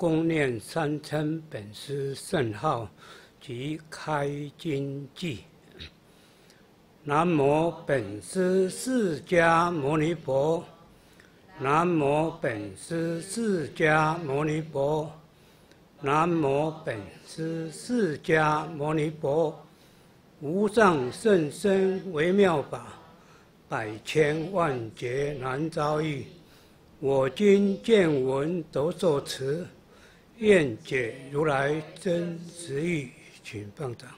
恭念三称本师圣号及开经记。南无本师释迦牟尼佛。南无本师释迦牟尼佛。南无本师释迦牟尼佛。无上甚深微妙法，百千万劫难遭遇。我今见闻得受持，愿解如来真实义。请放掌。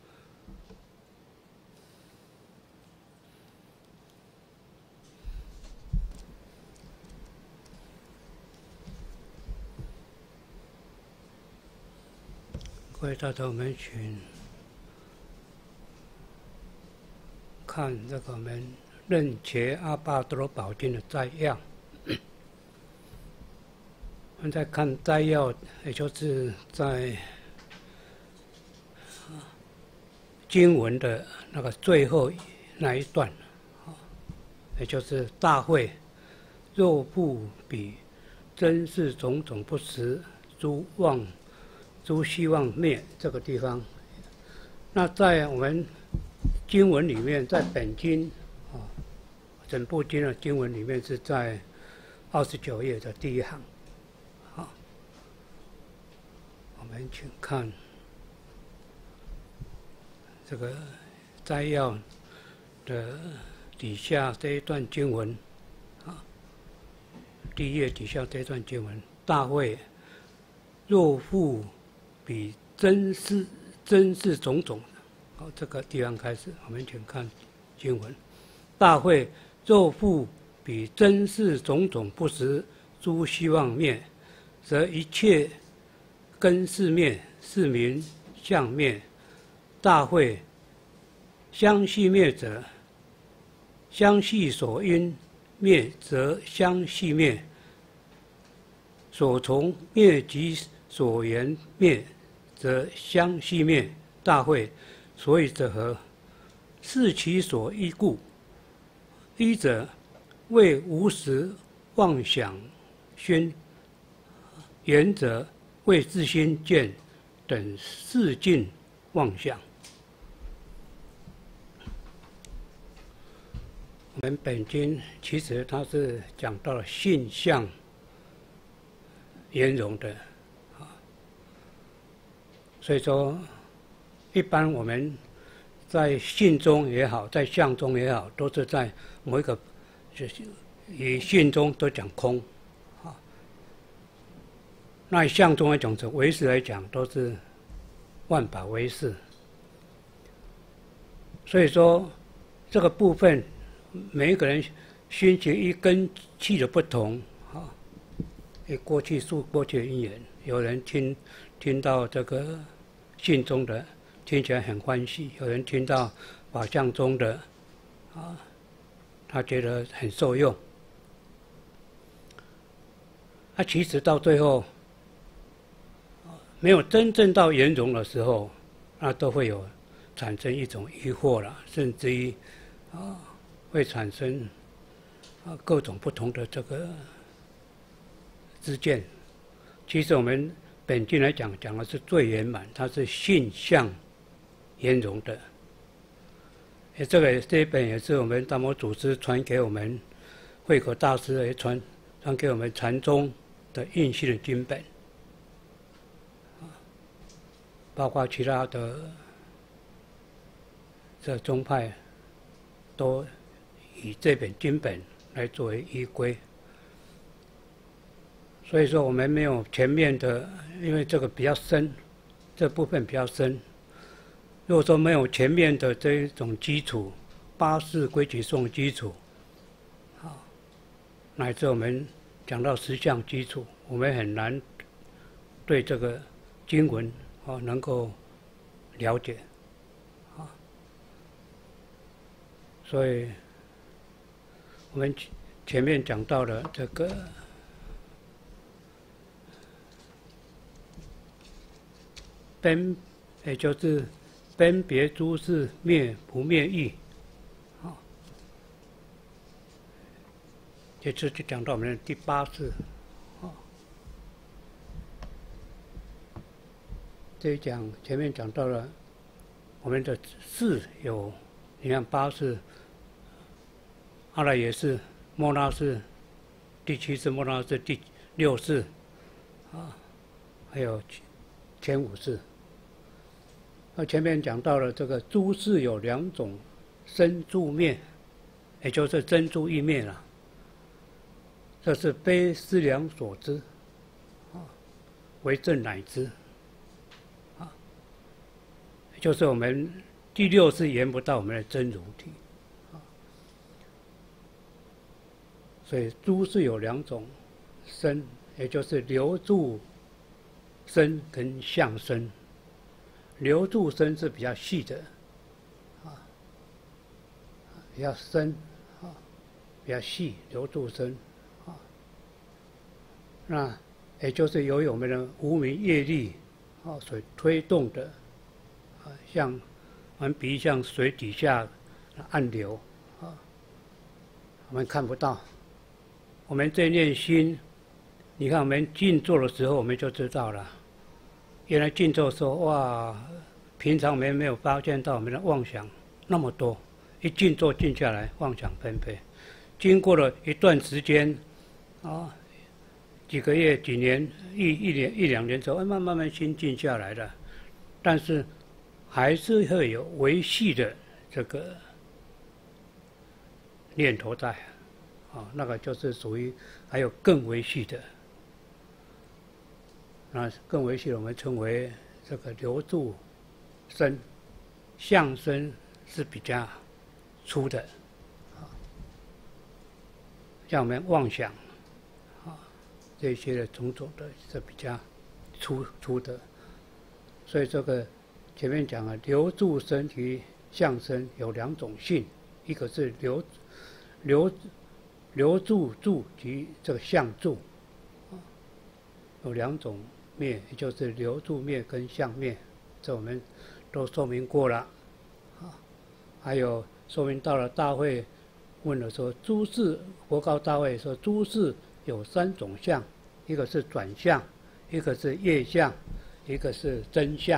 各位大德，我们请看这个我们楞伽阿跋多罗宝经的摘要。我们在看摘要，也就是在经文的那个最后那一段，也就是大会若不比真是种种不实，诸希望灭这个地方。那在我们经文里面，在本经整部经的经文里面是在29页的第一行。我们请看这个摘要的底下这一段经文，第一页底下这一段经文：大会若复比真是种种。好，这个地方开始，我们请看经文：大会若复比真是种种不实，诸希望灭，则一切根是灭，是名相灭。大会相续灭者，相续所因灭，则相续灭；所从灭及所缘灭，则相续灭。大会所以者何？是其所依故。一者为无实妄想熏，言者为自心见等世境妄想。我们本经其实它是讲到了性相圆融的，所以说一般我们在性中也好，在相中也好，都是在某一个就是以性中都讲空，那以相中来讲，从唯识来讲，都是万法唯识。所以说这个部分，每一个人心情一根气的不同，过去的因缘，有人听到这个性中的，听起来很欢喜；有人听到法相中的，他觉得很受用。其实到最后，没有真正到圆融的时候，那都会有产生一种疑惑了，甚至于会产生各种不同的这个知见。其实我们本经来讲的是最圆满，它是性相圆融的。这一本也是我们达摩祖师传给我们，慧可大师也传给我们禅宗的印性的经本，包括其他的这宗派都以这本经本来作为依归。所以说我们没有前面的，因为这个比较深，这部分比较深。如果说没有前面的这一种基础，八识归矩颂基础，乃至我们讲到实相基础，我们很难对这个经文能够了解，所以我们前面讲到了这个也就是分别诸事灭不灭义，这次就讲到我们的第八识， 这一讲前面讲到了我们的世有，你看八世、阿赖耶识、末那识、第七世、末那识、第六世，还有前五世。前面讲到了这个诸世有2种生住灭，也就是真住意灭了。这是非思量所知，为正乃知，就是我们第六世言不到我们的真如体，所以诸世有2种身，也就是留住身跟相身。留住身是比较细的，比较深，比较细，留住身，那也就是由于我们的无明业力所推动的，像我们比喻像水底下的暗流，我们看不到。我们这念心，你看我们静坐的时候，我们就知道了。原来静坐的时候，哇，平常我们没有发现到我们的妄想那么多，一静坐静下来，妄想纷飞。经过了一段时间，几个月、几年、一年、1、2年之后，慢慢心静下来了，但是还是会有维系的这个念头在，那个就是属于还有更维系的。那更维系的，我们称为这个留住身，相身是比较粗的，像我们妄想，这些的种种的是比较粗的，所以这个前面讲了，留住身及相身有2种性，一个是留住及这个相住，有2种灭，也就是留住灭跟相灭，这我们都说明过了。还有说明到了大会问了说，诸事佛告大会说，诸事有3种相，一个是转相，一个是业相，一个是真相。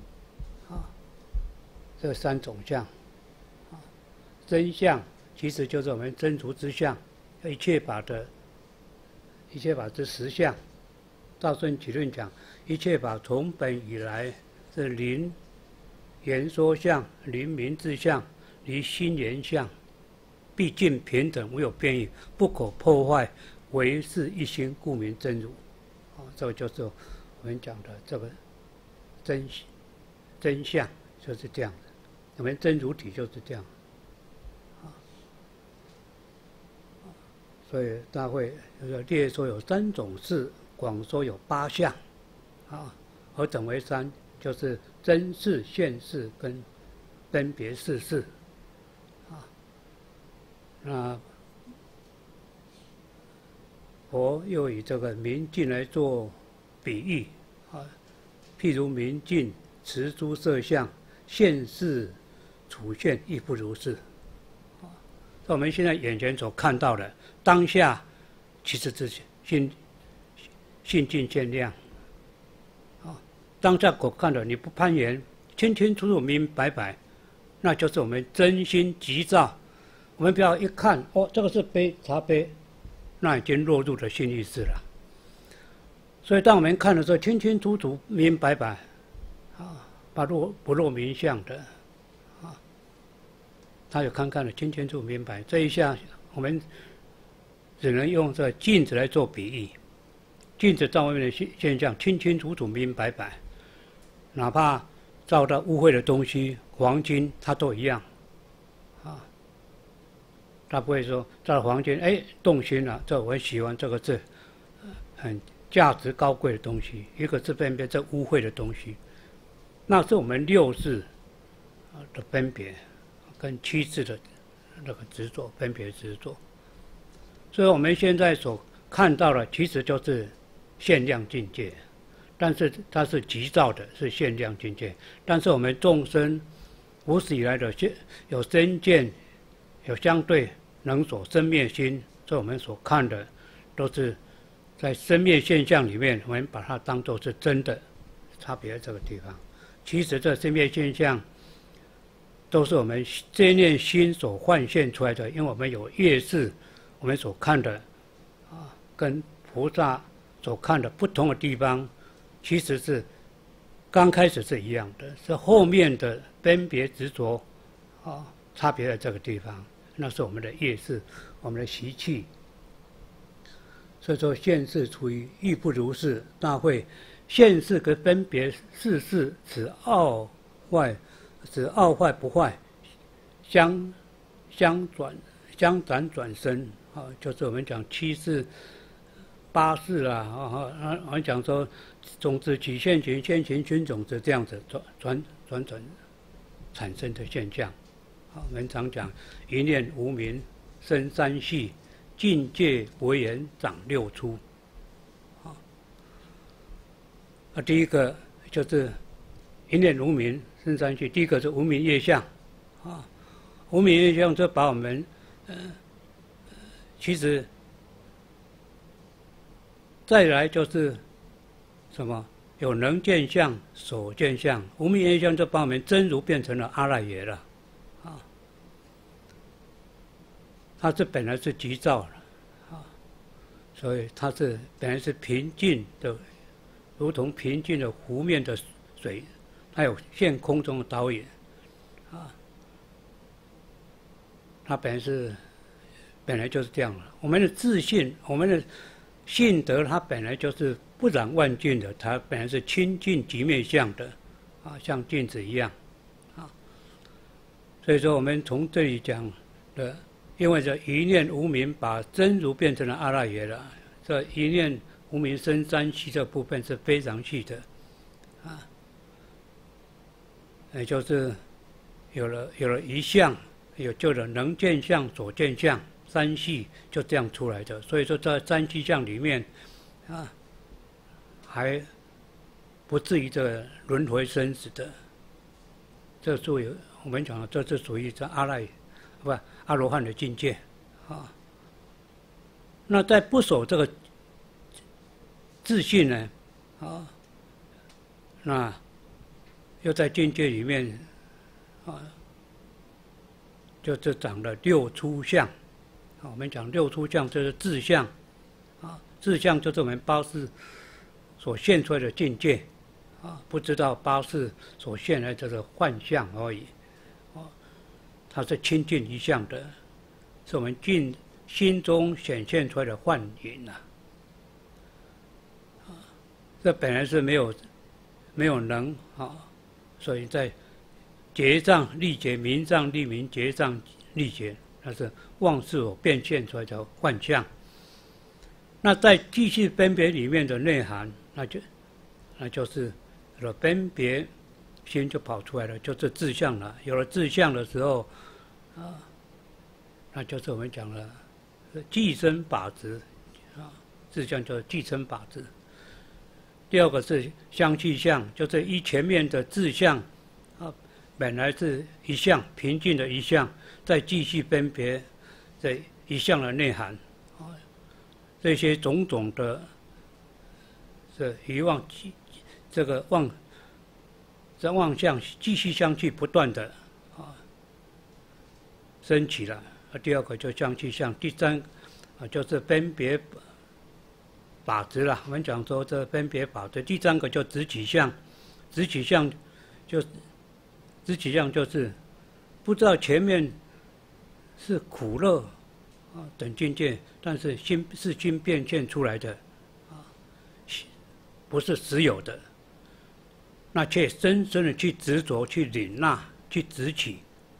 这3种相，真相其实就是我们真如之相，一切法之实相。大顺起论讲，一切法从本以来是临言说相、临名字相、离心言相，毕竟平等，无有变异，不可破坏，唯是一心，故名真如。这个就是我们讲的这个真相，就是这样的。我们真如体就是这样。所以大会列说有3种事。广说有8相，合整为3，就是真事、现事跟分别事，那佛又以这个明镜来做比喻，譬如明镜持诸色相，现事处现亦不如是。我们现在眼前所看到的当下，其实是性净见亮，当下所看的，你不攀缘，清清楚楚、明明白白，那就是我们真心急躁。我们不要一看，这个是杯茶杯，那已经落入了性意识了。所以当我们看的时候，清清楚楚、明明白白，不落名相的，他有看的清清楚楚、明白。这一下，我们只能用这个镜子来做比喻。镜子照外面的现象清清楚楚、明明白白，哪怕照到污秽的东西、黄金，它都一样，他不会说照黄金，动心了，这我很喜欢，这个是很价值高贵的东西，一个是分别这污秽的东西，那是我们6世的分别，跟7世的那个执着分别执着，所以我们现在所看到的其实就是限量境界，但是它是急躁的，是限量境界。但是我们众生无始以来的有身见，有相对能所生灭心，所以我们所看的都是在生灭现象里面，我们把它当作是真的， 差别在这个地方。其实这生灭现象都是我们这念心所幻现出来的，因为我们有业识，我们所看的跟菩萨所看的不同的地方，其实是刚开始是一样的，是后面的分别执着差别在这个地方，那是我们的业识，我们的习气。所以说现世处于亦不如是大会，现世跟分别世事，此奥坏不坏，相转转生就是我们讲七世八世啦我们讲说种子起现行，现行菌种子这样子转产生的现象。我们常讲一念无明生三系，境界为缘长六出。第一个就是一念无明生三系，第一个是无明业相无明业相就把我们其实再来就是什么？有能见相、所见相，无明业相就把我们真如变成了阿赖耶了它这本来是急躁的所以它是本来是平静的，如同平静的湖面的水，它有现空中的导引它本来就是这样的。我们的自信，我们的性德，它本来就是不染万境的，它本来是清净极灭相的像镜子一样所以说我们从这里讲的。因为这一念无明把真如变成了阿赖耶了，这一念无明生三系这部分是非常细的也就是有了一相，就了能见相、所见相，三系就这样出来的。所以说在三系相里面还不至于这轮回生死的，这属于我们讲的，这是属于这阿罗汉的境界那在不守这个自信呢那又在境界里面就是长了六出相我们讲六出相就是自相自相就是我们八识所现出来的境界不知道八识所现来就是幻象而已它是清净一相的，是我们心中显现出来的幻影这本来是没有能所以在结障立结，明障立明，结障立结，那是妄识所变现出来的幻象。那在继续分别里面的内涵，那就是分别心就跑出来了，就是自相了。有了自相的时候那就是我们讲了寄生法执自相就是寄生法执。第二个是相续相，就是依前面的自相本来是一相平静的一相，再继续分别这一相的内涵这些种种的遗忘这个妄相继续相续不断的升起了。第二个就相续相，第三就是分别法执了。我们讲说这分别法执，第三个就执起相，执起相就是不知道前面是苦乐等境界，但是是心变现出来的不是实有的，那却深深的去执着、去领纳、去执起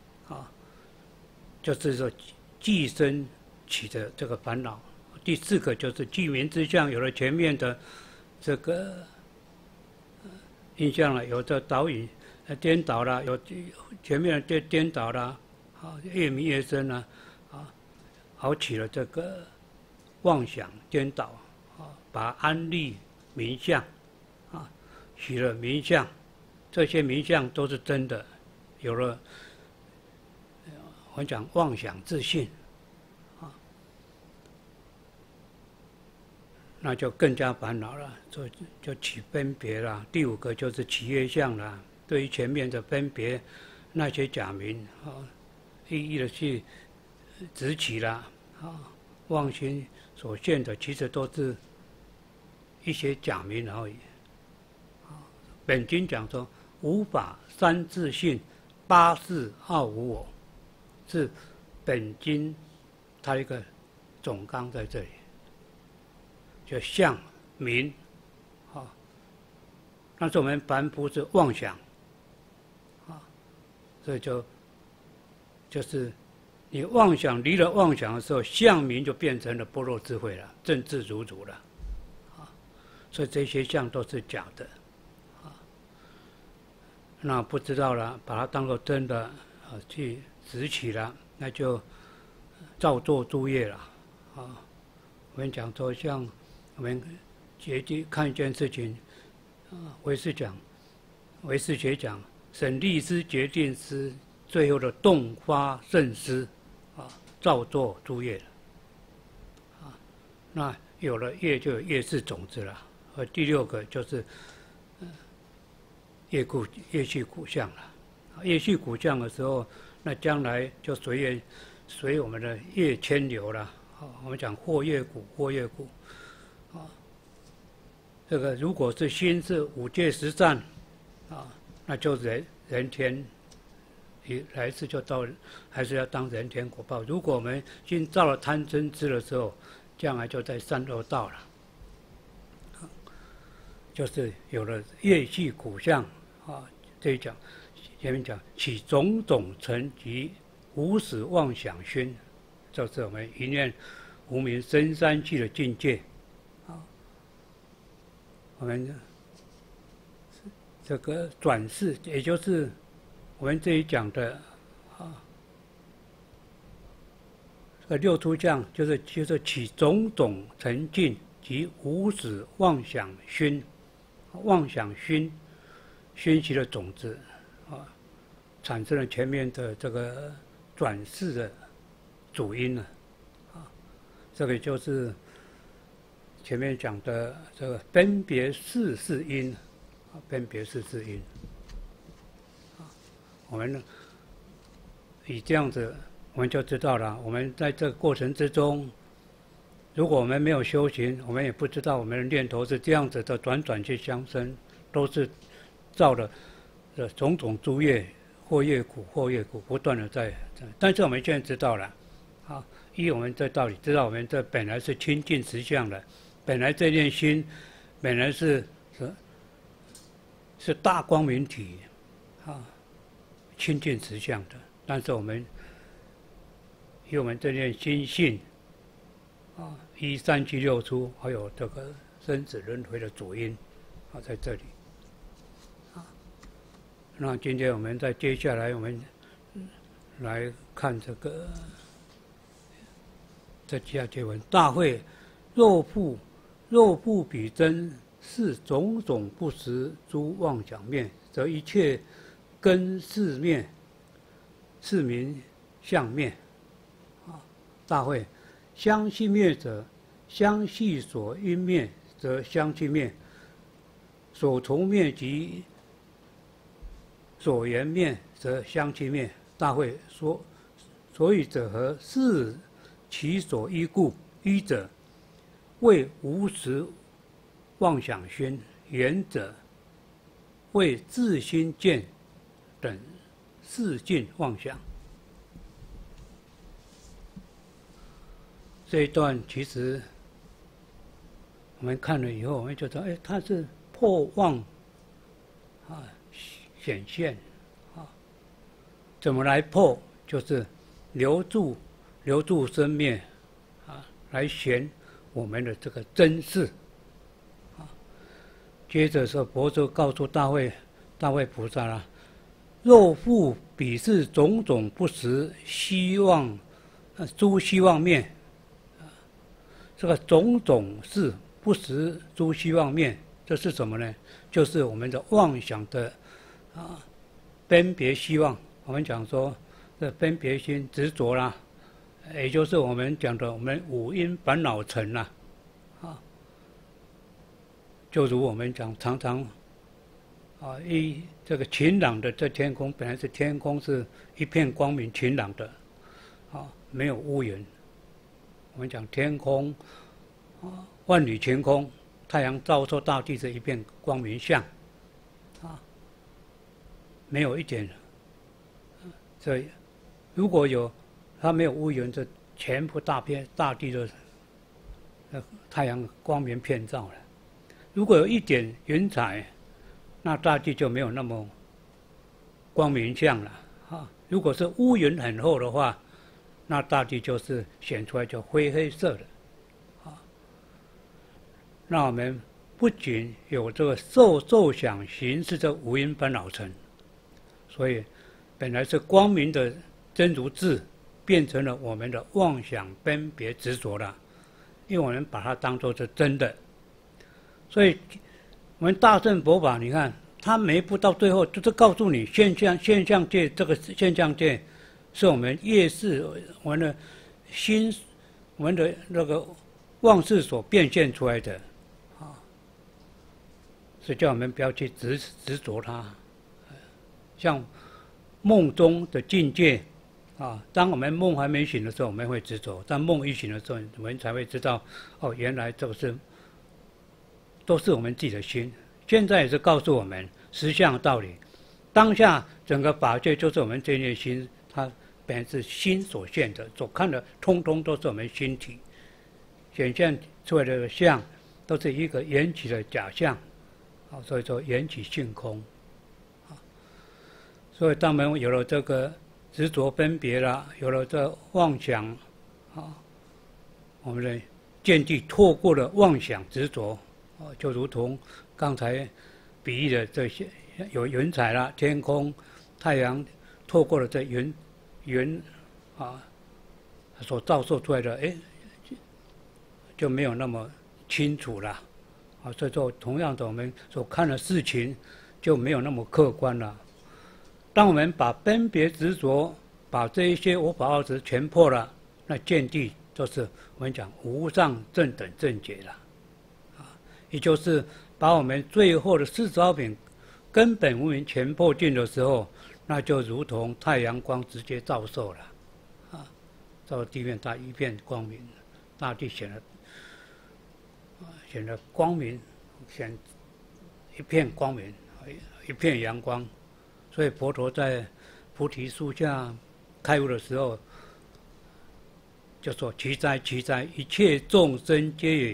就是说寄生起的这个烦恼。第四个就是具名之相，有了前面的这个印象了，有的导引颠倒了，有前面的颠倒了越迷越深了好起了这个妄想颠倒把安立名相起了名相，这些名相都是真的，有了我讲妄想自信那就更加烦恼了，就起分别了。第五个就是起业相了。对于前面的分别，那些假名一一的去执起了妄心所现的，其实都是一些假名而已。本经讲说，无法三自性，八事二无我，是本经它一个总纲在这里。就相名，但是我们凡夫是妄想，所以就是你妄想离了妄想的时候，相名就变成了般若智慧了，正智如如了，所以这些相都是假的，那不知道了，把它当作真的去执起了，那就造作诸业了，我们讲说像。我们看一件事情，唯识学讲，审立思、决定思，最后的动发胜思，造作诸业了，那有了业就有业是种子了。而第六个就是业续苦相了。业续苦相的时候，那将来就随我们的业牵流了。我们讲或业苦，或业苦。这个如果是心是五戒十善，那就人天，来世就到，还是要当人天果报。如果我们心造了贪嗔痴的时候，将来就在三恶道了，就是有了业续苦相这一讲，前面讲起种种尘及无始妄想熏，就是我们一念无明深山去的境界。我们这个转世，也就是我们这里讲的这个六出相，就是起种种尘境及无始妄想熏，妄想熏习的种子产生了前面的这个转世的主因了这个就是前面讲的这个分别事是因，分别事是因。我们以这样子，我们就知道了。我们在这个过程之中，如果我们没有修行，我们也不知道我们的念头是这样子的转去相生，都是造了种种诸业，或业苦，或业苦，不断的在。但是我们现在知道了，依我们这道理，知道我们这本来是清净实相的。本来这念心，本来是大光明体，清净实相的。但是我们以我们这念心性，依三七六出，还有这个生死轮回的主因，在这里。那今天我们再接下来，我们来看这个这下经文：大会若复彼真，是种种不实诸妄想面，则一切根是面，是名相面。大会相续灭者，相续所因灭，则相续灭；所从灭及所缘灭，则相续灭。大会说：所以者何？是其所依故。依者为无实妄想熏，缘者为自心见等四境妄想。这一段其实我们看了以后，我们就知道，它是破妄显现怎么来破？就是留住生灭来显我们的这个真事接着说，佛就告诉大慧菩萨了：若复彼是种种不实希望诸希望面，这个种种是不实诸希望面，这是什么呢？就是我们的妄想的分别希望。我们讲说这分别心执着啦，也就是我们讲的我们五阴烦恼尘啦， 就如我们讲，常常这个晴朗的这天空，本来是天空是一片光明晴朗的，没有乌云。我们讲天空万里晴空，太阳照射大地是一片光明相，没有一点。所以如果它没有乌云，这全部大地都太阳光明遍照了。如果有一点云彩，那大地就没有那么光明相了如果是乌云很厚的话，那大地就是显出来就灰黑色的那我们不仅有这个受想行识这五阴烦恼尘，所以本来是光明的真如智，变成了我们的妄想分别执着了，因为我们把它当作是真的。所以我们大乘佛法，你看它每一步到最后就是告诉你现象界，这个现象界是我们业识，我们的心，我们的那个妄识所变现出来的所以叫我们不要去执着它。像梦中的境界当我们梦还没醒的时候，我们会执着；但梦一醒的时候，我们才会知道，原来这个都是我们自己的心。现在也是告诉我们实相的道理。当下整个法界就是我们这念心，它本来是心所现的，所看的通通都是我们心体显现出来的相，都是一个缘起的假象所以说缘起性空所以当我们有了这个执着分别了，有了这妄想我们的见地透过了妄想执着就如同刚才比喻的这些，有云彩啦、天空、太阳透过了这云所照射出来的，就没有那么清楚了所以说同样的，我们所看的事情就没有那么客观了。当我们把分别执着，把这一些我法二执全破了，那见地就是我们讲无上正等正觉了也就是把我们最后的40品根本无明全破尽的时候，那就如同太阳光直接照射了照地面大一片光明，大地显得光明，显一片光明，一片阳光。所以佛陀在菩提树下开悟的时候，就说：奇哉奇哉，一切众生皆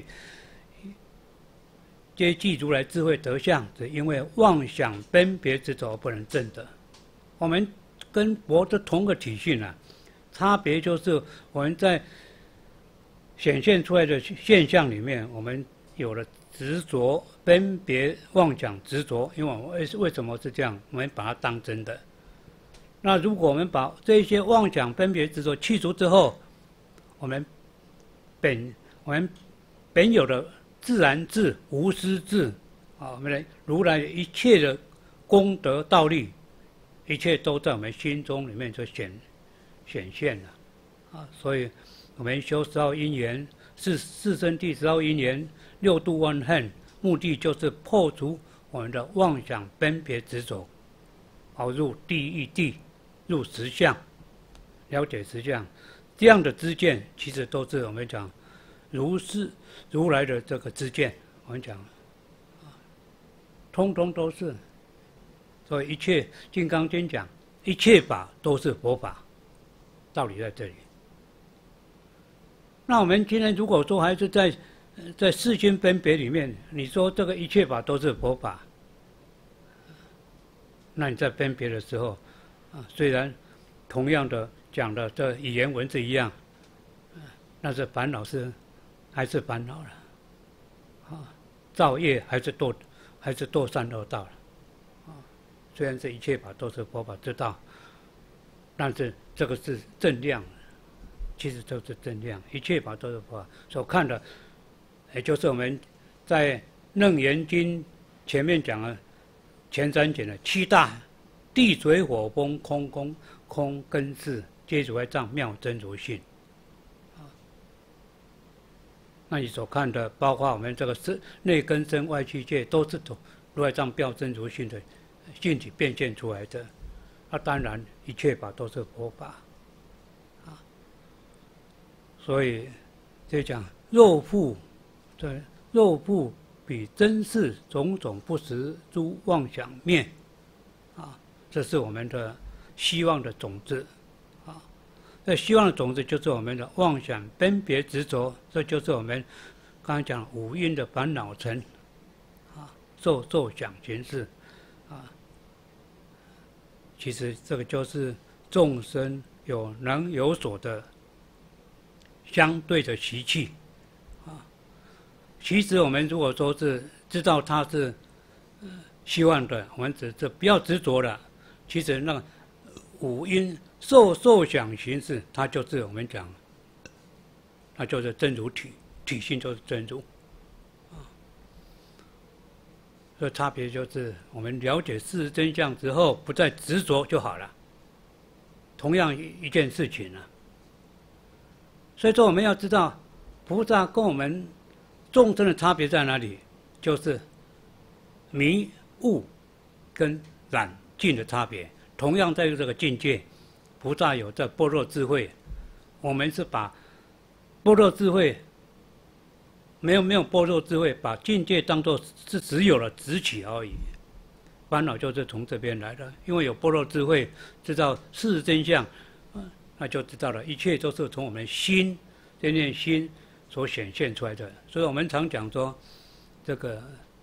具如来智慧德相，只因为妄想分别执着不能证得。我们跟佛是同个体性差别就是我们在显现出来的现象里面，我们有了执着、分别、妄想、执着，因为我们为什么是这样？我们把它当真的。那如果我们把这些妄想、分别、执着去除之后，我们本有的自然智、无私智我们的如来一切的功德道力，一切都在我们心中里面就显现了所以我们修十号因缘，四圣谛十号因缘，6度万恨，目的就是破除我们的妄想分别执着，入第一谛，入实相，了解实相。这样的知见，其实都是我们讲如来的这个知见。我们讲，通通都是。所以一切《金刚经》讲，一切法都是佛法，道理在这里。那我们今天如果说还是在世间分别里面，你说这个一切法都是佛法，那你在分别的时候虽然同样的讲的这语言文字一样那是烦恼还是烦恼了造业还是堕善恶道了虽然这一切法都是佛法之道，但是这个是正量，其实都是正量，一切法都是佛法所看的，也就是我们在《楞严经》前面讲的前3讲的7大地水火风空根识皆如来藏妙真如性。那那你所看的，包括我们这个内根身外气界，都是从如来藏表真如性的性体变现出来的。当然一切法都是佛法，所以就讲肉腹，对，肉腹比真实种种不实诸妄想灭，这是我们的希望的种子，这希望的种子就是我们的妄想分别执着，这就是我们刚才讲五蕴的烦恼尘，受想行识，其实这个就是众生有能有所的相对的习气，其实我们如果说是知道它是希望的，我们只是不要执着了。其实那五阴受想行识，它就是我们讲，它就是真如体，体性就是真如。这差别就是我们了解事实真相之后，不再执着就好了。同样一件事情啊，所以说我们要知道，菩萨跟我们众生的差别在哪里？就是迷悟跟染净的差别。同样在这个境界，菩萨有这般若智慧，我们是把般若智慧。没有般若智慧，把境界当作是只有了执起而已，烦恼就是从这边来的。因为有般若智慧，知道事实真相，那就知道了，一切都是从我们心这念心所显现出来的。所以我们常讲说，这个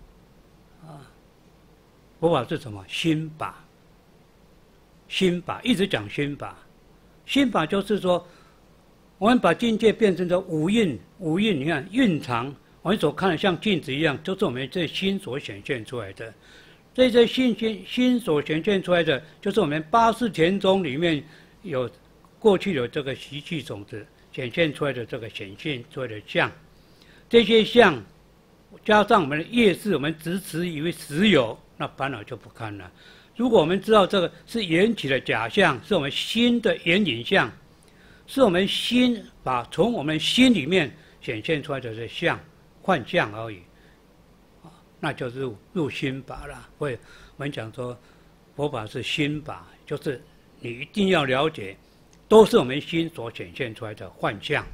佛法是什么？心法，心法一直讲心法，心法就是说。我们把境界变成了五蕴，你看蕴藏，我们所看的像镜子一样，就是我们这心所显现出来的。这些心所显现出来的，就是我们八识田中里面有过去有这个习气种子显现出来的这个显现出来的相，这些相加上我们的业识，我们执持以为实有，那烦恼就不堪了。如果我们知道这个是缘起的假象，是我们心的缘影相。是我们心从我们心里面显现出来的相幻象而已，那就是入心法了。所以我们讲说，佛法是心法，就是你一定要了解，都是我们心所显现出来的幻象。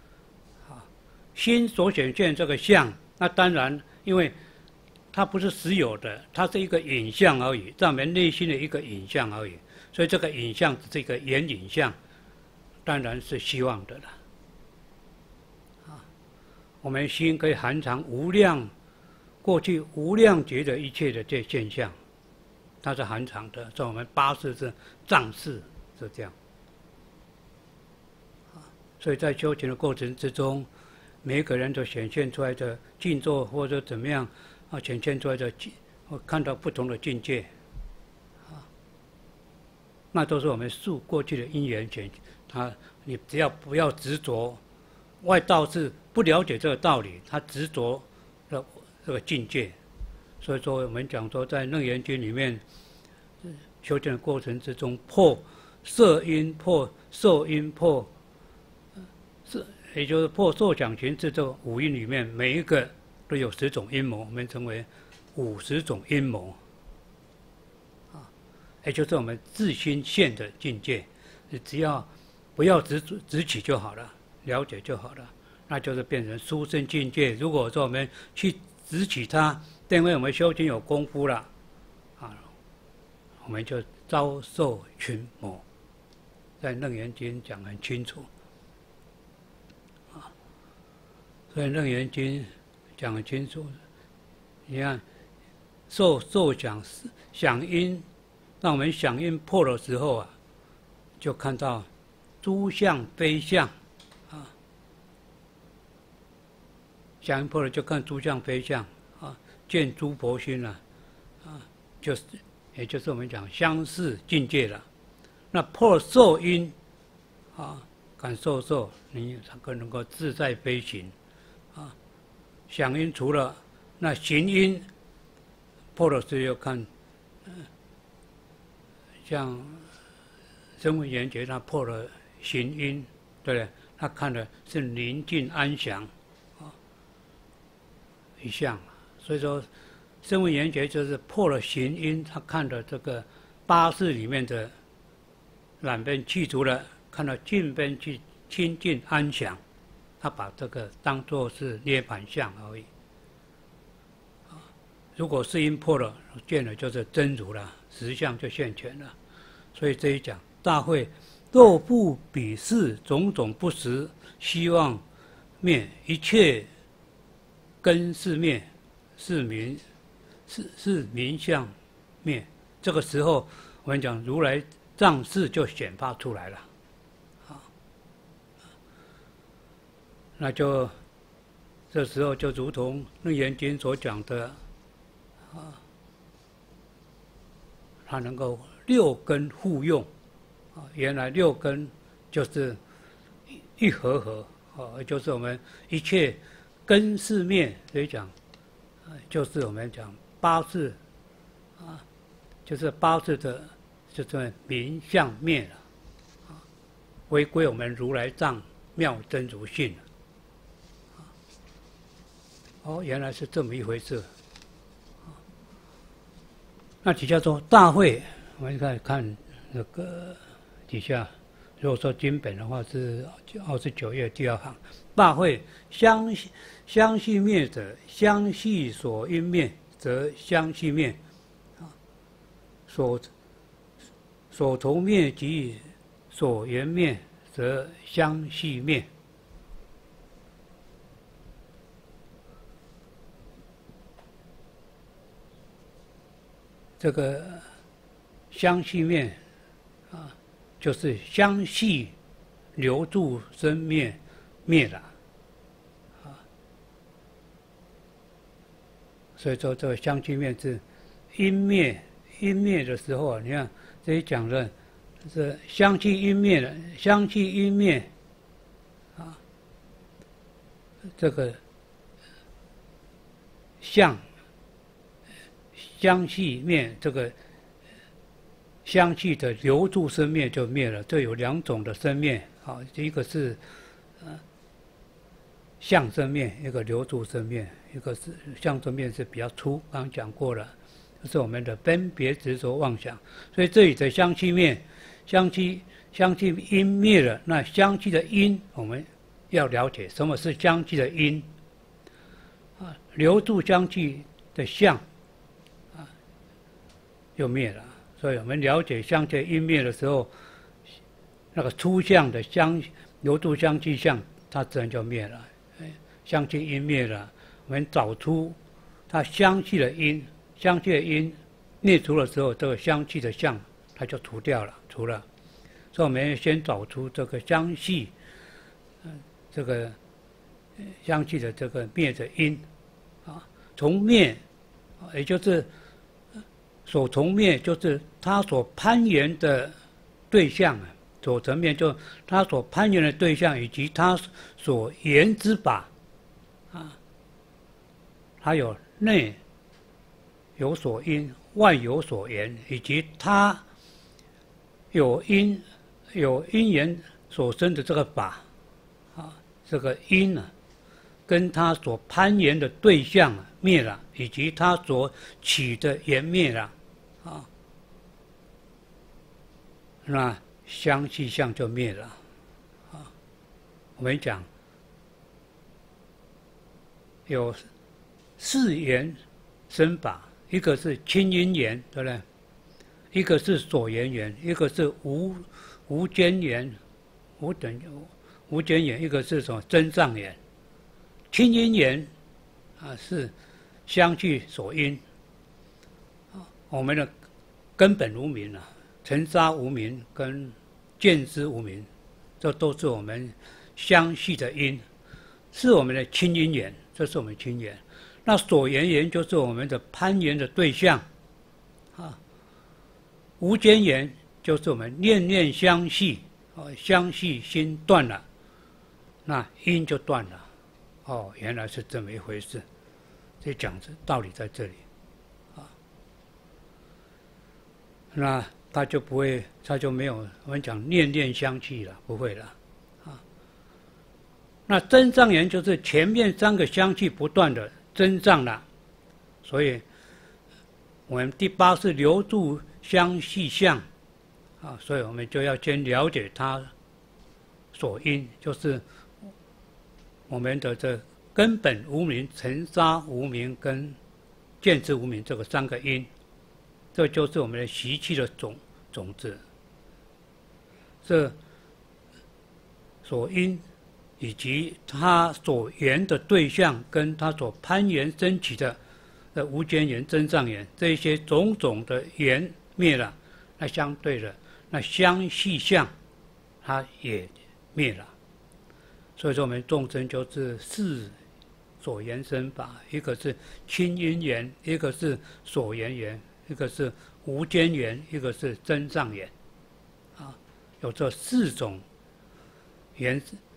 心所显现这个相，那当然，因为它不是实有的，它是一个影像而已，在我们内心的一个影像而已。所以这个影像只是一个缘影像。当然是希望的了，我们心可以含藏过去无量劫的一切的这现象，它是含藏的，在我们八识是藏识是这样，所以在修行的过程之中，每个人都显现出来的静坐或者怎么样显现出来的，看到不同的境界，那都是我们溯过去的因缘显。你只要不要执着，外道是不了解这个道理，他执着的这个境界。所以说，我们讲说，在《楞严经》里面，修行的过程之中，破色因、破受因、破也就是破受想行识这五因里面，每一个都有10种阴谋，我们称为50种阴谋，也就是我们自心现的境界。只要不要执起就好了，了解就好了，那就是变成殊胜境界。如果说我们去执起它，因为我们修行有功夫了，我们就遭受群魔，在《楞严经》讲很清楚，所以《楞严经》讲很清楚。你看，受想因，让我们想因破的时候就看到诸相非相，想因破了就看诸相非相，见诸佛心了，也就是我们讲相似境界了。那破受因，感受受，你才能够自在飞行，想因除了，那行因破了之后看，像声闻缘觉他破了行因，对不对？他看的是宁静安详， 一项。所以说，声闻缘觉就是破了行因，他看的这个八识里面的染边去除了，看到净边去清净安详，他把这个当作是涅槃相而已。如果是因破了，见了就是真如了，实相就现前了。所以这一讲大会，若不比视种种不实，希望灭，一切根是灭，是名相灭。这个时候，我们讲如来藏识就显发出来了，那就这时候就如同《楞严经》所讲的。它能够六根互用，原来六根就是一合合，就是我们一切根是灭，所以讲，就是我们讲八识，就是八识的，就是名相灭了，回归我们如来藏妙真如性了。原来是这么一回事。那底下说大会，我们看那个底下，如果说经本的话是29页第2行，大会相续灭者，相续所因灭，则相续灭；所从灭及所缘灭，则相续灭。这个相续灭就是相续留住生灭了所以说这个相续灭是因灭的时候，你看这里讲的是相续因灭了，相续因灭这个相续灭，这个相续的留住生灭就灭了。这有2种的生灭，一个是相生灭，一个留住生灭，一个是相生灭是比较粗，刚刚讲过了，就是我们的分别执着妄想。所以这里的相续灭，相续因灭了，那相续的因我们要了解什么是相续的因留住相续的相就灭了，所以我们了解相续因灭的时候，那个粗相的留住相续相，它自然就灭了。相续因灭了，我们找出它相续的因，相续的因灭除的时候，这个相续的相它就除掉了，除了。所以我们先找出这个相续，这个相续的这个灭的因从灭，也就是所从灭，就是它所攀缘的对象所层面就它所攀缘的对象，以及它所缘之法它有内有所因，外有所缘，以及它有因缘所生的这个法这个因跟它所攀缘的对象灭了，以及它所起的缘灭了那相续相就灭了我们讲有4缘生法，一个是亲因缘，对不对？一个是所缘缘，一个是无间缘，无间缘，一个是什么真障缘。亲因缘是相续所因我们的根本无明尘沙无明跟见知无明，这都是我们相续的因，是我们的亲因缘，这是我们亲缘。那所缘缘就是我们的攀缘的对象无间缘就是我们念念相续相续心断了，那因就断了原来是这么一回事。这讲的道理在这里那他就不会，他就没有我们讲念念相续了，不会了那真障缘就是前面3个相续不断的， 增长了，所以我们第八是留住相续相啊，所以我们就要先了解它所因，就是我们的这根本无明、尘沙无明跟见知无明这个三个因，这就是我们的习气的种子。这所因以及它所缘的对象，跟它所攀缘升起的无间缘、增上缘，这一些种种的缘灭了，那相对的那相续相，它也灭了。所以说，我们众生就是四所缘生法，一个是亲因缘，一个是所缘缘，一个是无间缘，一个是增上缘，啊，有这四种缘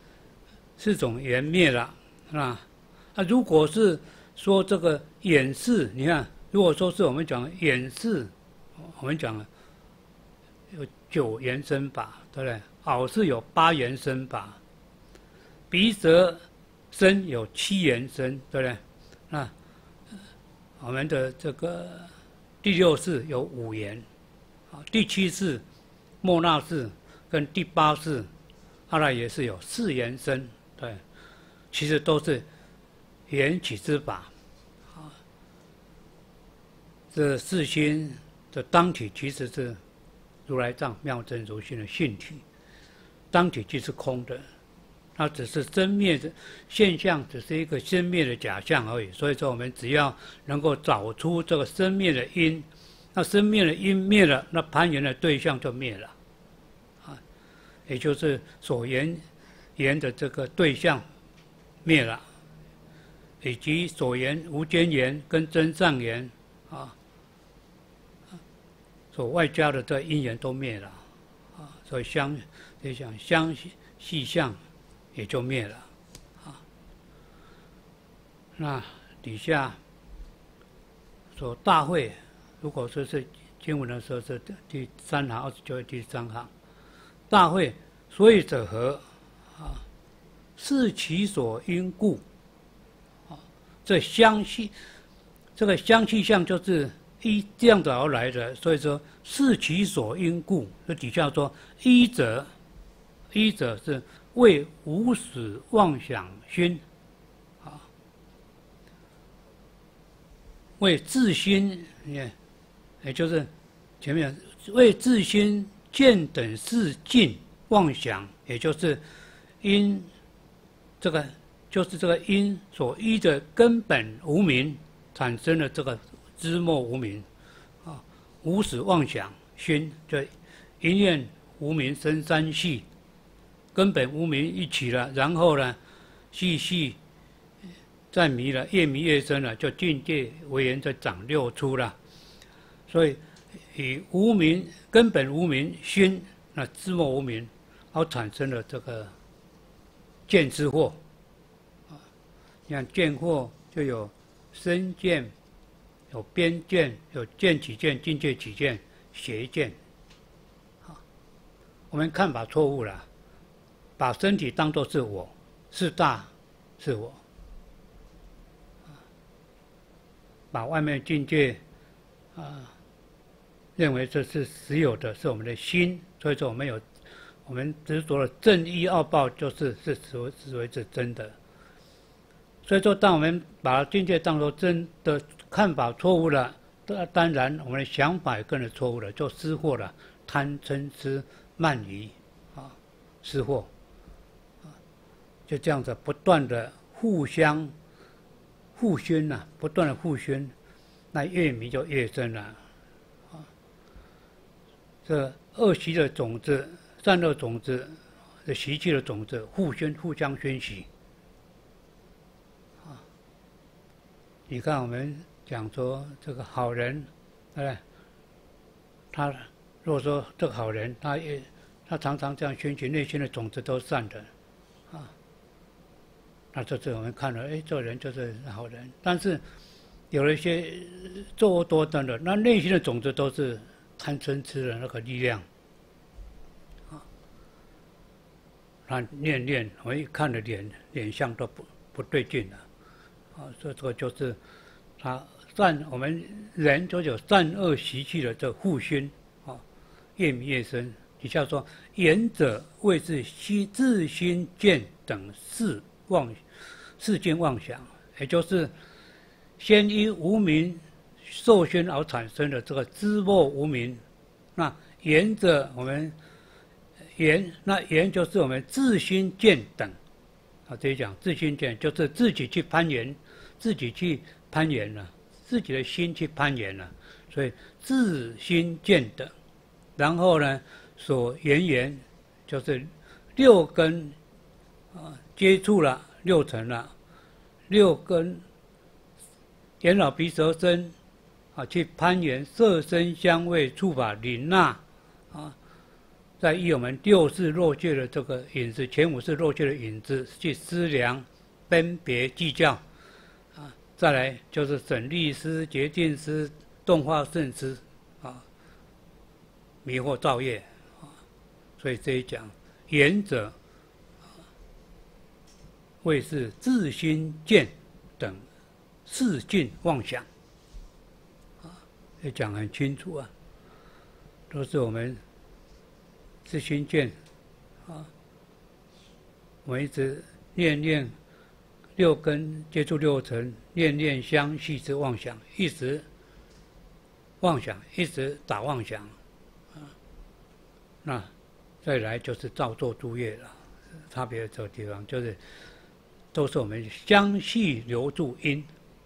灭了啊。如果是说这个眼识，你看，如果说是我们讲眼识，我们讲有9缘生法，对不对？耳识有8缘生法，鼻舌身有7缘生，对不对？那我们的这个第6识有5缘，第7识末那识跟第8识阿赖耶识有4缘生，对，其实都是缘起之法。这四心的当体其实是如来藏妙真如性的性体，当体即是空的，它只是生灭的现象，只是一个生灭的假象而已。所以说，我们只要能够找出这个生灭的因，那生灭的因灭了，那攀缘的对象就灭了，啊，也就是所缘的这个对象灭了，以及所缘无间缘跟增上缘啊，所外加的这因缘都灭了，啊，所以相续相也就灭了，啊。那底下说大会，如果说是经文的时候是第3行29第3行，大会所以者何？啊，是其所因故。啊，这个相续相就是依这样子而来的，所以说是其所因故。这底下说依者是为无始妄想熏，啊，为自心，也就是前面为自心见等事境妄想，也就是因这个就是这个因所依的根本无明产生了这个知末无明，啊，无始妄想熏，就一念无明生三系，根本无明一起了，然后呢，系再迷了，越迷越深了，就境界为缘就长6出了。所以以无明根本无明熏，那知末无明，而产生了这个见之惑。你看见惑就有身见，有边见，有见起见、境界起见、邪见。我们看法错误了，把身体当作是我，是大是我，把外面境界认为这是实有的，是我们的心，所以说我们执着的正一二报是视为是真的。所以说，当我们把境界当作真的看法错误了，当然我们的想法也跟着错误了，就失惑了，贪嗔痴慢疑啊，失惑啊，就这样子不断的互相互熏呐，不断的互熏，那越迷就越深了啊。这恶习的种子、善恶种子、这习气的种子，互相熏习。你看，我们讲说这个好人，对不对？他如果说这个好人，他常常这样熏习，内心的种子都善的，啊，那这次我们看了，哎，这个人就是好人。但是有了一些作恶多端的，那内心的种子都是贪嗔痴的那个力量，啊，那念，我一看了脸相都不对劲了。 所以这个就是他我们人都有善恶习气的这护心夜弥夜生。底下说：言者谓是自心见等事见妄想，也就是先依无明受熏而产生的这个知末无明。那言者我们言就是我们自心见等。这里讲自心见，就是自己去攀岩了，自己的心去攀岩了，所以自心见等。然后呢，所言就是六根接触了六尘了，六根眼耳鼻舌身去攀岩色声香味触法领纳在依我们六世落界的这个影子，前五世落界的影子去思量、分别、计较再来就是审利思、决定思、动化胜思迷惑造业所以这一讲言者谓是自心见等事尽妄想也讲很清楚都是我们自心见我们一直念六根接触六尘，念相续之妄想，一直妄想，一直打妄想那再来就是造作诸业了。差别这个地方就是都是我们相续留住因，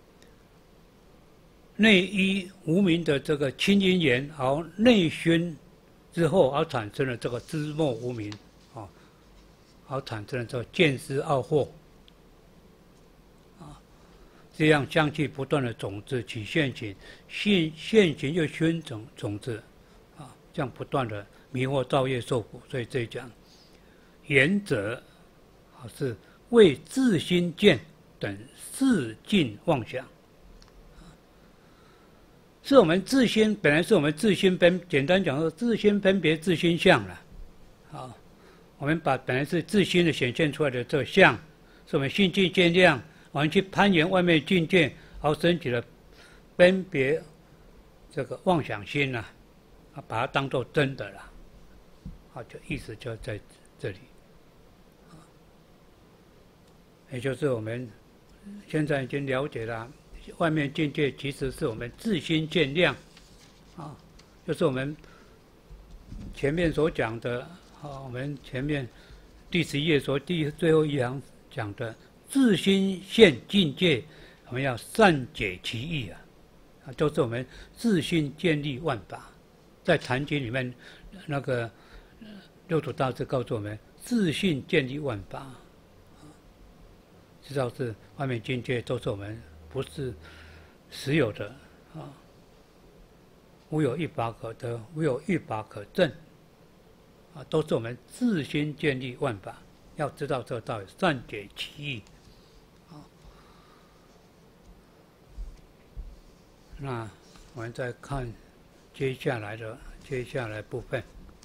内依无明的这个亲因缘，而内熏之后而产生了这个知末无明而产生了这个见思傲惑这样相继不断的种子起现行，现行又熏种子这样不断的迷惑造业受苦。所以这一讲言者是为自心见等事尽妄想，是我们自心本来是我们自心简单讲说自心分别自心相了我们把本来是自心的显现出来的这个相，是我们心境见量，我们去攀岩外面境界，而升起了分别这个妄想心把它当作真的了就意思就在这里也就是我们现在已经了解了外面境界其实是我们自心见量就是我们前面所讲的我们前面第11页所最后一行讲的自心现境界，我们要善解其意都是我们自心建立万法。在坛经里面那个六祖大师告诉我们自信建立万法知道是外面境界都是我们不是实有的无有一法可得，无有一法可证都是我们自心建立万法。要知道这个道理，善解其意那我们再看接下来部分。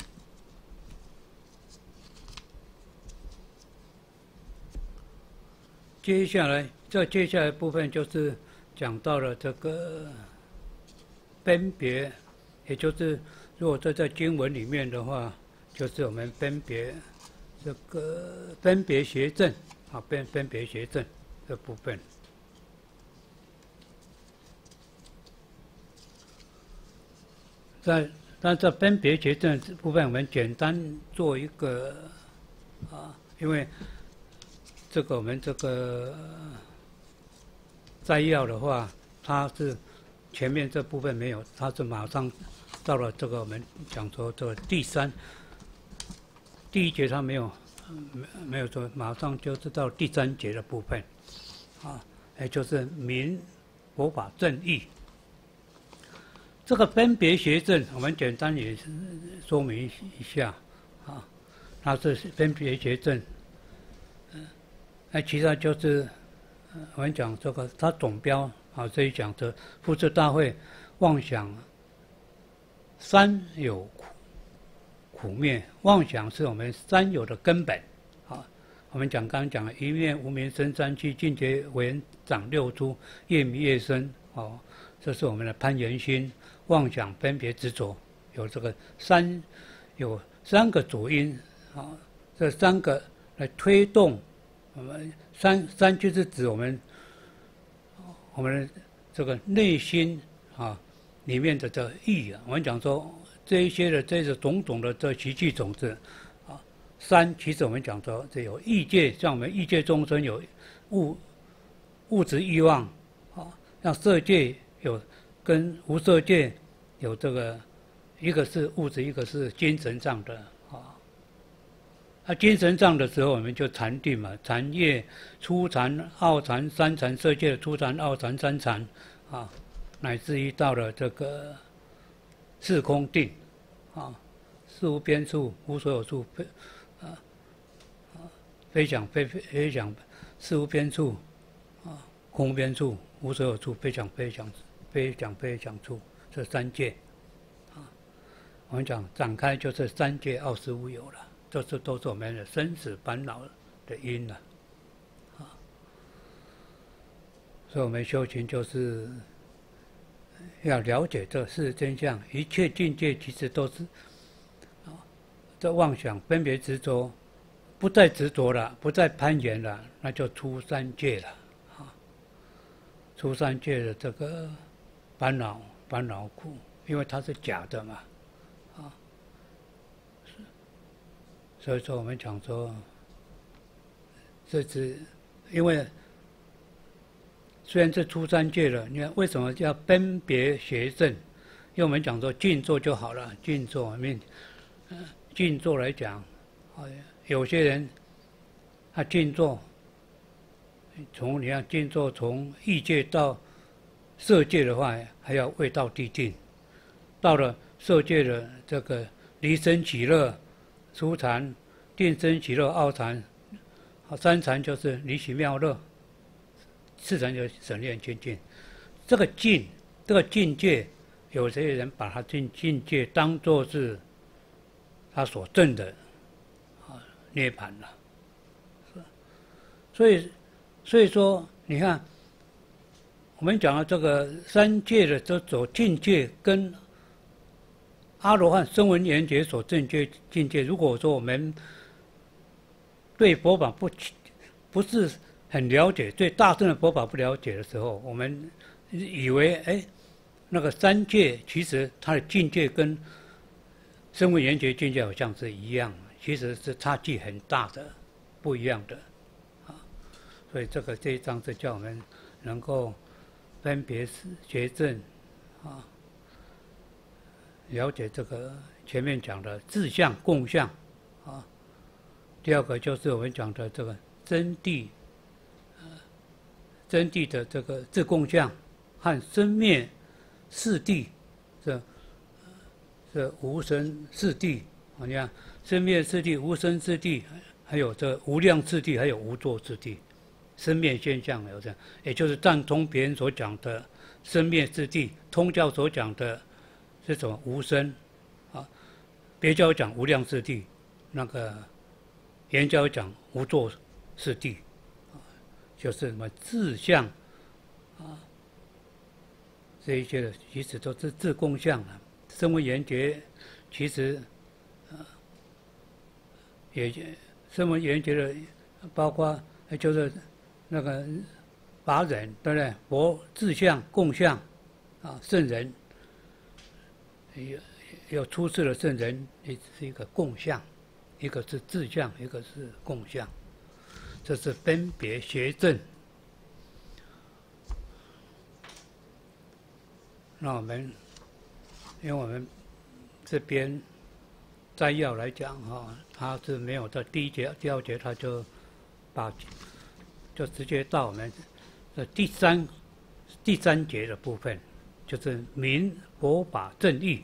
接下来部分就是讲到了这个分别，也就是如果在经文里面的话，就是我们分别这个分别学证分别学证这部分。但这分别学证这部分，我们简单做一个因为这个我们这个摘要的话，它是前面这部分没有，它是马上到了这个我们讲说这个第一节它没有说，马上就是到第3节的部分也就是明佛法正义。这个分别学证，我们简单也说明一下它是分别学证。其他就是我们讲这个，它总标这一讲的复次大会妄想三有苦灭，妄想是我们三有的根本我们刚刚讲一念无明生三趣，境界为长六出，越迷越深。这是我们的攀缘心、妄想、分别、执着，有三个主因这三个来推动我们三就是指我们这个内心里面的这意我们讲说这一些的这个种种的这习气种子三其实我们讲说这有欲界，像我们欲界众生有物质欲望像色界有跟无色界有这个，一个是物质，一个是精神上的精神上的时候，我们就禅定嘛，禅业、初禅、二禅、三禅，色界的初禅、二禅、三禅乃至于到了这个四空定事无边处，无所有处，非想非想，事无边处空无边处，无所有处，非想非想处，这三界我们讲展开就是三界奥实无有了，这都是我们的生死烦恼的因了所以我们修行就是要了解这事实真相，一切境界其实都是这妄想、分别、执着，不再执着了，不再攀缘了，那就出三界了出三界的这个烦恼苦，因为它是假的嘛所以说我们讲说这是因为虽然是出三界了，你看为什么要分别学正？因为我们讲说静坐就好了，静坐静坐来讲有些人他静坐你看静坐从欲界到色界的话，还要未到地定，到了色界的这个离生喜乐初禅，定生喜乐二禅，三禅就是离喜妙乐，四禅就是省略清净。这个境界，有些人把它境界当作是他所证的涅槃了。所以说，你看，我们讲的这个三界的这种境界，跟阿罗汉声闻缘觉所证境界，如果说我们对佛法不是很了解，对大乘的佛法不了解的时候，我们以为那个三界其实它的境界跟声闻缘觉境界好像是一样，其实是差距很大的，不一样的所以这一章是叫我们能够分别觉正了解这个前面讲的自相共相第二个就是我们讲的这个真谛的这个自共相和生灭四谛，这无生四谛你看生灭四谛、无生四谛，还有这无量四谛，还有无作四谛。生灭现象有这样，也就是藏通别人所讲的生灭四谛，通教所讲的这种无生别教讲无量四谛，那个原教讲无作四谛就是什么自相这一些的其实都是自共相声闻缘觉其实也声闻缘觉的包括就是那个法忍，对不对？佛自相共相圣人有出世的圣人，也是一个共相，一个是自相，一个是共相，这是分别学正。那因为我们这边摘要来讲它是没有在第一节、第二节，它就直接到我们的第三节的部分，就是明佛法正义。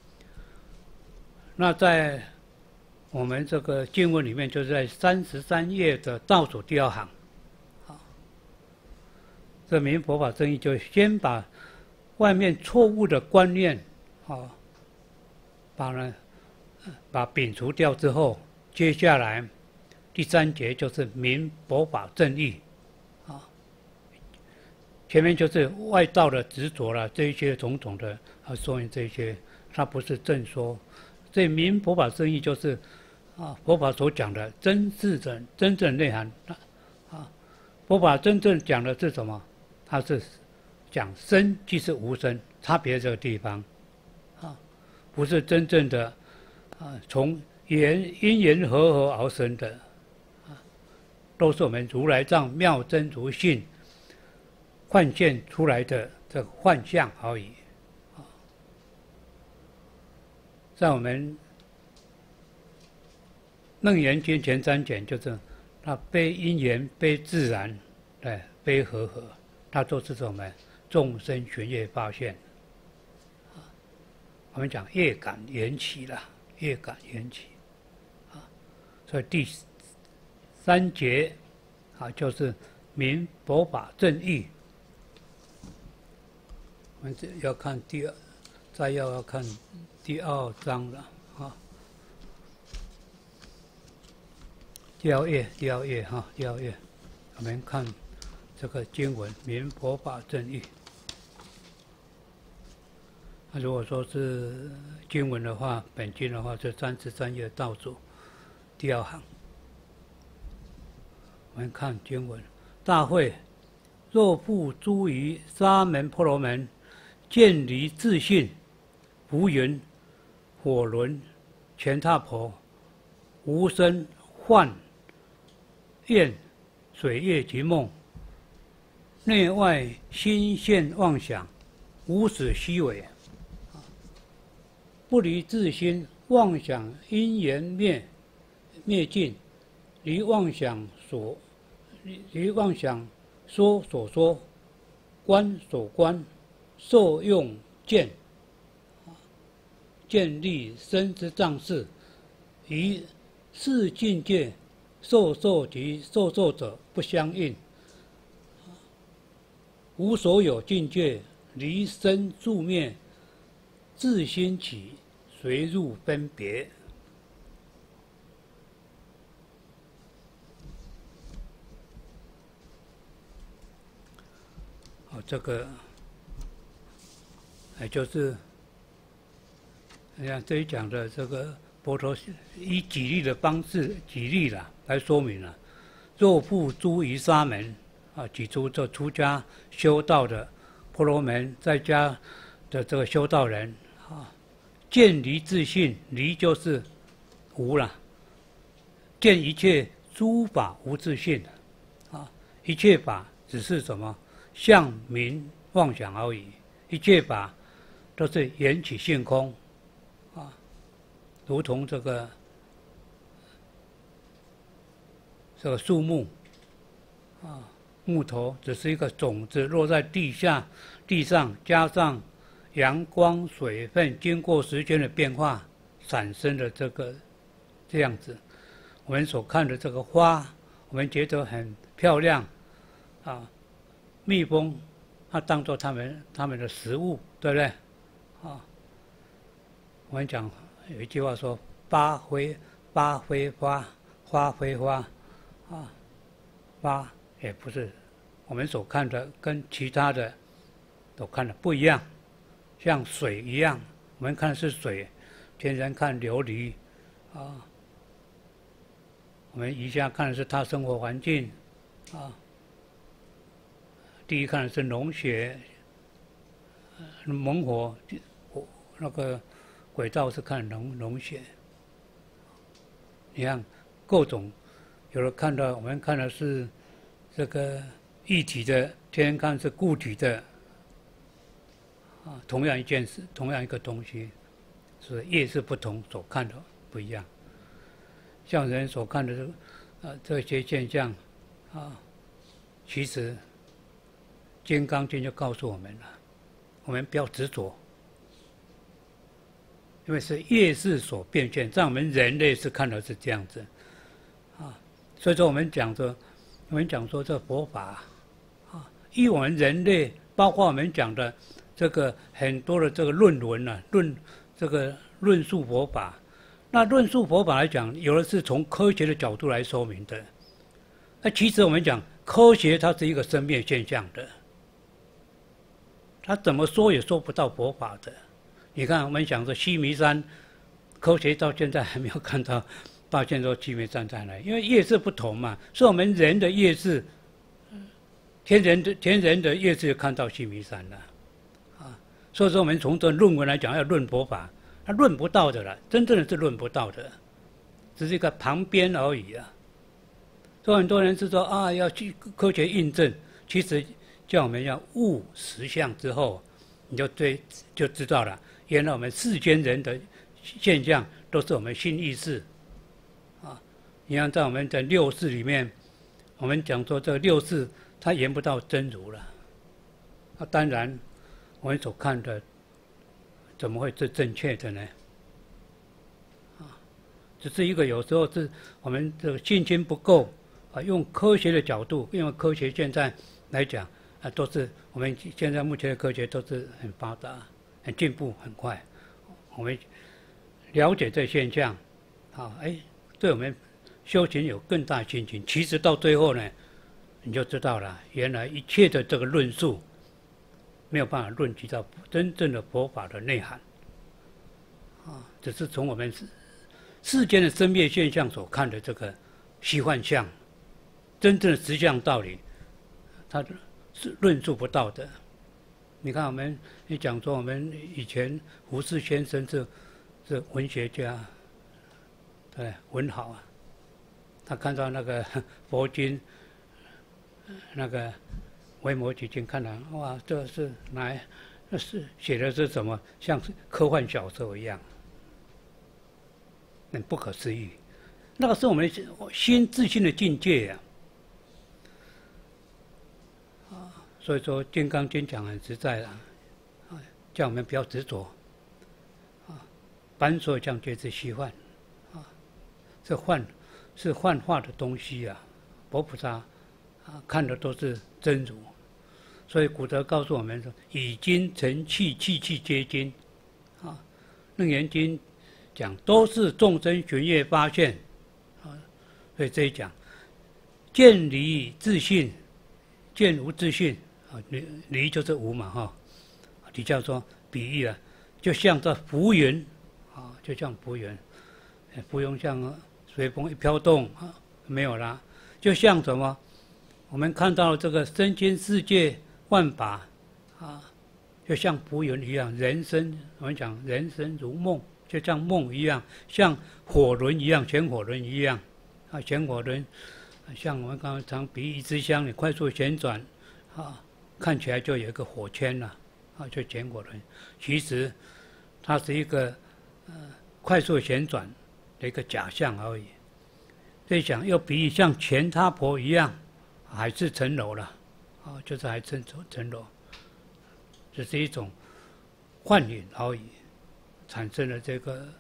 那在我们这个经文里面，就是在33页的倒数第二行。这明佛法正义就先把外面错误的观念把摒除掉之后，接下来第3节就是明佛法正义，啊，前面就是外道的执着了，这一些种种的说明这些，它不是正说。所以明佛法正义就是佛法所讲的真正内涵佛法真正讲的是什么？它是讲生即是无生，差别这个地方不是真正的从因缘和合而生的都是我们如来藏妙真如性幻现出来的这个幻象而已。在我们楞严经前3卷，就是它非因缘非自然，非和合，它都是我们众生寻业发现。我们讲业感缘起了，业感缘起所以第3节就是明佛法正义。我们要看再要看第2章了第二页，我们看这个经文明佛法正义。如果说是经文的话，本经的话是33页倒数第2行。我们看经文：大会若复诸于沙门婆罗门，见离自性，浮云、火轮、乾闼婆、无生幻、焰、水月及梦，内外心现妄想，无始虚伪，不离自心，妄想因缘灭尽，离妄想说所说，观所观，受用见，建立身之藏事，于四境界受及受者不相应，无所有境界，离生住灭，自心起，随入分别。这个就是这里讲的这个佛陀以举例的方式举例了来说明了。若复诸于沙门举出这出家修道的婆罗门，在家的这个修道人见离自性，离就是无了，见一切诸法无自性一切法只是什么相名妄想而已，一切法都是缘起性空如同这个树木木头只是一个种子落在地上，加上阳光、水分，经过时间的变化产生的这样子。我们所看的这个花，我们觉得很漂亮蜜蜂它当作他们的食物，对不对我们讲有一句话说花非花，花非花花也不是我们所看的跟其他的都看的不一样。像水一样，我们看的是水，天人看琉璃我们一下看的是它生活环境第一看的是龙血猛火，那个轨道是看龙血。你看各种，有的看到我们看的是这个液体的，天人看是固体的同样一件事，同样一个东西，是业是不同，所看的不一样。像人所看的这些现象其实《金刚经》就告诉我们了，我们不要执着，因为是业识所变现，在我们人类是看到是这样子所以说我们讲说这佛法依我们人类，包括我们讲的这个很多的这个论文论述佛法， 那论述佛法来讲，有的是从科学的角度来说明的。那其实我们讲科学，它是一个生灭现象的，它怎么说也说不到佛法的。你看，我们讲说须弥山，科学到现在还没有看到发现说须弥山在哪里，因为业识不同嘛，所以我们人的业识，天人的业识看到须弥山了，啊，所以说我们从这论文来讲要论佛法，它论不到的了，真正的是论不到的，只是一个旁边而已啊。所以很多人是说啊，要去科学印证，其实叫我们要悟实相之后，你就知道了，原来我们世间人的现象都是我们心意识啊。你看在我们的六识里面，我们讲说这六识它言不到真如了，啊，当然我们所看的怎么会是正确的呢？啊，只是一个有时候是我们这个信心不够。啊，用科学的角度，因为科学现在来讲，啊，都是我们现在目前的科学都是很发达、很进步、很快。我们了解这现象，啊，对我们修行有更大信心。其实到最后呢，你就知道了，原来一切的这个论述没有办法论及到真正的佛法的内涵，啊，只是从我们世间的生灭现象所看的这个虚幻相。真正的实相道理，它是论述不到的。你看，你讲说我们以前胡适先生是文学家，对，文豪啊。他看到那个佛经，那个《维摩诘经》，看了哇，这是那是写的是什么？像科幻小说一样，很不可思议。那个是我们自信的境界呀。所以说，《金刚经》讲很实在了，叫我们不要执着，凡所讲皆是虚幻，是幻化的东西啊。佛菩萨看的都是真如，所以古德告诉我们说：“以精成器，器器皆精。”啊，《楞严经》讲都是众生寻业发现，啊，所以这一讲见离自性，见无自性。啊，离就是无嘛，哈，你叫做比喻啊，就像这浮云，啊，就像浮云，浮云像随风一飘动啊，没有啦，就像什么？我们看到这个身心世界万法啊，就像浮云一样，人生我们讲人生如梦，就像梦一样，像火轮一样，旋火轮一样，啊，旋火轮像我们刚刚常比喻一支香，你快速旋转，啊。看起来就有一个火圈了，啊，就旋火轮。其实它是一个快速旋转的一个假象而已。所以讲又比喻像钱他婆一样，海市蜃楼了，啊，就是海市蜃楼，只是一种幻影而已，产生了这个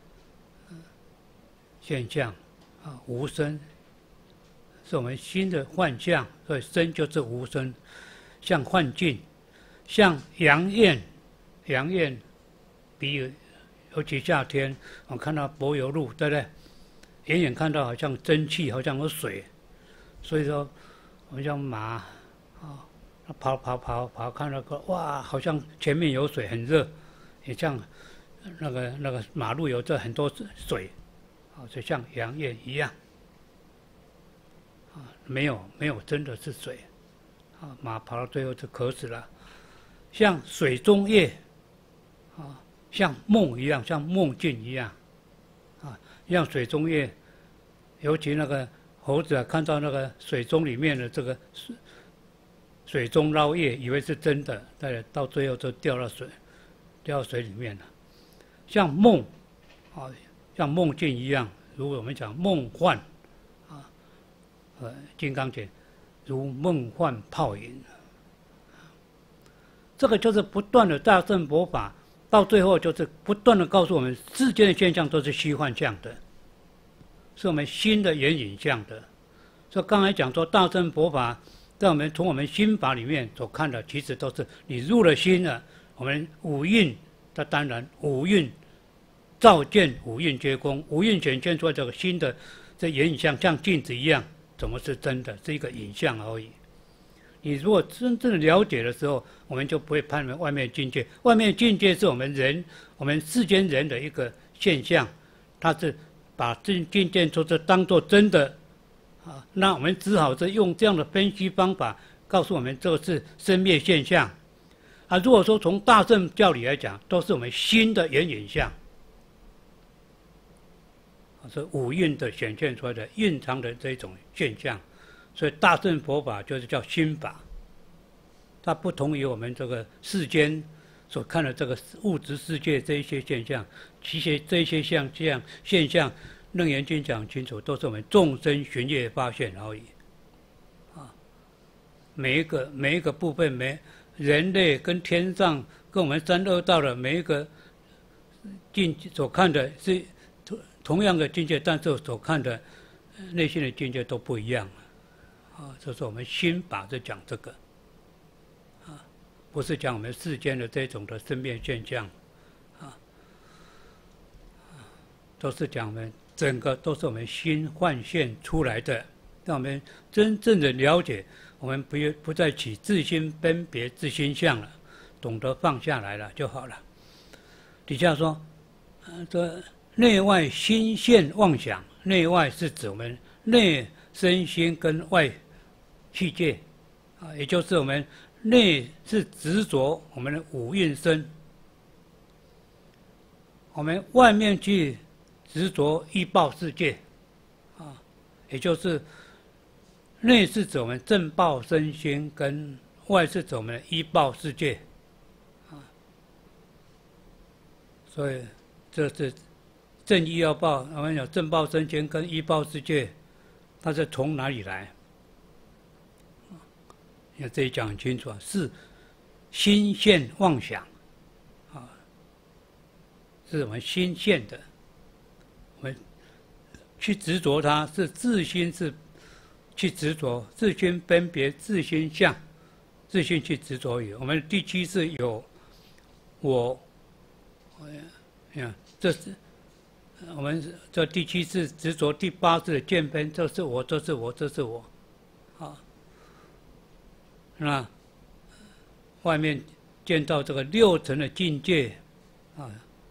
现象，啊，无声，是我们心的幻象，所以声就是无声。像幻境，像阳焰，阳焰，比如尤其夏天，我看到柏油路，对不对？远远看到好像蒸汽，好像有水，所以说我们像马，啊，跑，看那个哇，好像前面有水，很热，也像那个马路有这很多水，啊，就像阳焰一样，啊，没有真的是水。马跑到最后就渴死了，像水中月，啊，像梦一样，像梦境一样，啊，像水中月，尤其那个猴子啊，看到那个水中里面的这个水中捞月，以为是真的，但到最后就掉到水里面了，像梦，啊，像梦境一样。如果我们讲梦幻，啊，金刚经。如梦幻泡影，这个就是不断的大乘佛法，到最后就是不断的告诉我们，世间的现象都是虚幻相的，是我们心的眼影像的。所以刚才讲说大乘佛法，在我们从我们心法里面所看的，其实都是你入了心了，我们五蕴，它当然五蕴照见五蕴皆空，五蕴显现出来这个新的这眼影像，像镜子一样，怎么是真的？是一个影像而已。你如果真正的了解的时候，我们就不会判断外面的境界。外面的境界是我们人，我们世间人的一个现象，它是把这境界就是当作真的啊。那我们只好是用这样的分析方法，告诉我们这个是生灭现象。啊，如果说从大乘教理来讲，都是我们心的眼影像，是五蕴的显现出来的蕴藏的这种现象。所以大乘佛法就是叫心法，它不同于我们这个世间所看的这个物质世界这一些现象，其实这一些现象，楞严经讲清楚，都是我们众生寻业发现而已。啊，每一个部分，人类跟天上跟我们三恶道的每一个境所看的是同样的境界，但是所看的内心的境界都不一样。啊，这是我们心法在讲这个，啊，不是讲我们世间的这种的生灭现象，啊，都是讲我们整个都是我们心幻现出来的，让我们真正的了解，我们不再起自心分别自心相了，懂得放下来了就好了。底下说，这内外心现妄想，内外是指我们内身心跟外器界，啊，也就是我们内是执着我们的五蕴身，我们外面去执着依报世界，啊，也就是内是指我们正报身心，跟外是指我们的依报世界，啊，所以这是正依要报，我们有正报身心跟依报世界，它是从哪里来？你看这里讲很清楚啊，是心现妄想，啊，是我们心现的，我们去执着它，是自心是去执着，自心分别，自心相，自心去执着于我们第七是有我，你看这是我们这第七是执着，第八是见分，这是我，这是我，这是我，啊。那外面见到这个六层的境界，啊，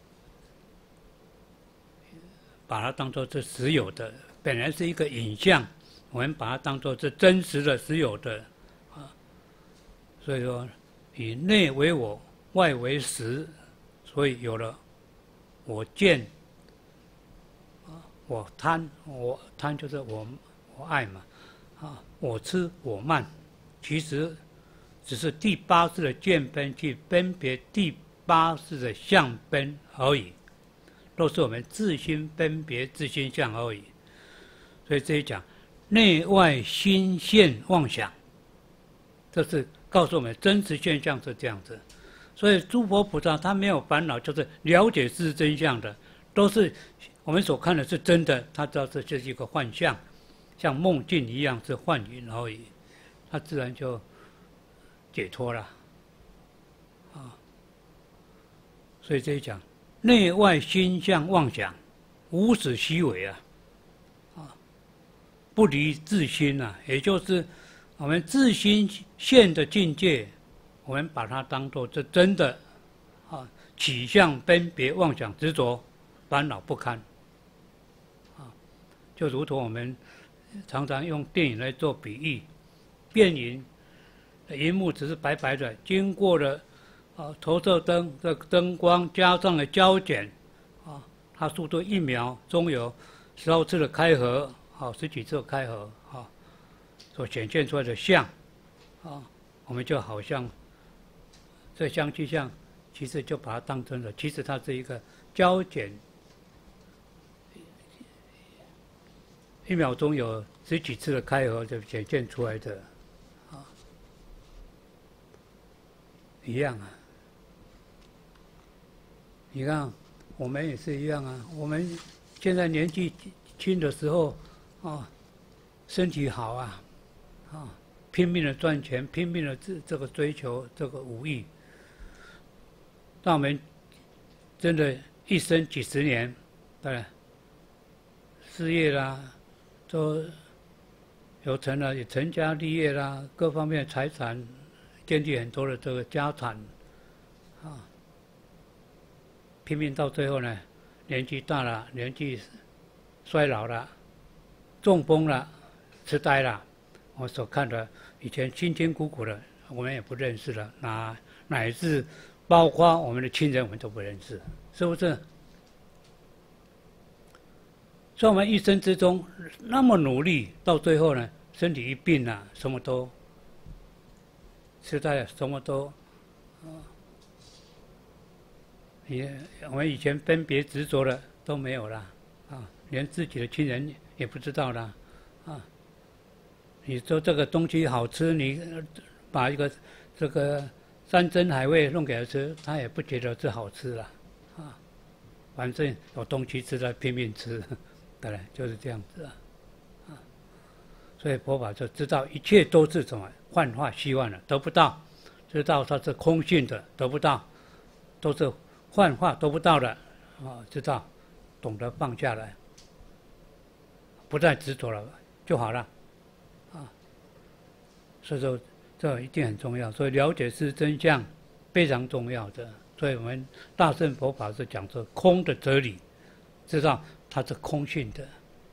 把它当作是实有的，本来是一个影像，我们把它当作是真实的实有的，啊，所以说以内为我，外为实，所以有了我见，啊，我贪就是我爱嘛，啊，我痴我慢。其实只是第八识的见分去分别第八识的相分而已，都是我们自心分别自心相而已。所以这一讲内外心现妄想，这是告诉我们真实现象是这样子。所以诸佛菩萨他没有烦恼，就是了解是真相的，都是我们所看的是真的，他知道这就是一个幻象，像梦境一样是幻影而已。他自然就解脱了，啊！所以这一讲，内外心相妄想，无始虚伪啊，啊，不离自心啊，也就是我们自心现的境界，我们把它当作这真的，啊，起相分别妄想执着，烦恼不堪，啊，就如同我们常常用电影来做比喻。电影的荧幕只是白白的，经过了投射灯的灯光加上了胶卷，啊，它速度1秒钟有12次的开合，啊，10几次的开合，啊，所显现出来的像，啊，我们就好像这相机像，其实就把它当真的，其实它是一个胶卷，1秒钟有10几次的开合就显现出来的。一样啊，你看，我们也是一样啊。我们现在年纪轻的时候，啊，身体好啊，啊，拼命的赚钱，拼命的这个追求这个武艺。当我们真的一生几十年，对，事业啦，都有成了，也成家立业啦，各方面财产建立很多的这个家产，啊，拼命到最后呢，年纪大了，年纪衰老了，中风了，痴呆了。我所看的以前辛辛苦苦的，我们也不认识了，乃至包括我们的亲人，我们都不认识，是不是？所以我们一生之中那么努力，到最后呢，身体一病了，什么都痴呆了，什么都我们以前分别执着的都没有了啊，连自己的亲人也不知道了啊。你说这个东西好吃，你把一个这个山珍海味弄给他吃，他也不觉得这好吃了啊。反正有东西吃，他拼命吃，对，就是这样子啊。所以佛法就知道一切都是什么幻化虚幻的，得不到；知道它是空性的，得不到，都是幻化得不到的啊。知道，懂得放下来，不再执着了就好了啊。所以说这一定很重要，所以了解是真相非常重要的。所以我们大乘佛法是讲这空的哲理，知道它是空性的。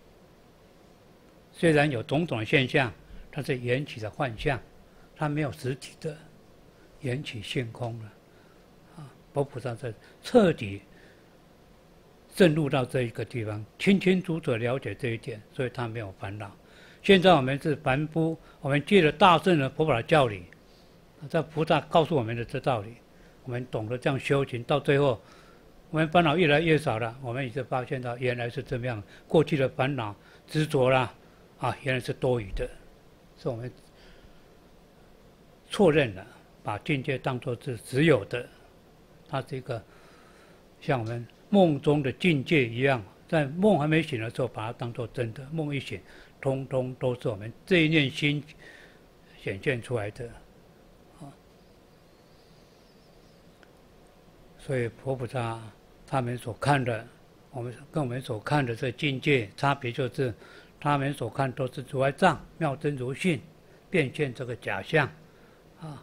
虽然有种种现象，它是缘起的幻象，它没有实体的缘起性空了。啊，佛菩萨是彻底深入到这一个地方，清清楚楚了解这一点，所以他没有烦恼。现在我们是凡夫，我们借了大乘的佛法的教理，这菩萨告诉我们的这道理，我们懂得这样修行，到最后我们烦恼越来越少了，我们已经发现到原来是这么样，过去的烦恼执着啦，啊，原来是多余的，是我们错认了，把境界当作是只有的，它是一个像我们梦中的境界一样，在梦还没醒的时候把它当作真的，梦一醒，通通都是我们这一念心显现出来的，所以佛菩萨他们所看的，我们跟我们所看的这境界差别就是，他们所看都是如来藏妙真如性变现这个假象，啊，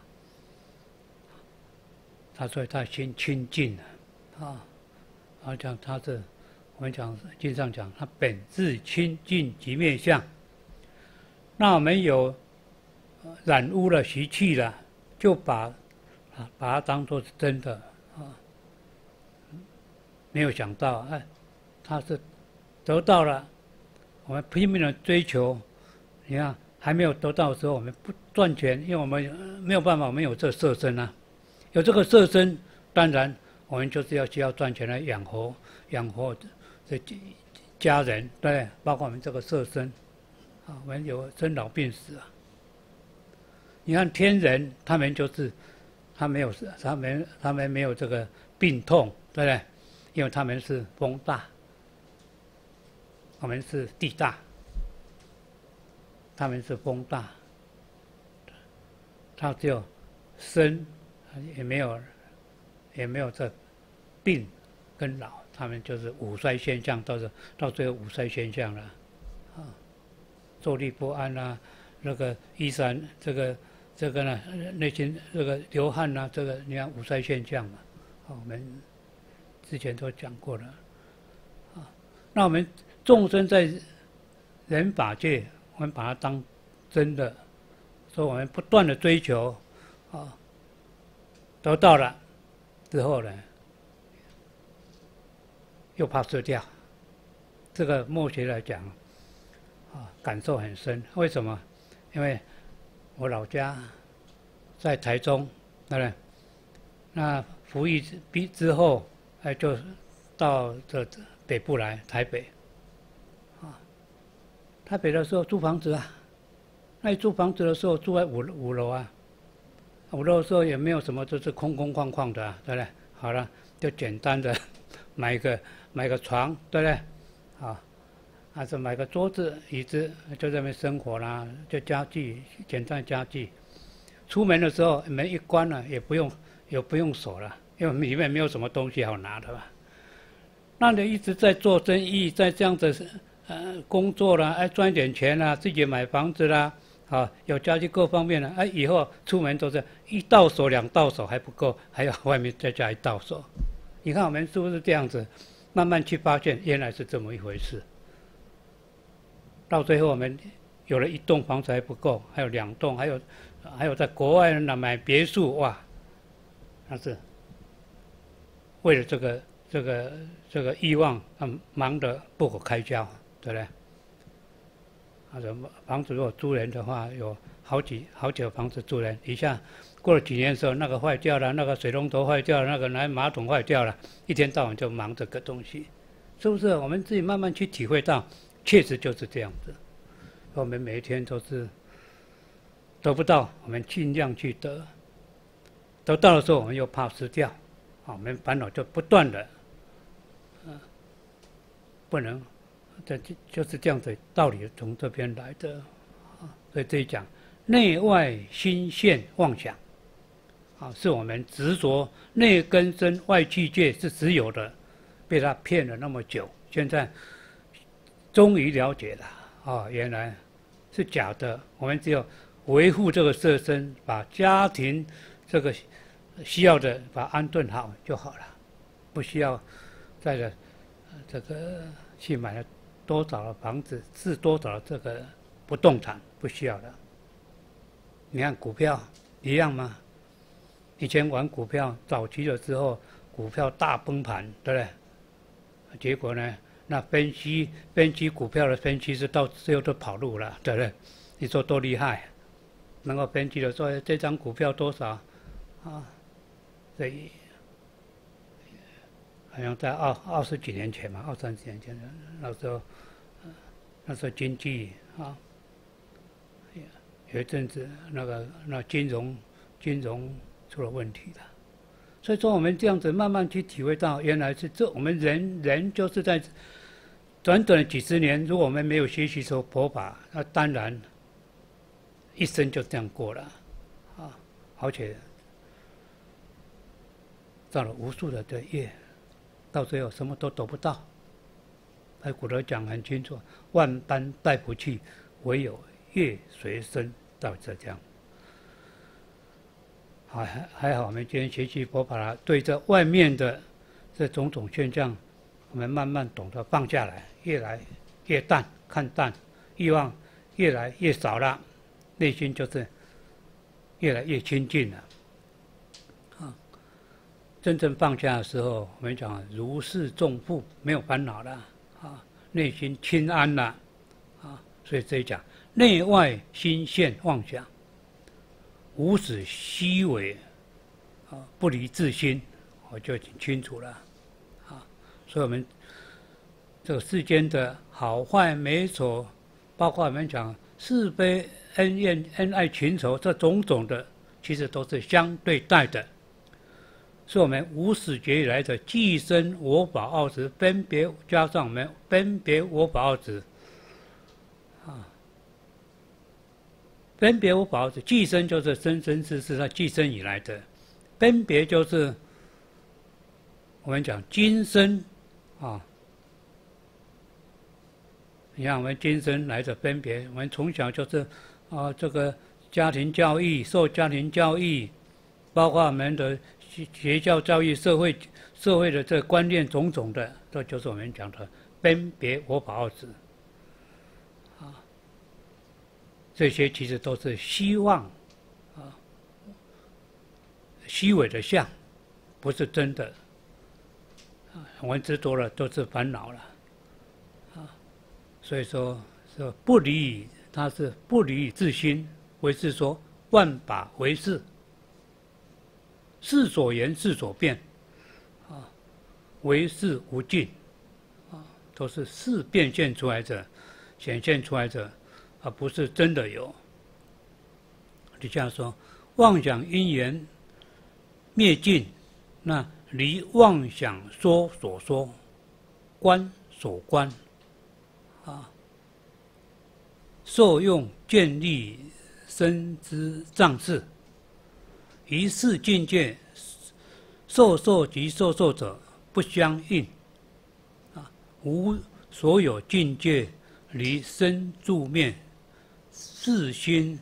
所以他心清净了，啊，然后讲他是我们讲经上讲，他本自清净即灭相。那我们有染污了习气了，就把它当作是真的啊。没有想到，哎，他是得到了，我们拼命的追求，你看还没有得到的时候，我们不赚钱，因为我们没有办法，我们有这色身啊，有这个色身，当然我们就是需要赚钱来养活这家人，对，包括我们这个色身啊，我们有生老病死啊。你看天人，他们就是他们没有这个病痛，对不对？因为他们是风大，我们是地大，他们是风大，他只有生，也没有这病跟老，他们就是五衰现象，到最后五衰现象了，啊，坐立不安啊，那个衣衫这个呢，内心这个流汗啊，这个你看五衰现象嘛，我们之前都讲过了，啊，那我们众生在人法界，我们把它当真的，所以我们不断的追求，啊，得到了之后呢，又怕失掉。这个末学来讲，啊，感受很深。为什么？因为我老家在台中，对不对？那服役之后，就到这北部来，台北。啊，台北的时候租房子啊，那租房子的时候住在五楼啊，5楼的时候也没有什么，就是空空旷旷的，对不对？好了，就简单的买个床，对不对？啊，还是买个桌子、椅子，就在那边生活啦，就家具，简单家具。出门的时候门一关了，也不用锁了，因为里面没有什么东西好拿的吧。 那你一直在做生意，在这样子工作啦，赚点钱啦，自己买房子啦，有家具各方面啦，以后出门都是一到手两到手还不够，还要外面再加一到手。你看我们是不是这样子，慢慢去发现原来是这么一回事。到最后我们有了一栋房子还不够，还有2栋，还有在国外买别墅，哇，那是为了这个欲望，忙得不可开交，对不对？房子如果租人的话，有好几个房子租人，一下过了几年的时候，那个坏掉了，那个水龙头坏掉了，那个马桶坏掉了，一天到晚就忙这个东西，是不是？我们自己慢慢去体会到，确实就是这样子。我们每一天都是得不到，我们尽量去得，得到的时候我们又怕失掉，我们烦恼就不断的，不能。这就是这样的道理，从这边来的，所以这一讲内外心现妄想，是我们执着内根身外气界是只有的，被他骗了那么久，现在终于了解了，原来是假的。我们只有维护这个色身，把家庭这个需要的把它安顿好就好了，不需要再这个去买了多少的房子，是多少的这个不动产，不需要的。你看股票一样吗？以前玩股票早期的时候，股票大崩盘，对不对？结果呢，那分析股票的分析师到最后都跑路了，对不对？你说多厉害，能够分析的说这张股票多少所以好像在20几年前嘛，20、30年前，那时候经济有一阵子那金融出了问题了，所以说我们这样子慢慢去体会到，原来是我们人就是在短短的几十年，如果我们没有学习说佛法，那当然一生就这样过了而且造了无数的业。到最后什么都得不到。古德讲很清楚，万般带不去，唯有业随身，到这样。还好，我们今天学习佛法，对这外面的这种种现象，我们慢慢懂得放下来，越来越淡，看淡，欲望越来越少了，内心就是越来越清净了。真正放下的时候，我们讲如释重负，没有烦恼了内心清安了所以这一讲内外心现妄想，无始虚伪不离自心，我就挺清楚了所以我们这个世间的好坏美丑，包括我们讲是非恩怨恩爱情仇，这种种的，其实都是相对待的。是我们无始劫以来的寄生我法二执，分别加上我们分别我法二执分别我法二执，寄生就是生生世世它寄生以来的，分别就是我们讲今生你看我们今生来的分别，我们从小就是这个家庭教育，受家庭教育，包括我们的学校教育、社会的这个观念种种的，这就是我们讲的分别我法二执这些其实都是虚妄虚伪的相，不是真的我们执着了都是烦恼了所以说不离，它是不离自心，为是说万法唯是，是所言是所变唯是无尽都是事变现出来的，显现出来的，而不是真的有。你这样说，妄想因缘灭尽，那离妄想说所说，观所观受用建立身之藏事，于是境界受受及受受者不相应无所有境界离身住灭，自心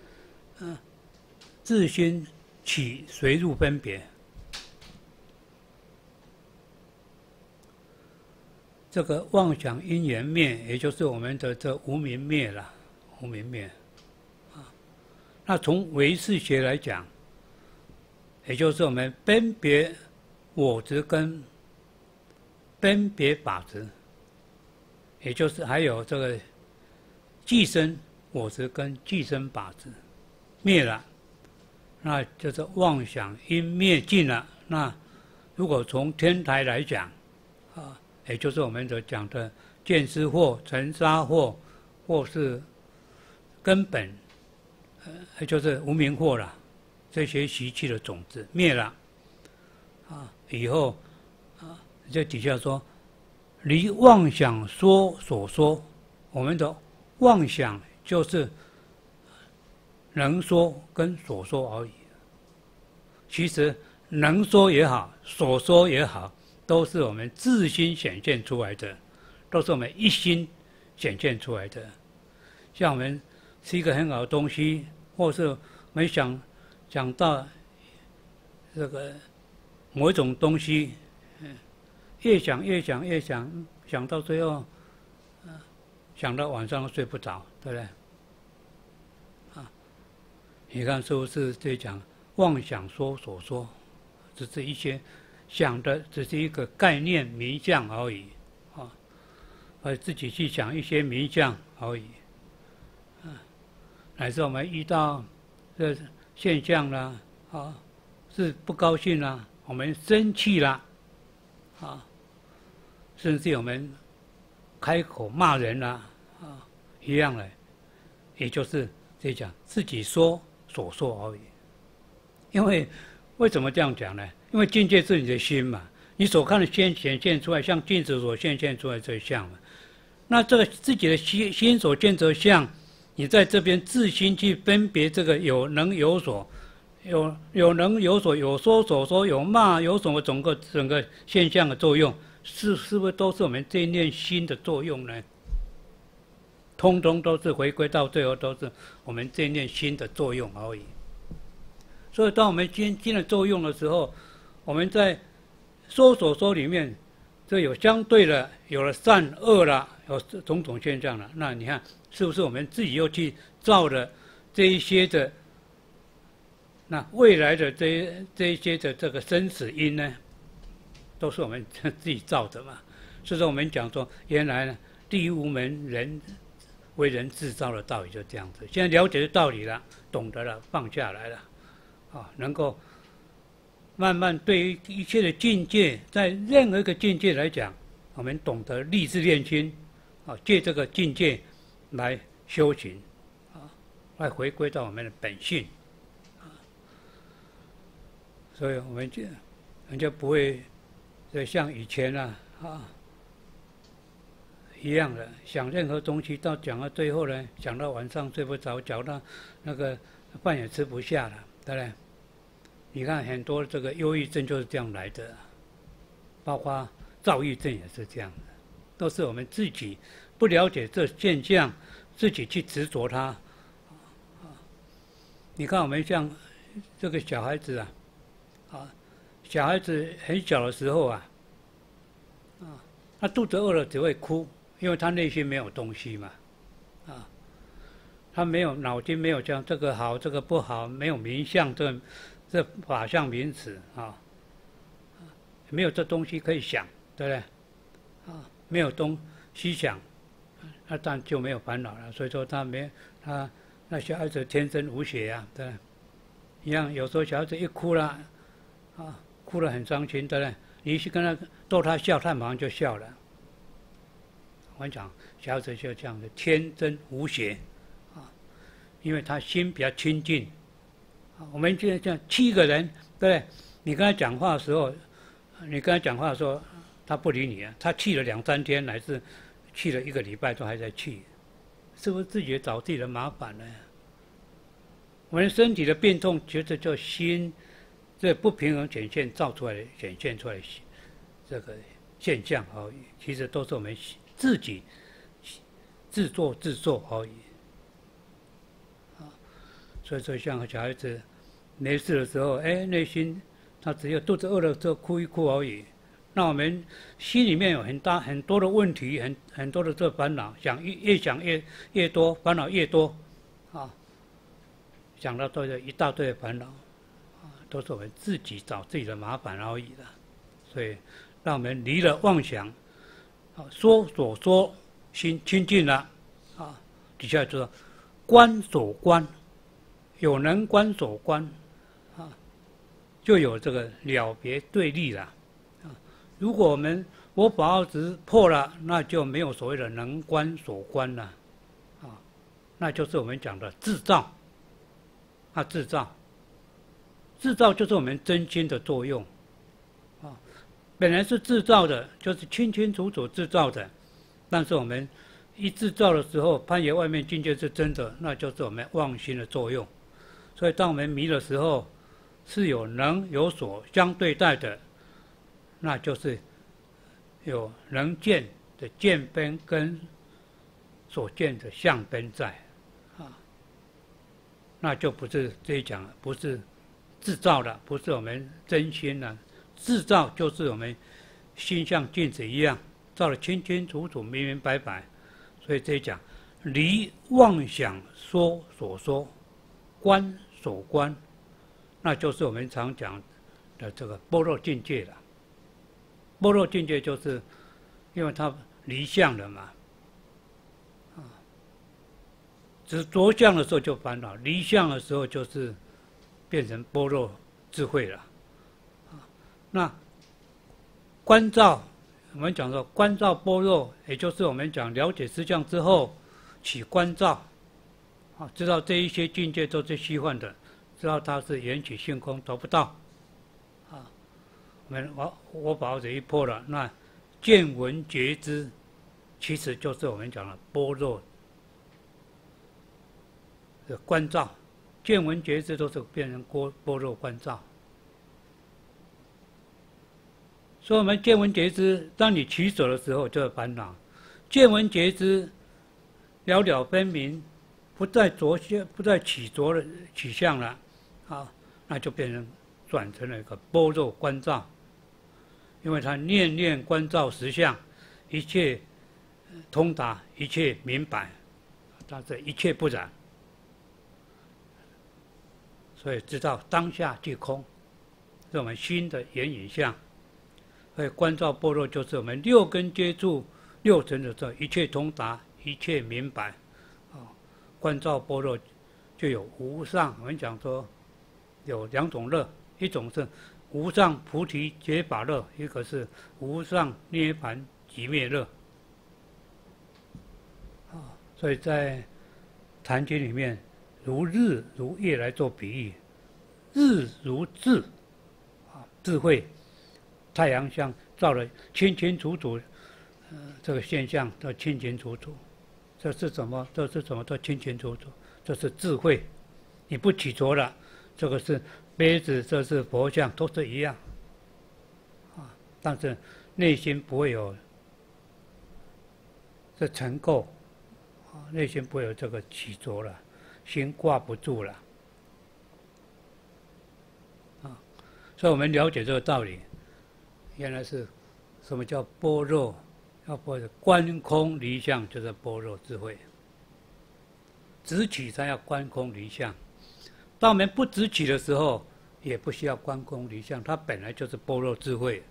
起随入分别。这个妄想因缘灭，也就是我们的这无明灭了，无明灭。那从唯识学来讲，也就是我们分别我执跟分别法执，也就是还有这个寄生我执跟寄生法执灭了，那就是妄想因灭尽了。那如果从天台来讲，也就是我们所讲的见思惑、尘沙惑，或是根本，也就是无明惑了，这些习气的种子灭了，以后，这底下说，离妄想说所说，我们的妄想就是能说跟所说而已。其实能说也好，所说也好，都是我们自心显现出来的，都是我们一心显现出来的。像我们吃一个很好的东西，或是我们讲到这个某一种东西，越想想到最后，想到晚上都睡不着，对不对？你看是不是这讲妄想说所说，只是一些想的，只是一个概念名相而已，自己去想一些名相而已，乃至我们遇到这现象啦，是不高兴啦，我们生气啦，甚至我们开口骂人啦，一样的，也就是这讲自己说所说而已。因为为什么这样讲呢？因为境界是你的心嘛，你所看的显现出来，像镜子所显现出来这相嘛，那这个自己的心所见这相，你在这边自心去分别这个有能有所，有能有所，有说所说，有骂有什么整个现象的作用，是不是都是我们这一念心的作用呢？通通都是回归到最后，都是我们这一念心的作用而已。所以，当我们心的作用的时候，我们在说所说里面，这有相对的，有了善恶了，有种种现象了。那你看，是不是我们自己又去造了这一些的，那未来的这一些的这个生死因呢，都是我们自己造的嘛？所以说，我们讲说，原来呢，第一无门人为人制造的道理就这样子。现在了解的道理了，懂得了，放下来了。能够慢慢对于一切的境界，在任何一个境界来讲，我们懂得立志练心，借这个境界来修行，来回归到我们的本性，所以我们就不会像以前一样的想任何东西，讲到最后呢，讲到晚上睡不着，讲到那个饭也吃不下了，对不对？你看很多这个忧郁症就是这样来的，包括躁郁症也是这样的，都是我们自己不了解这现象，自己去执着它。你看我们像这个小孩子小孩子很小的时候他肚子饿了只会哭，因为他内心没有东西嘛，他没有脑筋，没有讲这个好这个不好，没有名相这法相名词没有这东西可以想，对不对？没有东西想，那当然就没有烦恼了。所以说那小孩子天生无邪对不对？一样，有时候小孩子一哭了，哭得很伤心，对不对？你去跟他逗他笑，他马上就笑了。我讲小孩子就这样的天真无邪因为他心比较清净。我们就这样7个人，对不对？你跟他讲话的时候，他不理你他气了2、3天，乃至气了1个礼拜都还在气，是不是自己找自己的麻烦呢？我们身体的病痛，觉得就心这不平衡显现造出来的，显现出来的这个现象而已，其实都是我们自己自作自受而已。所以说，像小孩子没事的时候，内心他只有肚子饿了就哭一哭而已。那我们心里面有很多的问题，很多的这烦恼，越想越多，烦恼越多，想到都有一大堆的烦恼，都是我们自己找自己的麻烦而已的。所以，让我们离了妄想，说所说心清净了，底下就说观所观，有能观所观，就有这个了别对立了。如果我把二执破了，那就没有所谓的能观所观了，那就是我们讲的自造。制造就是我们真心的作用，本来是制造的，就是清清楚楚制造的，但是我们一制造的时候，攀缘外面境界是真的，那就是我们妄心的作用。所以当我们迷的时候，是有能有所相对待的，那就是有能见的见边跟所见的相边在。那就不是这一讲了，不是制造的，不是我们真心的。制造就是我们心像镜子一样，照得清清楚楚、明明白白。所以这一讲，离妄想说所说，观所观，那就是我们常讲的这个般若境界了。般若境界就是因为它离相了嘛。只着相的时候就烦恼，离相的时候就是变成般若智慧了。那观照，我们讲说观照般若，也就是我们讲了解实相之后起观照，知道这一些境界都是虚幻的，知道它是缘起性空，得不到。我把这一破了，那见闻觉知，其实就是我们讲的般若。观照，见闻觉知都是变成般若观照。所以我们见闻觉知，当你取舍的时候就有烦恼；见闻觉知了了分明，不再着相，不再起着的取向了，那就变成转成了一个般若观照。因为它念念观照实相，一切通达，一切明白，它是一切不染。所以知道当下即空，是我们心的眼影相。所以观照般若就是我们六根接触六尘的时候，一切通达，一切明白。观照般若就有无上，我们讲说有两种乐，一种是无上菩提解法乐，一个是无上涅盘寂灭乐。所以在《坛经》里面，如日如月来做比喻，日如智，智慧，太阳像照得清清楚楚，这个现象都清清楚楚。这是什么？这是什么？都清清楚楚。这是智慧，你不起着了，这个是杯子，这是佛像，都是一样。但是内心不会有这尘垢，内心不会有这个起着了。心挂不住了，所以我们了解这个道理，原来是什么叫般若？要般若观空离相，就是般若智慧。直取才要观空离相，当我们不直取的时候，也不需要观空离相，它本来就是般若智慧，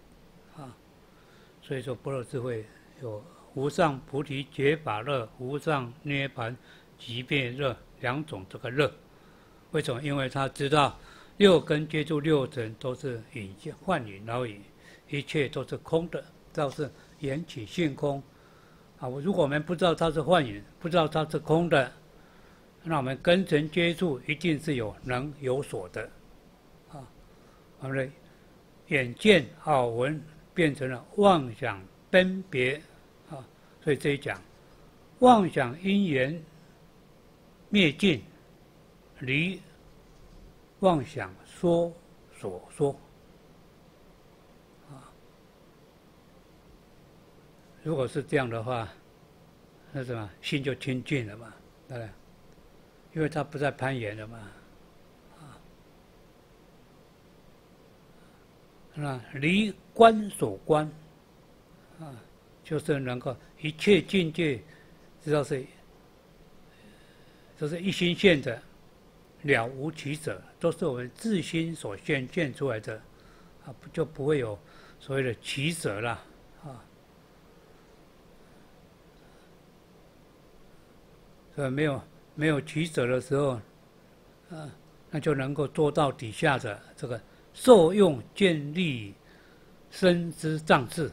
所以说般若智慧有无上菩提解法乐、无上涅盘寂灭乐两种这个乐。为什么？因为他知道六根接触六尘都是幻影而已，一切都是空的，都是缘起性空。如果我们不知道它是幻影，不知道它是空的，那我们跟尘接触一定是有能有所的。我们的眼见耳闻变成了妄想分别，所以这一讲妄想因缘灭尽，离妄想说所说。 如果是这样的话，那什么心就清净了嘛，对不对？因为他不再攀岩了嘛，那离观所观，就是能够一切境界，知道是，就是一心现的，了无取舍，都是我们自心所现出来的，就不会有所谓的取舍啦，所以没有取舍的时候，那就能够做到底下的这个受用建立身之藏事，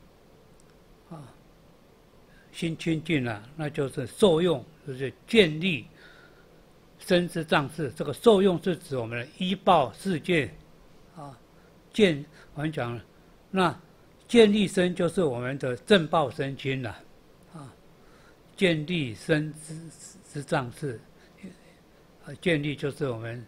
心清净了，那就是受用，就是建立身之藏事。这个受用是指我们的依报世界，我们讲，那建立身就是我们的正报身心了，建立身之藏事，建立就是我们，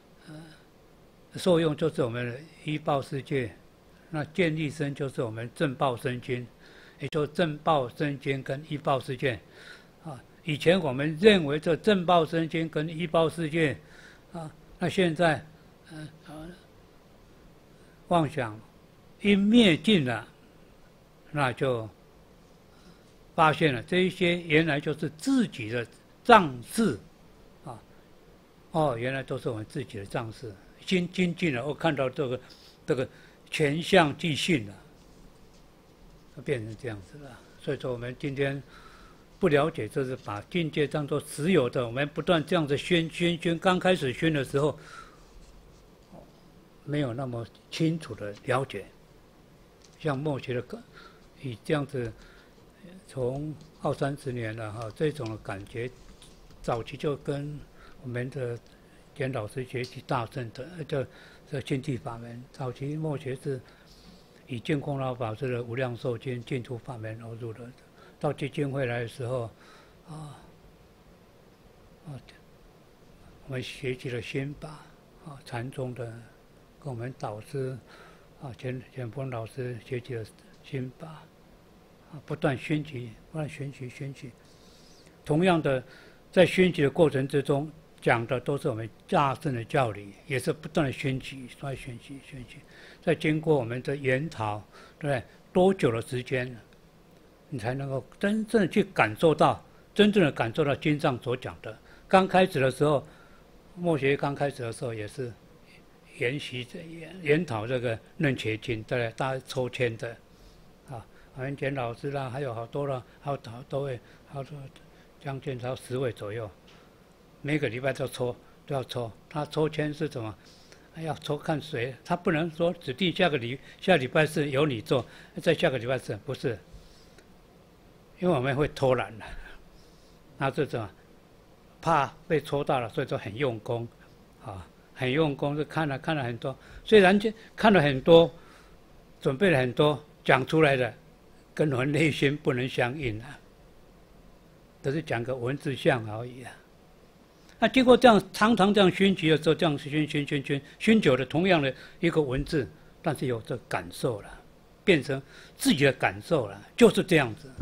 受用就是我们的依报世界，那建立身就是我们正报身心，也就是正报身心跟依报世界，以前我们认为这正报身心跟依报世界，那现在，妄想一灭尽了，那就发现了这一些原来就是自己的藏事，原来都是我们自己的藏事。心精进了，我看到这个全相即性了，就变成这样子了。所以说我们今天不了解，就是把境界当作实有的，我们不断这样子宣。刚开始宣的时候，没有那么清楚的了解。像末学的，以这样子，从20-30年了哈，这种的感觉，早期就跟我们的严老师学习大乘的这净土法门，早期末学是以净空老法师的无量寿经净土法门而入的。到基金会来的时候，我们学习了心法，禅宗的，跟我们导师钱峰老师学习了心法，不断熏习，同样的，在熏习的过程之中，讲的都是我们大乘的教理，也是不断的熏习，再经过我们的研讨，对不对？多久的时间，你才能够真正的去感受到经上所讲的。刚开始的时候，末学刚开始的时候也是研讨这个楞伽经，对，大家抽签的，我们简老师啦，还有好多了，还有好多位，好多将近超10位左右，每个礼拜都要抽。他抽签是什么？要抽看谁，他不能说指定下礼拜是由你做，在下个礼拜是不是？因为我们会偷懒的，那是什么？怕被抽到了，所以说很用功，很用功，是看了很多，虽然看了很多，准备了很多，讲出来的跟我们内心不能相应啊，只是讲个文字像而已啊。那经过这样常常这样熏习的时候，这样熏久的同样的一个文字，但是有这感受了，变成自己的感受了，就是这样子，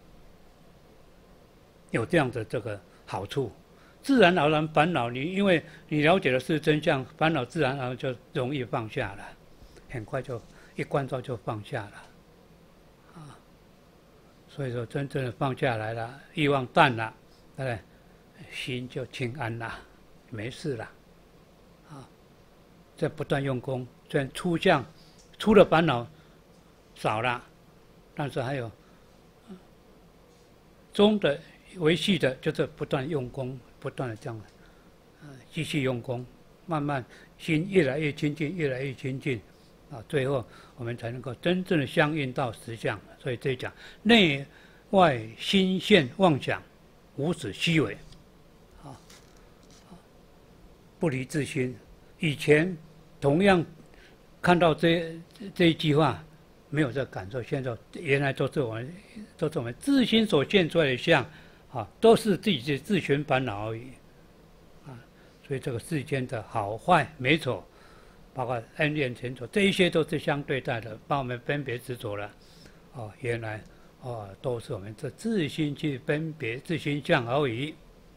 有这样的这个好处。自然而然烦恼，因为你了解的是真相，烦恼自然而然就容易放下了，很快就一关照就放下了，所以说真正的放下来了，欲望淡了，对不对？心就清安了，没事了，在不断用功，虽然出的烦恼少了，但是还有中的维系的，就是不断用功，不断的这样，继续用功，慢慢心越来越清净，最后我们才能够真正的相应到实相。所以这一讲内外心现妄想，无始虚伪，不离自心。以前同样看到这一句话，没有这个感受，现在原来都是我们自心所现出来的相，都是自己的自寻烦恼而已，所以这个世间的好坏美丑，包括恩怨情仇，这一些都是相对待的，把我们分别执着了，原来都是我们这自心去分别自心相而已。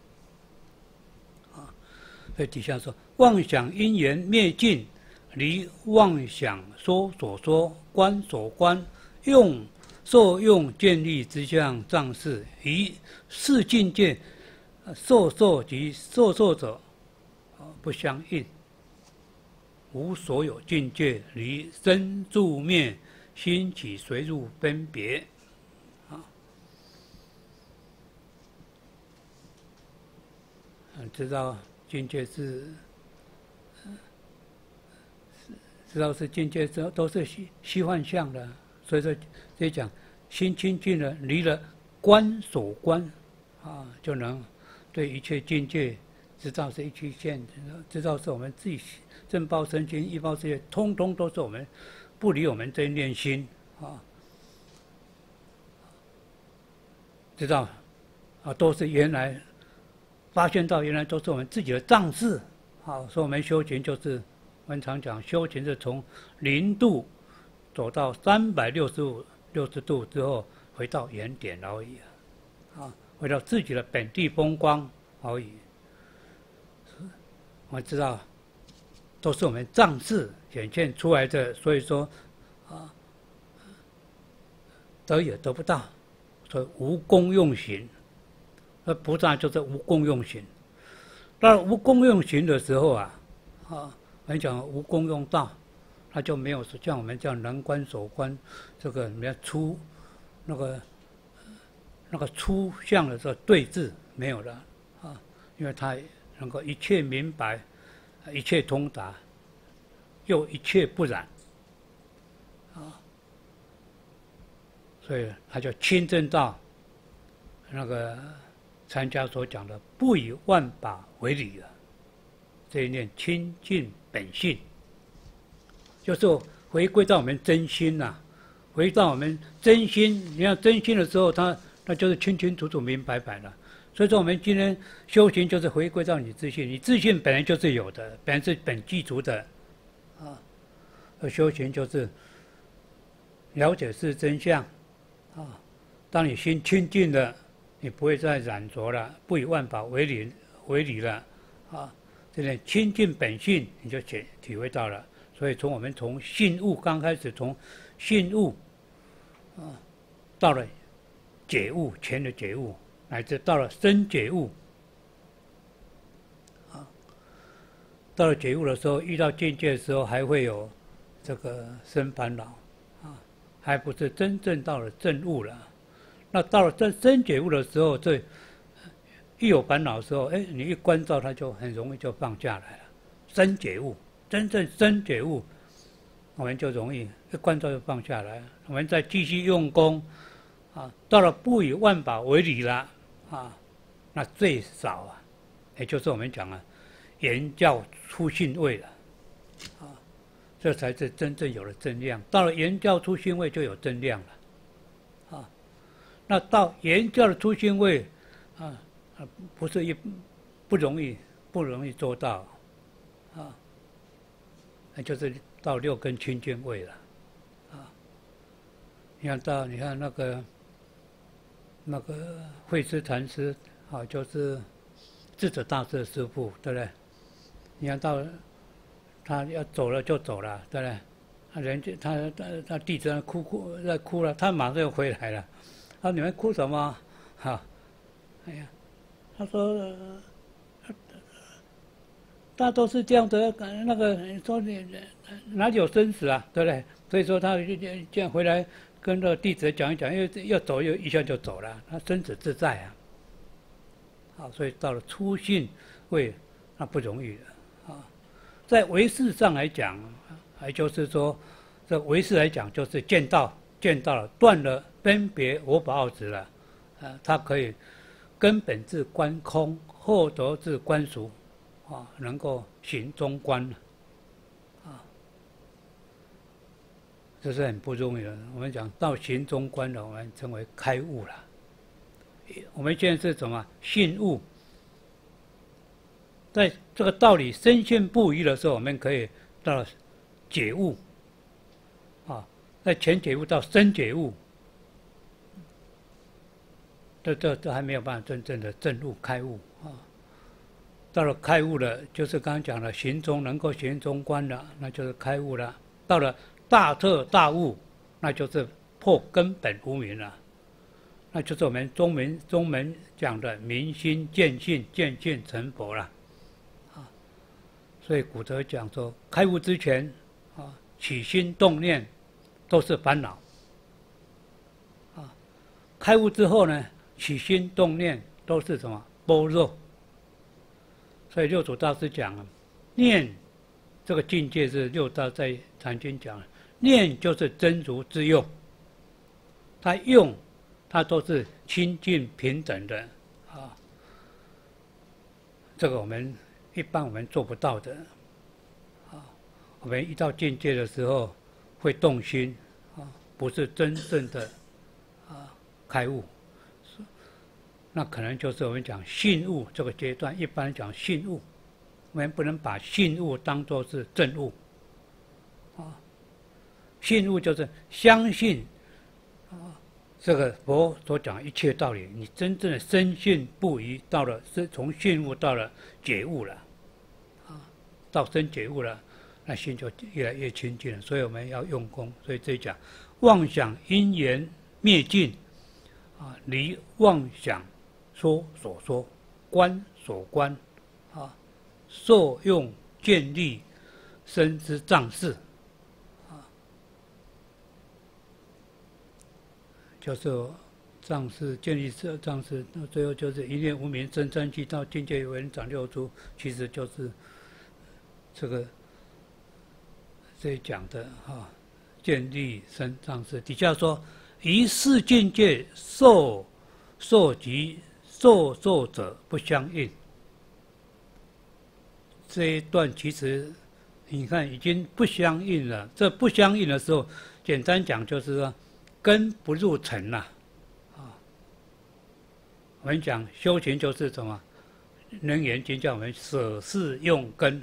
所以底下说，妄想因缘灭尽，离妄想说所说，观所观，用受用建立之相障事，与四境界受受及受受者不相应。无所有境界，离生住灭，心起随入分别。知道境界是，知道是境界，都是虚幻相的。所以说，这里讲心清净了，离了观所观，就能对一切境界知道是一切现，知道是我们自己正报身心、依报世界，通通都是我们不离我们这一念心知道都是原来发现到原来都是我们自己的障事所以我们修行就是我们常讲，修行是从0度走到360度之后，回到原点而已回到自己的本地风光而已。我们知道，都是我们障事显现出来的，所以说得也得不到，所以无功用行。那菩萨就是无功用行。到无功用行的时候我们讲无功用道，他就没有像我们这样能观所观，这个你要出那个出相的时候对峙没有了因为他能够一切明白，一切通达，又一切不染所以他就亲证到那个参加所讲的不以万法为理了。这一念清净本性，就是回归到我们真心回到我们真心。你要真心的时候，那就是清清楚楚、明白白了。所以说，我们今天修行就是回归到你自信，你自信本来就是有的，本来是本具足的而修行就是了解是真相当你心清净了，你不会再染着了，不以万法为理了这点清净本性你就体会到了。所以我们从信悟刚开始，从信悟到了觉悟，前的觉悟，乃至到了深觉悟到了觉悟的时候，遇到境界的时候，还会有这个生烦恼还不是真正到了正悟了。那到了真觉悟的时候，这一有烦恼的时候，你一关照它，就很容易就放下来了。真觉悟，真正真觉悟，我们就容易一关照就放下来。我们再继续用功到了不以万法为理了那最少也就是我们讲言教出信位了这才是真正有了正量。到了言教出信位，就有正量了那到言教的出信位不是不容易做到那就是到6根清净位了你看那个慧思禅师就是智者大师的师父，对不对？你看到他要走了就走了，对不对？他弟子在哭了，他马上就回来了。你们哭什么？哎呀，他说大家都是这样的，那个说你哪里有生死对不对？所以说他这样回来跟那个弟子讲一讲，因为要走又一下就走了，他生死自在所以到了初信位，那不容易在唯识上来讲，也就是说，这唯识来讲就是见到了，断了分别我法二执了，它可以根本自观空，后得自观俗，能够行中观了，这是很不容易的。我们讲到行中观了，我们称为开悟了。我们现在是什么？信悟。在这个道理深信不疑的时候，我们可以到了觉悟，在前觉悟到深觉悟， 这还没有办法真正的证悟开悟啊。到了开悟了，就是刚刚讲了，行中能够行中观了，那就是开悟了。到了大彻大悟，那就是破根本无明了，那就是我们中门讲的明心见性，见性成佛了。啊，所以古德讲说，开悟之前啊，起心动念都是烦恼。啊，开悟之后呢，起心动念都是什么？般若。所以六祖大师讲，念这个境界是六道在禅经讲，念就是真如之用，它用它都是清净平等的啊。这个一般我们做不到的啊。我们一到境界的时候会动心啊，不是真正的开悟。那可能就是我们讲信悟这个阶段，一般讲信悟，我们不能把信悟当作是正悟，啊，信悟就是相信啊，这个佛所讲一切道理，你真正的深信不疑，到了从信悟到了觉悟了，啊，到深觉悟了，那心就越来越清净了。所以我们要用功，所以这一讲妄想因缘灭尽，啊，离妄想说所说，观所观，啊，受用见力，生之藏事，啊，就是藏事见力藏事，那最后就是一念无明生三际，到境界为人长六出，其实就是这一讲的啊，见力生藏事。底下说一世境界受及受者不相应，这一段其实你看已经不相应了。这不相应的时候，简单讲就是说根不入尘了，啊，我们讲修行就是什么？楞严经叫我们舍事用根，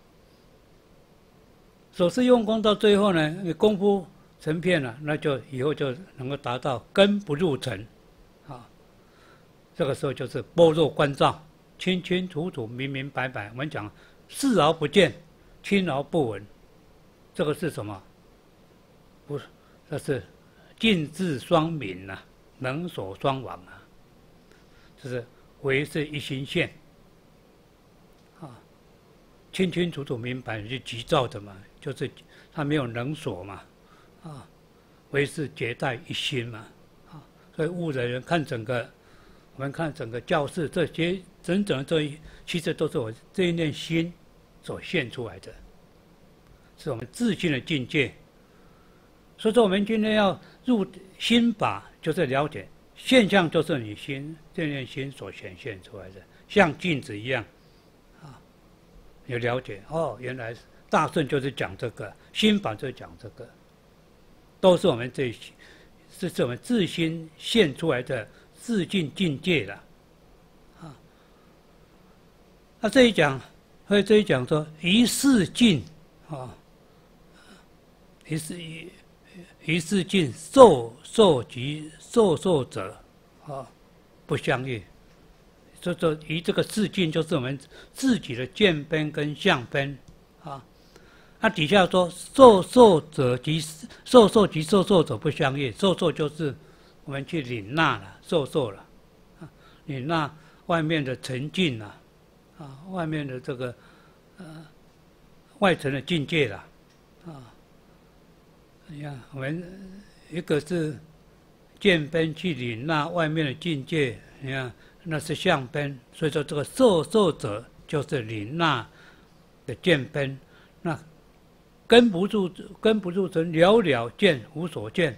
舍事用功到最后呢，你功夫成片了，那就以后就能够达到根不入尘。这个时候就是般若观照，清清楚楚、明明白白。我们讲视而不见，听而不闻，这个是什么？不是，这是尽智双明啊，能所双往啊。就是唯是一心现啊，清清楚楚、明白就急躁的嘛，就是他没有能所嘛，啊，唯是结带一心嘛，啊，所以悟的人看我们看整个教室，这些整整的其实都是我这一念心所现出来的，是我们自信的境界。所以说，我们今天要入心法，就是了解现象，就是你心这念心所显现出来的，像镜子一样，啊，有了解哦，原来大圣就是讲这个，心法就是讲这个，都是我们是我们自心现出来的。自尽境界了，啊，那这一讲说一世尽啊，一世尽受及受者啊不相应，所以说这个世尽就是我们自己的见分跟相分啊。那底下说受者及受者不相应，受就是我们去领纳了。受了，你那外面的沉静了，啊，外面的这个外层的境界了，啊，你看我们一个是见分去领纳外面的境界，你看那是相分，所以说这个受者就是领纳的见分，那根不入尘，了了见无所见。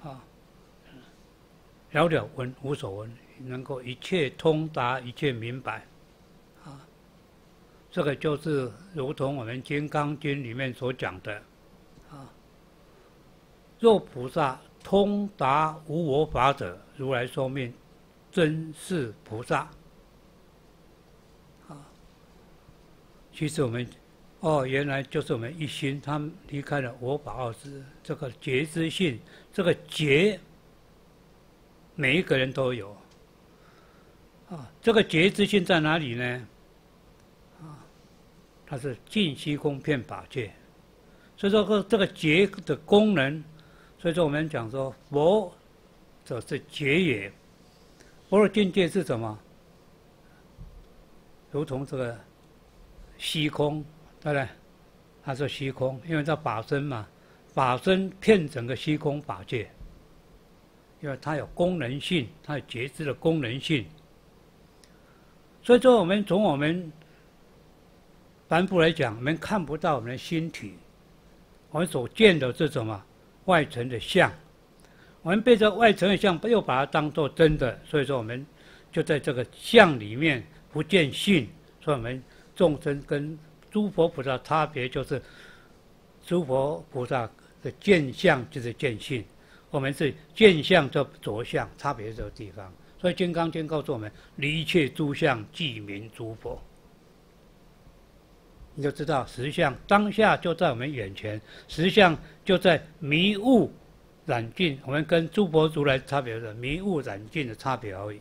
了了闻无所闻，能够一切通达，一切明白，啊，这个就是如同我们《金刚经》里面所讲的，啊，若菩萨通达无我法者，如来说明真是菩萨。啊，其实我们原来就是我们一心，他们离开了我法二执，这个觉知性，这个觉。每一个人都有， 这个觉之性在哪里呢？它是尽虚空遍法界，所以说这个觉的功能，所以说我们讲说佛者是觉也，佛的境界是什么？如同这个虚空，对不对？它是虚空，因为它法身嘛，法身遍整个虚空法界，因为它有功能性，它有觉知的功能性。所以说，从我们凡夫来讲，我们看不到我们的心体，我们所见的是什么？外层的相，我们被这外层的相又把它当作真的，所以说我们就在这个相里面不见性。所以我们众生跟诸佛菩萨差别就是，诸佛菩萨的见相就是见性，我们是见相就着相，差别这个地方。所以《金刚经》告诉我们：离一切诸相，即名诸佛。你就知道实相当下就在我们眼前，实相就在迷雾染尽。我们跟诸佛如来差别是迷雾染尽的差别而已。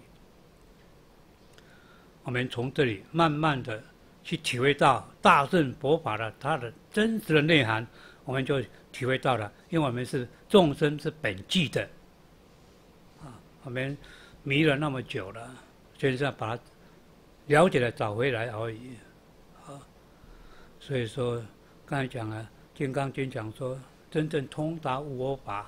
我们从这里慢慢的去体会到大乘佛法的它的真实的内涵，我们就体会到了。因为我们是众生是本具的，我们迷了那么久了，现在把它了解了找回来而已。所以说，刚才讲了《金刚经》讲说，真正通达无我法，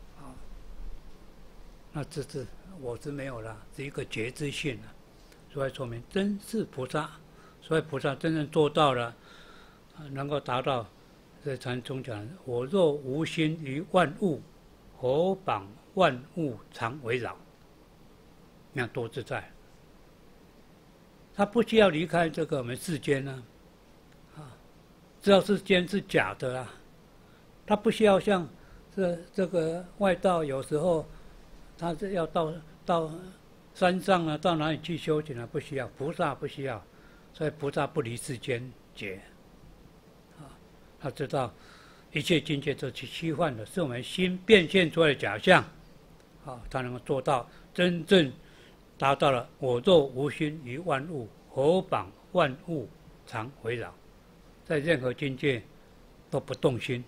那这是我是没有了，是一个觉知性了。所以说明真是菩萨，所以菩萨真正做到了，能够达到这禅宗讲：我若无心于万物，何妨万物常围绕？那样多自在。他不需要离开这个我们世间呢，知道世间是假的啊，他不需要像这个外道有时候他是要到山上啊，到哪里去修行啊？不需要，菩萨不需要，所以菩萨不离世间觉。他知道一切境界都是虚幻的，是我们心变现出来的假象。他能够做到真正达到了我若无心于万物，何妨万物常围绕？在任何境界都不动心。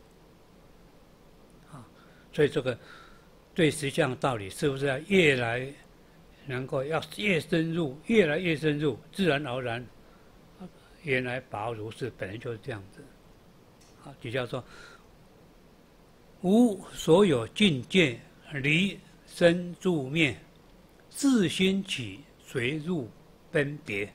所以这个对实相的道理，是不是要越来能够要越深入，越来越深入，自然而然，原来法如是，本来就是这样子。就叫做无所有境界，离生住灭，自心起，随入分别。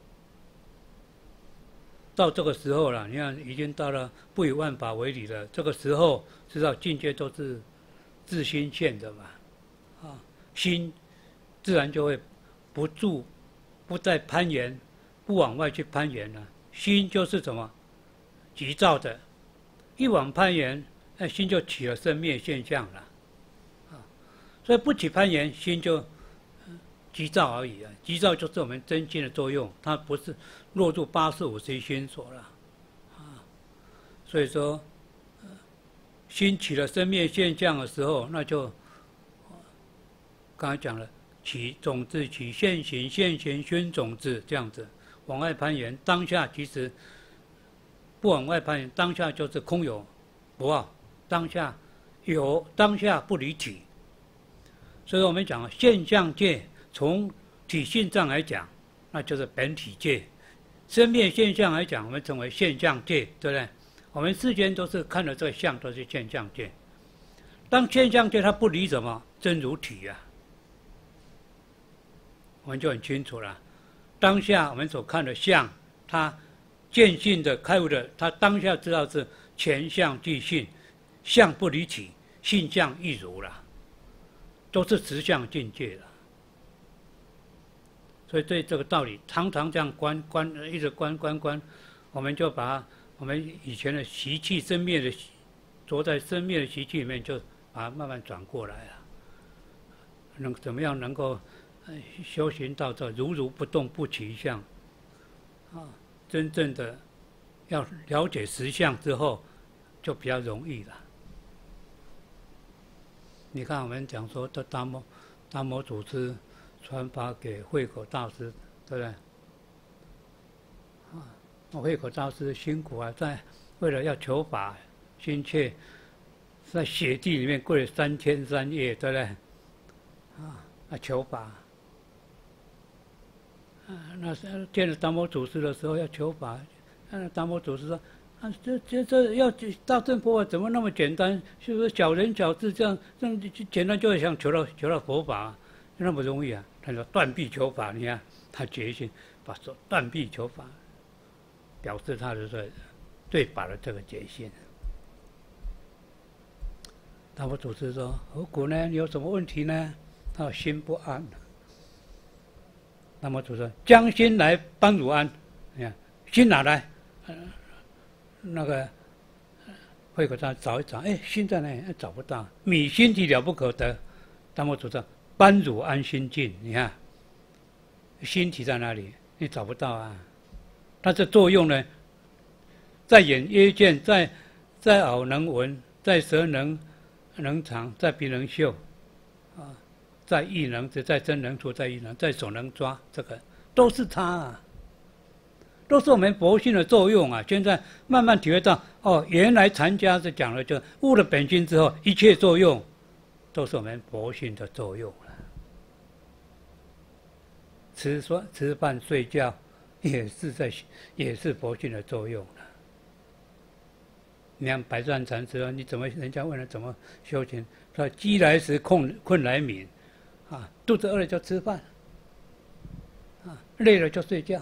到这个时候了，你看已经到了不以万法为理了。这个时候知道境界都是自心现的嘛，心自然就会不住，不再攀岩，不往外去攀岩了。心就是什么？急躁的，一往攀岩，那心就起了生灭现象了。所以不起攀岩，心就急躁而已啊。急躁就是我们真心的作用，它不是落入84、50心所了。所以说，心起了生灭现象的时候，那就刚才讲了，起种子，起现行，现行熏种子，这样子往外攀岩。当下其实不往外攀岩，当下就是空有不二，当下有，当下不离体。所以我们讲现象界，从体性上来讲，那就是本体界；生灭现象来讲，我们称为现象界，对不对？我们世间都是看的这个相，都是现象界。当现象界它不离什么真如体啊，我们就很清楚了。当下我们所看的相，它见性的开悟的，它当下知道是前相即性，相不离体，性相亦如了。都是实相境界了，所以对这个道理，常常这样一直观，我们就把我们以前的习气生灭的着在生灭的习气里面，就把它慢慢转过来了。怎么样能够修行到这如不动不起相真正的要了解实相之后，就比较容易了。你看，我们讲说的达摩祖师传法给慧口大师，对不对？啊，慧口大师辛苦啊，为了要求法，心切，在雪地里面跪了3天3夜，对不对？求法。那见了达摩祖师的时候要求法，达摩祖师说：“这要大乘佛法怎么那么简单？是不是小人小智这样简单就想求到佛法，那么容易啊？”他说：“断臂求法，你看他决心把手断臂求法，表示他的对法的这个决心。”达摩祖师说：“何苦呢？你有什么问题呢？”他心不安。那么就说将心来帮汝安，你看心哪来？那个慧口大找一找，心在哪里？找不到。米心体了不可得。那么就说般汝安心境，你看心体在哪里？你找不到啊。它的作用呢，在眼约见，在耳能闻，在舌能尝，在鼻能嗅，在意能知，在身能触，在意能，在手能抓，这个都是它啊，都是我们佛性的作用啊。现在慢慢体会到，原来禅家是讲了，就悟了本心之后，一切作用都是我们佛性的作用了。吃饭睡觉也是佛性的作用了。你看百善禅师，你怎么人家问了怎么修行？他说饥来时困来眠。肚子饿了就吃饭，累了就睡觉。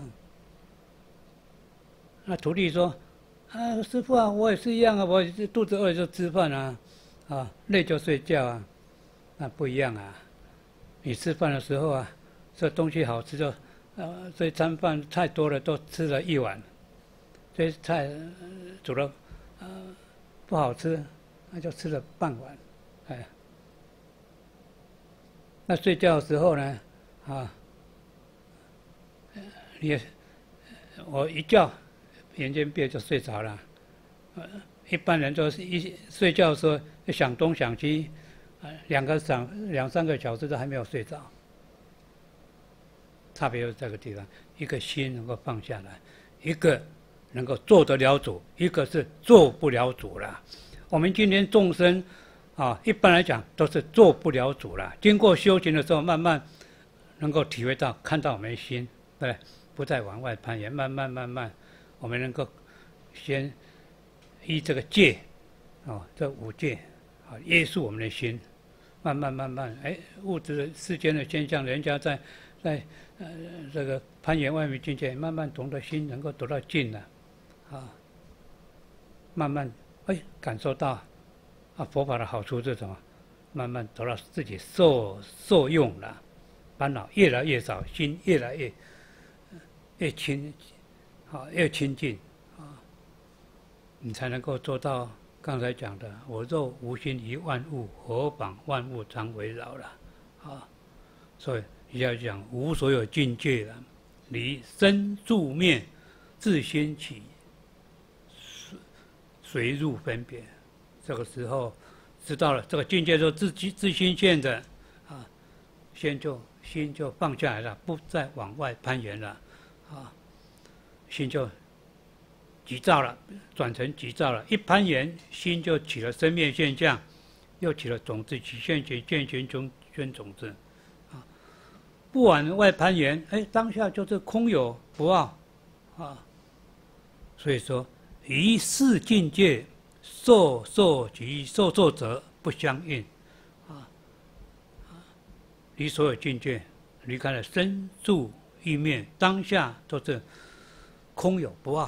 那徒弟说：“师父啊，我也是一样啊，我肚子饿了就吃饭啊，累就睡觉啊。”那不一样啊！你吃饭的时候啊，这东西好吃就，这餐饭太多了，都吃了1碗；这菜煮了不好吃，那就吃了半碗，那睡觉的时候呢，我一觉，眼睛闭就睡着了。一般人都是一睡觉的时候想东想西，2-3个小时都还没有睡着。差别就是这个地方，一个心能够放下来，一个能够做得了主，一个是做不了主了。我们今天众生一般来讲都是做不了主了。经过修行的时候，慢慢能够体会到、看到我们的心，对，不再往外攀岩，慢慢，我们能够先依这个戒，这5戒，约束我们的心，慢慢，物质的世间的现象，人家在这个攀岩外面境界，慢慢懂得心能够得到静了，慢慢感受到。佛法的好处是什么？慢慢得到自己受用了，烦恼越来越少，心越来越清，越清净，你才能够做到刚才讲的“我若无心于万物，何妨万物常围绕”了，所以要讲无所有境界了，离身住灭，自心起，随入分别。这个时候知道了，这个境界就自心现的，心就放下来了，不再往外攀岩了，心就急躁了，转成急躁了。一攀岩，心就起了生灭现象，又起了种子，起现前见玄捐种子，不往外攀岩，当下就是空有不傲，所以说于是境界。受及受者不相应，离所有境界，离开了身住意灭，当下都是空有不傲，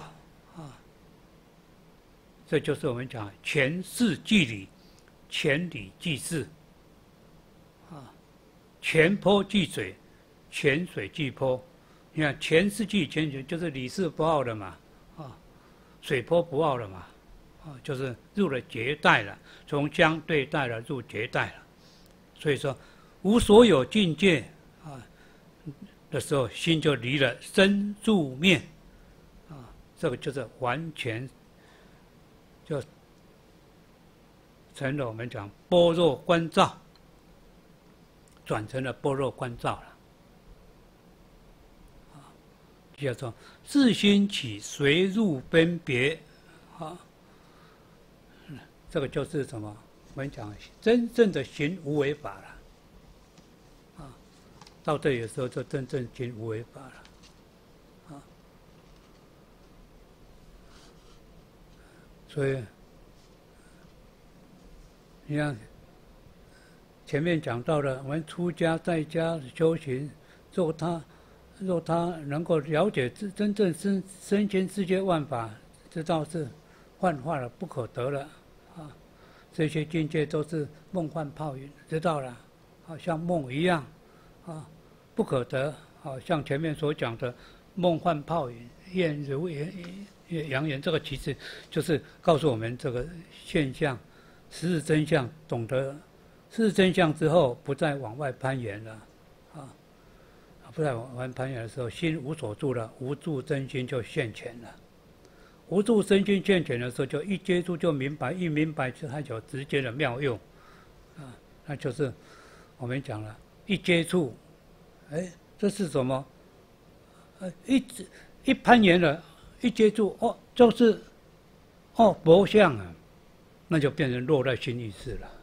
这就是我们讲前事即理，前理即事，前坡即水，前水即坡。你看前事即前水，就是理事不傲的嘛，水坡不傲的嘛。就是入了绝代了，从相对代了入绝代了，所以说无所有境界的时候，心就离了身住灭，这个就是完全就成了我们讲般若观照，转成了般若观照了， 底下说自心起随入分别，啊，这个就是什么？我们讲真正的行无为法了，啊，到这里的时候就真正行无为法了，啊，所以你看前面讲到了，我们出家在家修行，若他能够了解真正身心世界万法，知道是幻化了，不可得了，啊，这些境界都是梦幻泡影，知道了，好像梦一样，啊，不可得，好像前面所讲的梦幻泡影，艳如阳言，这个其实就是告诉我们这个现象，实质真相，懂得事实真相之后，不再往外攀岩了，啊，不再往外攀岩的时候，心无所住了，无住真心就现前了。无住真心现前的时候，就一接触就明白，一明白就它有直接的妙用，啊，那就是我们讲了，一接触，哎，这是什么？一攀岩了，一接触，哦，就是佛像啊，那就变成落在心意识了。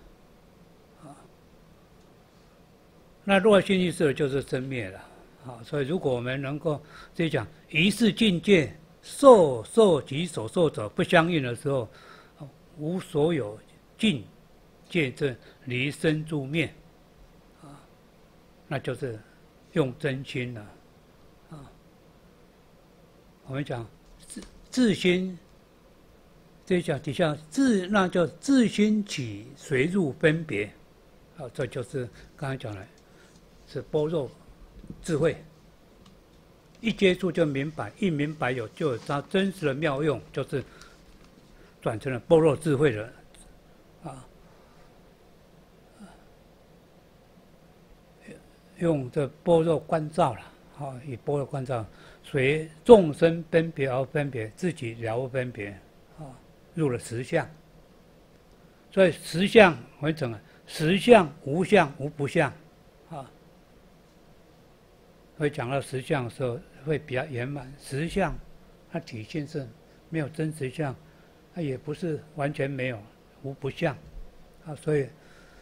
那落心意识就是生灭了，啊，所以如果我们能够这讲一世境界受及所受者不相应的时候，无所有境界证离生住灭，啊，那就是用真心了，啊，我们讲自心，这讲底下那叫自心起随入分别，啊，这就是刚才讲的。是般若智慧，一接触就明白，一明白就有它真实的妙用，就是转成了般若智慧的，啊，用这般若观照了，啊，以般若观照，随众生分别而分别，自己了无分别，啊，入了实相。所以实相我们讲实相无相无不相，啊。会讲到实相的时候会比较圆满。实相它体现是没有真实相，它也不是完全没有无不相，啊，所以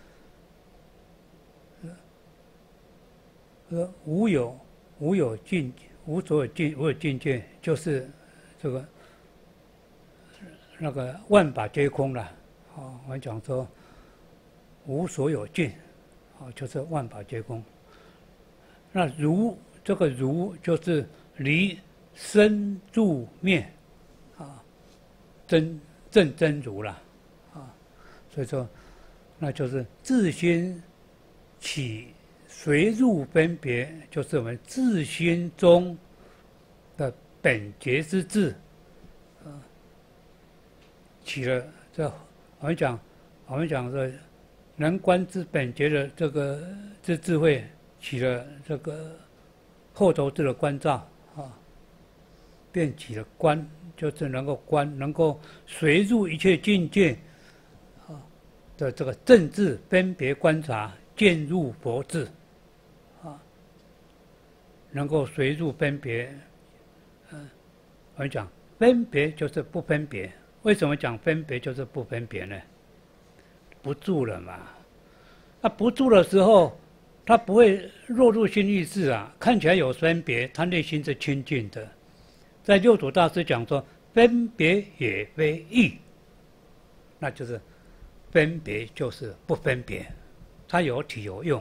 无有境，无所有境界，就是这个那个万法皆空了。啊，我们讲说无所有境，啊，就是万法皆空。那如这个如就是离生住灭，啊，真如了，啊，所以说那就是自心起随入分别，就是我们自心中的本觉之智，啊，起了这我们讲的能观之本觉的这智慧，起了这个后头智的观照，啊，便起了观，就是能够观，能够随入一切境界，啊的这个正智分别观察，渐入佛智，啊，能够随入分别，我们讲分别就是不分别，为什么讲分别就是不分别呢？不住了嘛，那不住的时候。他不会落入心意识啊，看起来有分别，他内心是清净的。在六祖大师讲说，分别也非义，那就是分别就是不分别，它有体有用，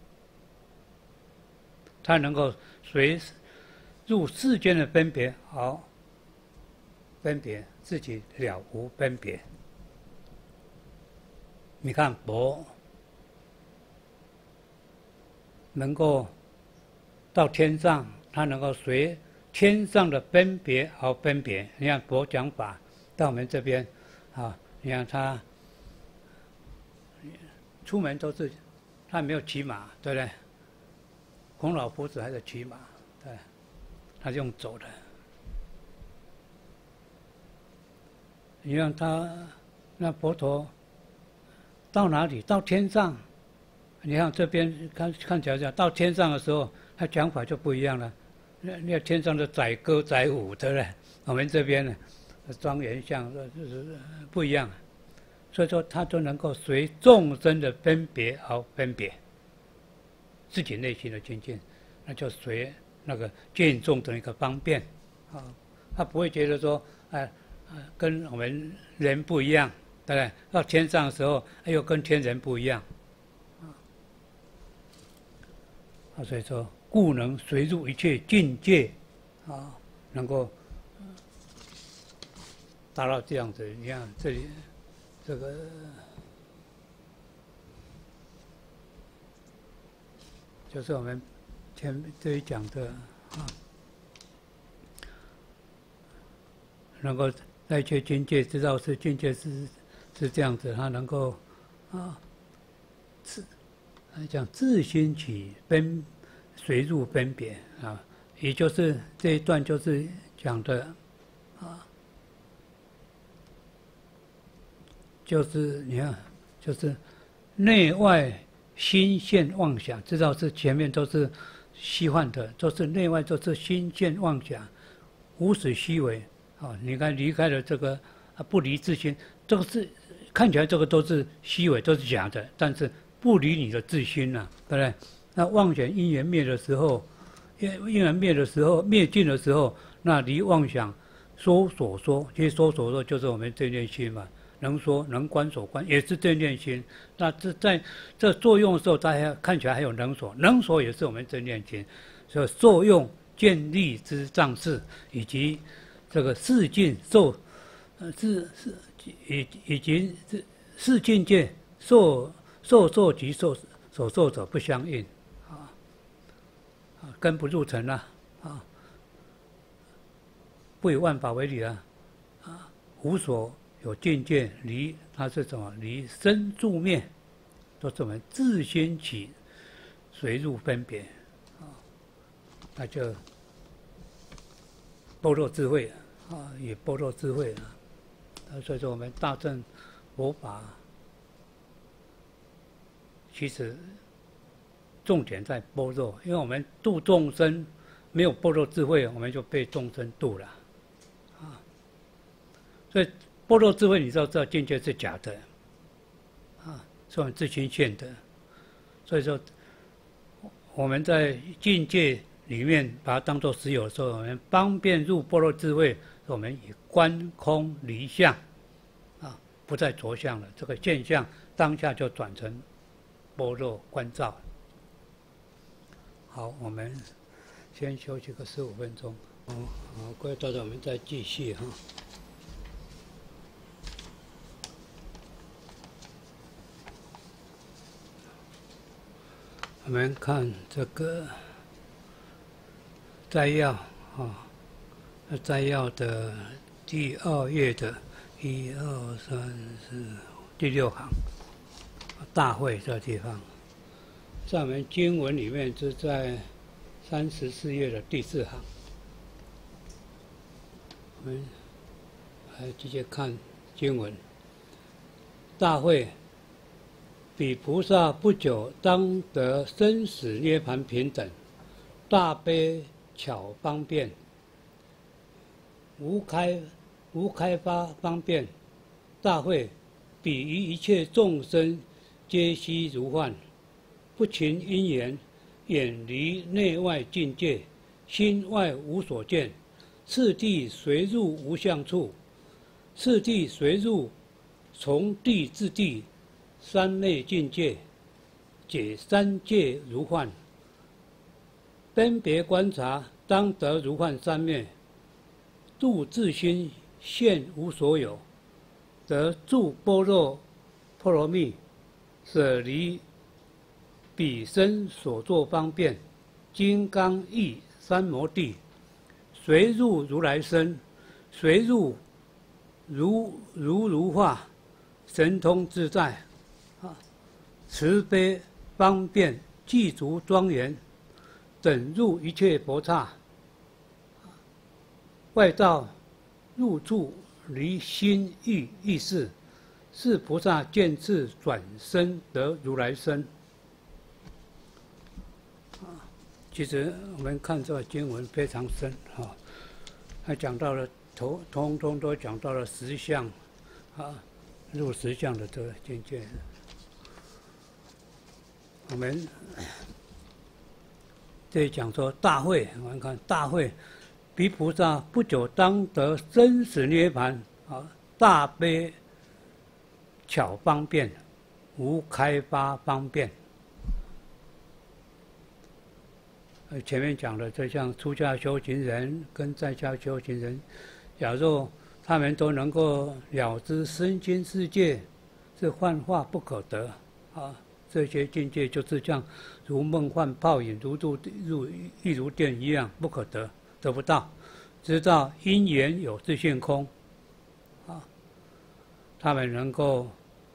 它能够随入世间的分别而分别，自己了无分别。你看佛。能够到天上，他能够随天上的分别而分别。你看佛讲法到我们这边，啊，你看他出门都是他没有骑马，对不对？孔老夫子还是骑马，对，他是用走的。你看他那佛陀到哪里？到天上。你看这边看起来讲到天上的时候，他讲法就不一样了。 那天上的载歌载舞，对不对？我们这边呢，庄严相就是不一样，所以说他都能够随众生的分别而分别自己内心的清净，那就随那个见众的一个方便啊，他不会觉得说跟我们人不一样，对不对？到天上的时候，又跟天人不一样啊，所以说故能随入一切境界啊，能够达到这样子。你看这里这个就是我们前这里讲的啊，能够在一切境界知道是境界是这样子，他能够啊讲自心起随入分别啊，也就是这一段就是讲的啊，就是你看，就是内外心现妄想，知道是前面都是虚幻的，都是内外都是心现妄想，无始虚伪啊。你看离开了这个不离自心，这个是看起来这个都是虚伪，都是假的，但是不离你的自心呐，对不对？那妄想因缘灭的时候，因缘灭的时候，灭尽的时候，那离妄想说所说，其实说所说就是我们正念心嘛。能说能观所观也是正念心，那在这作用的时候，大家看起来还有能所，能所也是我们正念心，所以作用建立之障事，以及这个四境受，以及四境界受及所受者不相应，根不入尘啊，不以万法为理啊，无所。有境界离，它是什么？离生住灭，都是我们自心起随入分别啊，那就般若智慧啊，也般若智慧啊。所以说，我们大乘佛法其实重点在般若，因为我们度众生没有般若智慧，我们就被众生度了啊，所以。般若智慧，你知道境界是假的，是我们自心现的，所以说我们在境界里面把它当作实有的时候，我们方便入般若智慧，我们以观空离相，不再着相了，这个现象当下就转成般若观照。好，我们先休息个15分钟，好，各位到时候我们再继续哈。我们看这个摘要啊，摘要的第2页的1、2、3、4第6行，大会这地方，在我们经文里面是在34页的第4行。我们来直接看经文，大会。彼菩萨不久当得生死涅盘平等，大悲巧方便，无开发方便，大会彼于一切众生皆悉如幻，不勤因缘，远离内外境界，心外无所见，次第随入无相处，次第随入从地至地。三昧境界，解三界如幻，分别观察，当得如幻三昧，度自心现无所有，得住般若波罗蜜，舍离彼身所作方便，金刚意三摩地，随入如来身，随入如化，神通自在。慈悲方便具足庄严，等入一切佛刹，外道入处离心欲意识，是菩萨见智转身得如来身。 其实我们看这个经文非常深啊，他讲到了通通都讲到了实相啊，入实相的这个境界。我们这里讲说大会，我们看大会，彼菩萨不久当得生死涅盘啊，大悲巧方便，无开发方便。前面讲的，就像出家修行人跟在家修行人，假如他们都能够了知身心世界是幻化不可得啊，这些境界就是像如梦幻泡影，亦如电一样不可得，得不到。知道因缘有自性空啊，他们能够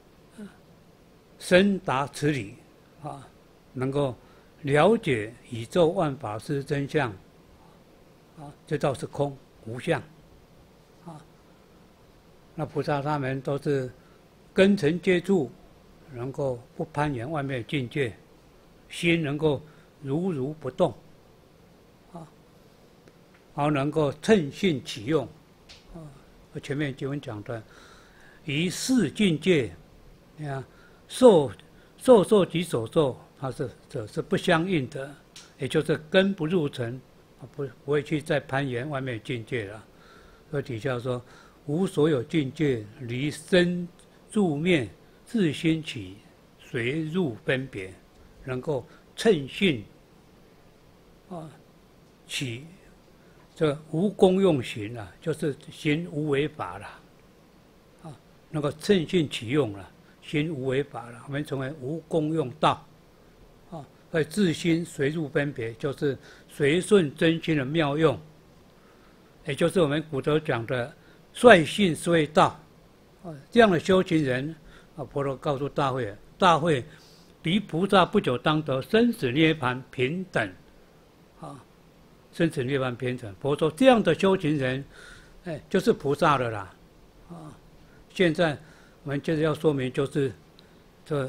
深达此理啊，能够了解宇宙万法是真相啊，知道是空无相啊。那菩萨他们都是根尘接触，能够不攀缘外面境界，心能够如不动啊，而能够趁性起用啊。前面经文讲的于四境界，你看受及所受，它是不相应的，也就是根不入尘，不会去再攀缘外面境界了。所以底下说，无所有境界离生入灭，自心起，随入分别，能够趁性啊起这无功用行啊，就是行无为法了啊，能够趁性起用了。行无为法了，我们称为无功用道，啊，所以自心随入分别，就是随顺真心的妙用，也就是我们古德讲的率性虽道，啊，这样的修行人，啊，佛陀告诉大会，离菩萨不久当得生死涅盘平等，啊，生死涅盘平等。佛说这样的修行人，就是菩萨了啦，啊，现在。我们接着要说明，就是这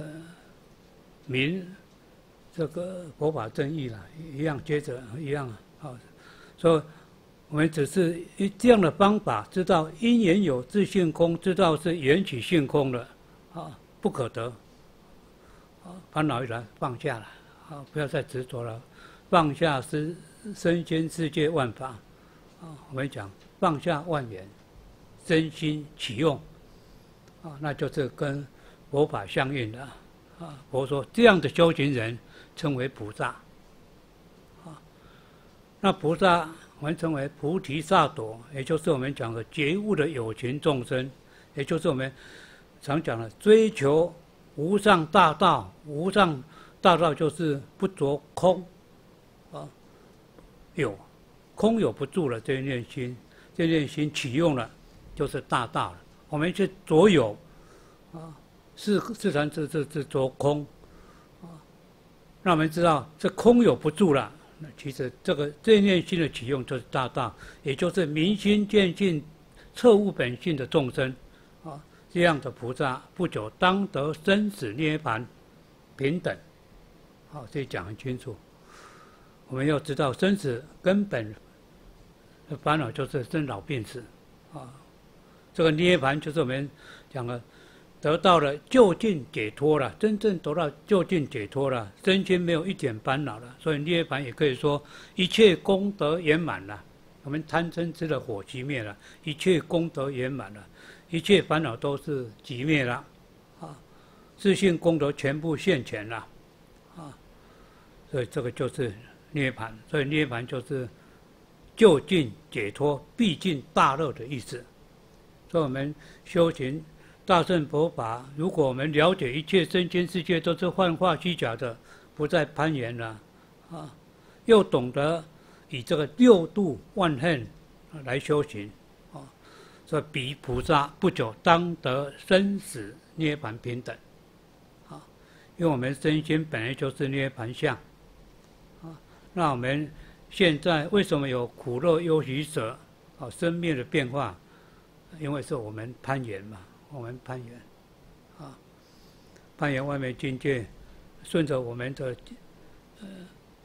这个佛法正义了，一样接着一样啊。所以我们只是这样的方法，知道因缘有自性空，知道是缘起性空了啊，不可得啊，烦恼一来放下了啊，不要再执着了，放下身心世界万法啊。我们讲放下万缘，真心起用。啊，那就是跟佛法相应的啊。佛说这样的修行人称为菩萨啊。那菩萨我们称为菩提萨埵，也就是我们讲的觉悟的有情众生，也就是我们常讲的追求无上大道。无上大道就是不着空啊，有空有不住了，这念心起用了，就是大道了。我们去着有啊，自然这着空啊，让我们知道这空有不住了。那其实这念心的起用就是大道，也就是明心见性、彻悟本性的众生啊，这样的菩萨不久当得生死涅盘平等。好，这讲很清楚。我们要知道生死根本的烦恼就是生老病死啊。这个涅盘就是我们讲的，得到了究竟解脱了，真正得到究竟解脱了，身心没有一点烦恼了，所以涅盘也可以说一切功德圆满了。我们贪嗔痴的火熄灭了，一切功德圆满了，一切烦恼都是寂灭了，啊，自性功德全部现前了，啊，所以这个就是涅盘。所以涅盘就是究竟解脱、毕竟大乐的意思。所以我们修行大乘佛法，如果我们了解一切身心世界都是幻化虚假的，不再攀缘了，啊，又懂得以这个六度万恨来修行，啊，所以彼菩萨不久当得生死涅盘平等，啊，因为我们身心本来就是涅盘相，啊，那我们现在为什么有苦乐忧喜舍啊生灭的变化？因为是我们攀缘嘛，我们攀缘，啊，攀缘外面境界，顺着我们的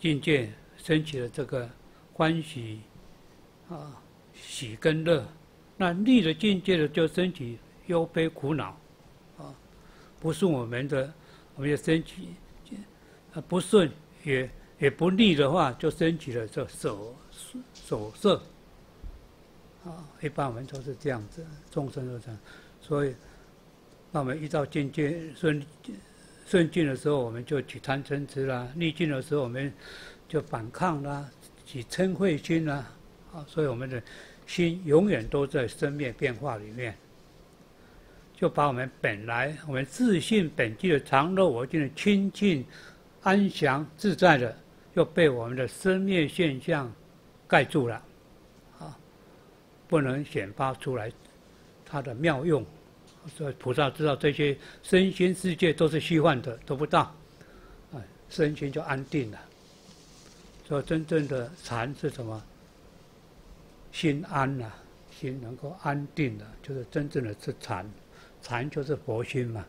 境界升起了这个欢喜喜跟乐，那逆的境界的就升起忧悲苦恼不顺我们的升起不顺也不逆的话，就升起了这手色一般我们都是这样子，众生都这样，所以那我们遇到境界顺境的时候，我们就起贪嗔痴啦；逆境的时候，我们就反抗啦，起嗔恚心啦。所以我们的心永远都在生灭变化里面，就把我们本来我们自性本具的常乐我净的清净、安详、自在的，又被我们的生灭现象盖住了，不能显发出来它的妙用。所以菩萨知道这些身心世界都是虚幻的，得不到，身心就安定了。所以真正的禅是什么？心安了，心能够安定了，就是真正的是禅。禅就是佛心嘛，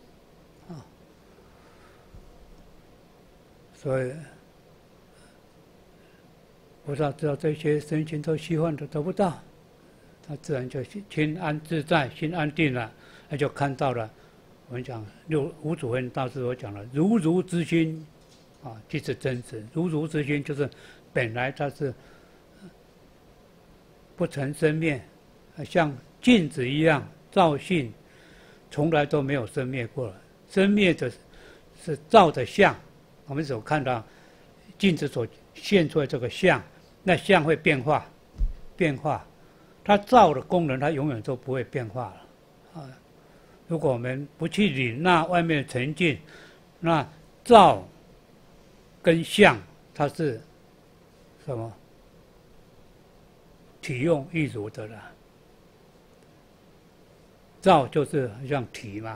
所以菩萨知道这些身心都虚幻的，得不到，他自然就心安自在，心安定了。那就看到了，我们讲五祖慧大师所讲的如如之心，即是真实。如如之心就是本来它是不成生灭，像镜子一样照性，从来都没有生灭过了。生灭的是照的相，我们所看到镜子所现出来这个相，那相会变化，它照的功能它永远都不会变化了。如果我们不去领纳外面的沉静，那照跟相它是什么？体用一如的啦。照就是像体嘛，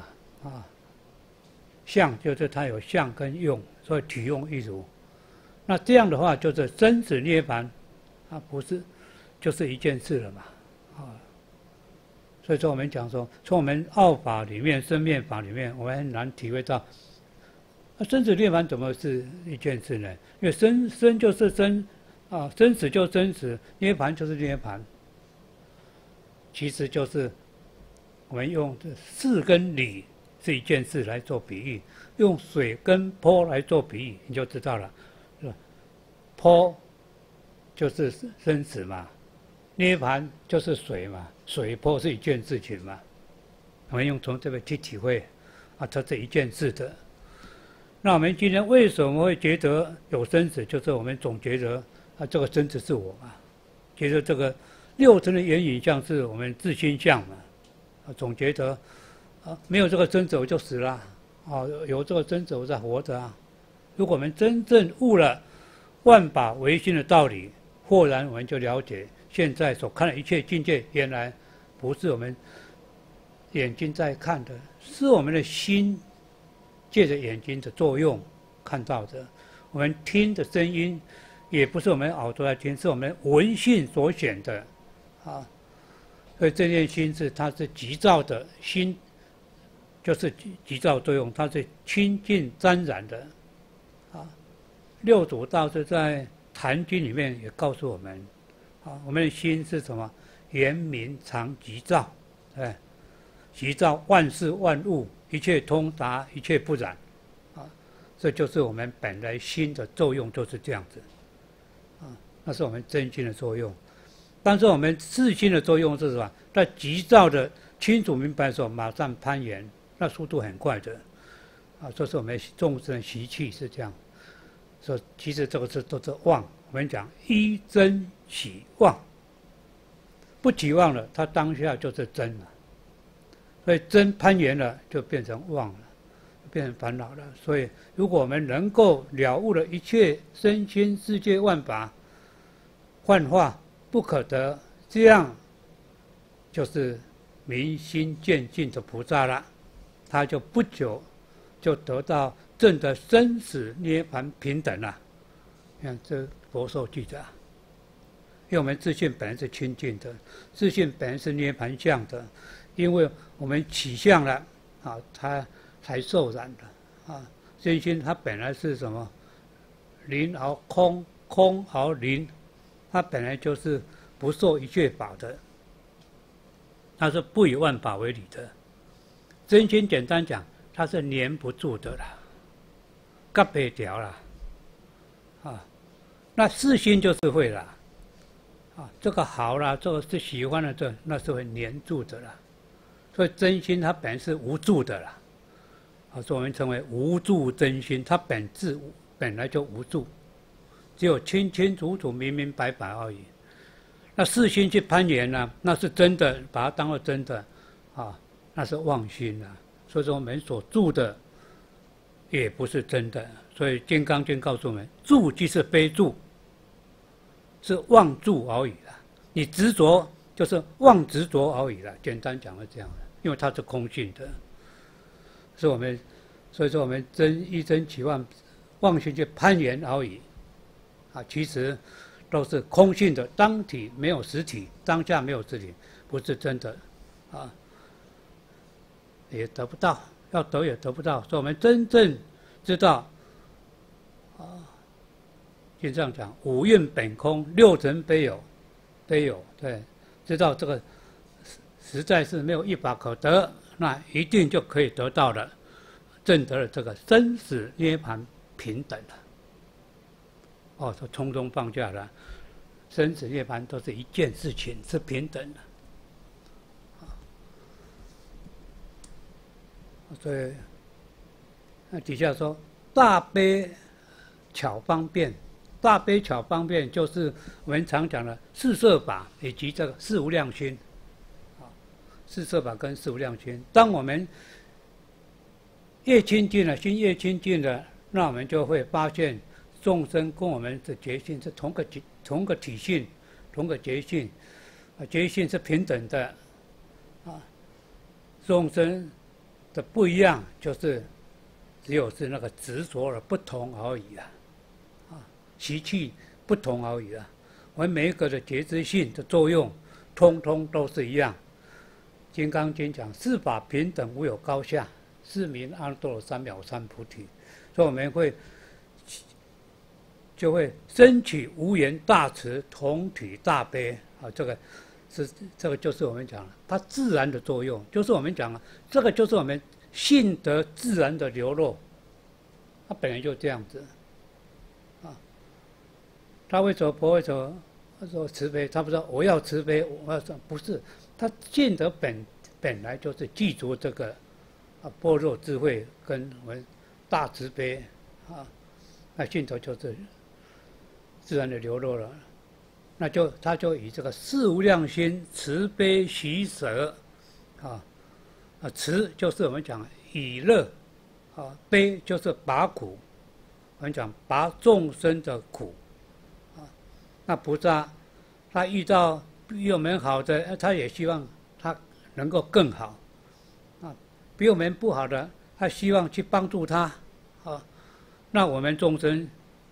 相就是它有相跟用，所以体用一如。那这样的话就是生死涅槃，不是就是一件事了嘛，所以说我们讲说，从我们奥法里面、生灭法里面，我们很难体会到，生死涅槃怎么是一件事呢？因为生就是生，生死就生死，涅槃就是涅槃，其实就是我们用事跟理是一件事来做比喻，用水跟坡来做比喻，你就知道了，是吧？坡就是生死嘛，涅槃就是水嘛。水坡是一件事情嘛，我们用从这边去体会，它是一件事的。那我们今天为什么会觉得有生死？就是我们总觉得这个生死是我嘛，觉得这个六尘的缘影像是我们自心相嘛，总觉得没有这个生死我就死了，有这个生死我才活着啊。如果我们真正悟了万法唯心的道理，豁然我们就了解。现在所看的一切境界，原来不是我们眼睛在看的，是我们的心借着眼睛的作用看到的。我们听的声音，也不是我们耳朵在听，是我们闻性所显的，所以这件心它是急躁的心，就是急躁作用，它是清净沾染的，六祖大师在《坛经》里面也告诉我们。我们的心是什么？圆明常急躁，急躁万事万物，一切通达，一切不染，这就是我们本来心的作用，就是这样子，那是我们真心的作用。但是我们自心的作用是什么？在急躁的清楚明白的时候，马上攀缘，那速度很快的，这是我们众生的习气是这样。所以其实这个都是妄。我们讲依真起妄，不起妄了，它当下就是真了。所以真攀缘了，就变成妄了，变成烦恼了。所以，如果我们能够了悟了一切身心世界万法幻化不可得，这样就是明心见性的菩萨了。他就不久就得到证得生死涅槃平等了。你看这佛说记载，因为我们自性本来是清净的，自性本来是涅槃相的，因为我们起相了，它才受染的，身心它本来是什么？ 灵而空，空而灵，它本来就是不受一切法的，它是不以万法为理的。真心简单讲，它是黏不住的啦，夹不掉啦，啊，那四心就是会啦，啊，这个好啦，这个是喜欢的，这那是会黏住的啦。所以真心它本来是无住的啦，啊，所以我们称为无住真心，它本来就无住，只有清清楚楚、明明白白而已。那四心去攀缘呢，那是真的，把它当作真的，啊，那是妄心啊。所以说我们所住的也不是真的。所以《金刚经》告诉我们，住即是非住，是妄住而已啦。你执着就是妄执着而已啦。简单讲是这样的，因为它是空性的。所以说我们一真起妄心去攀缘而已，啊，其实都是空性的，当体没有实体，当下没有实体，不是真的，啊，也得不到，要得也得不到。所以我们真正知道，啊，就这样讲，五蕴本空，六尘非有，对，知道这个实在是没有一法可得，那一定就可以得到了，证得了这个生死涅槃平等了。哦，说从中放下了，生死涅槃都是一件事情，是平等的。所以那底下说大悲巧方便，大悲巧方便就是我们常讲的四摄法以及这个四无量心。四摄法跟四无量心，当我们越亲近了，心越亲近了，那我们就会发现众生跟我们的觉性是同个体性，同个觉性，觉性是平等的，啊，众生的不一样就是只有是那个执着的不同而已啊，啊，习气不同而已啊。我们每一个的觉知性的作用，通通都是一样。《金刚经》讲四法平等，无有高下，是名阿耨多罗三藐三菩提。所以我们就会升起无言大慈，同体大悲啊！这个就是我们讲了，它自然的作用，就是我们讲了，这个就是我们性德自然的流露，它本来就这样子啊。他为什么不会说慈悲？他不说我要慈悲，我要不是，他性德本来就是记住这个般若智慧跟我们大慈悲啊，那性德就是自然的流露了。那他就以这个四无量心慈悲喜舍慈就是我们讲以乐悲就是拔苦，我们讲拔众生的苦那菩萨他遇到比我们好的，他也希望他能够更好比我们不好的，他希望去帮助他那我们众生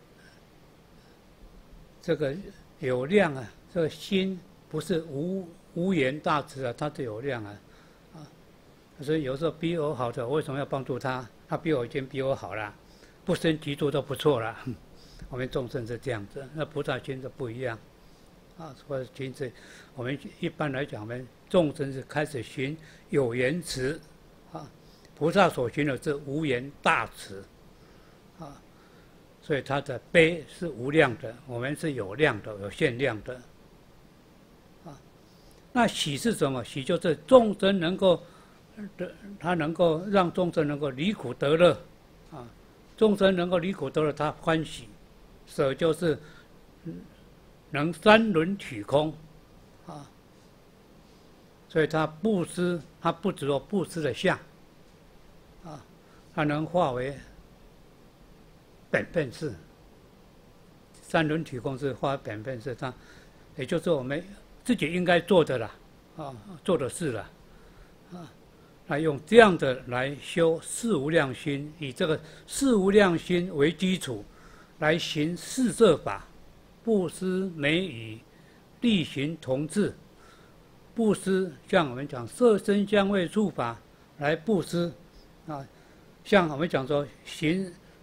这个有量这个心不是无言大慈它是有量所以有时候比我好的，我为什么要帮助他？他比我已经比我好了，不生嫉妒都不错了。我们众生是这样子，那菩萨心是不一样所以其实我们一般来讲，我们众生是开始行有言慈菩萨所行的是无言大慈所以他的悲是无量的，我们是有量的，有限量的那喜是什么？喜就是众生能够他能够让众生能够离苦得乐众生能够离苦得乐，他欢喜。舍就是能三轮取空所以他布施，他不只有布施的相他能化为本分事。三轮取空是化本分事，他也就是我们自己应该做的啦做的事了那用这样的来修四无量心，以这个四无量心为基础来行四摄法，布施、美语、力行同治。布施像我们讲色身香味触法来布施像我们讲说行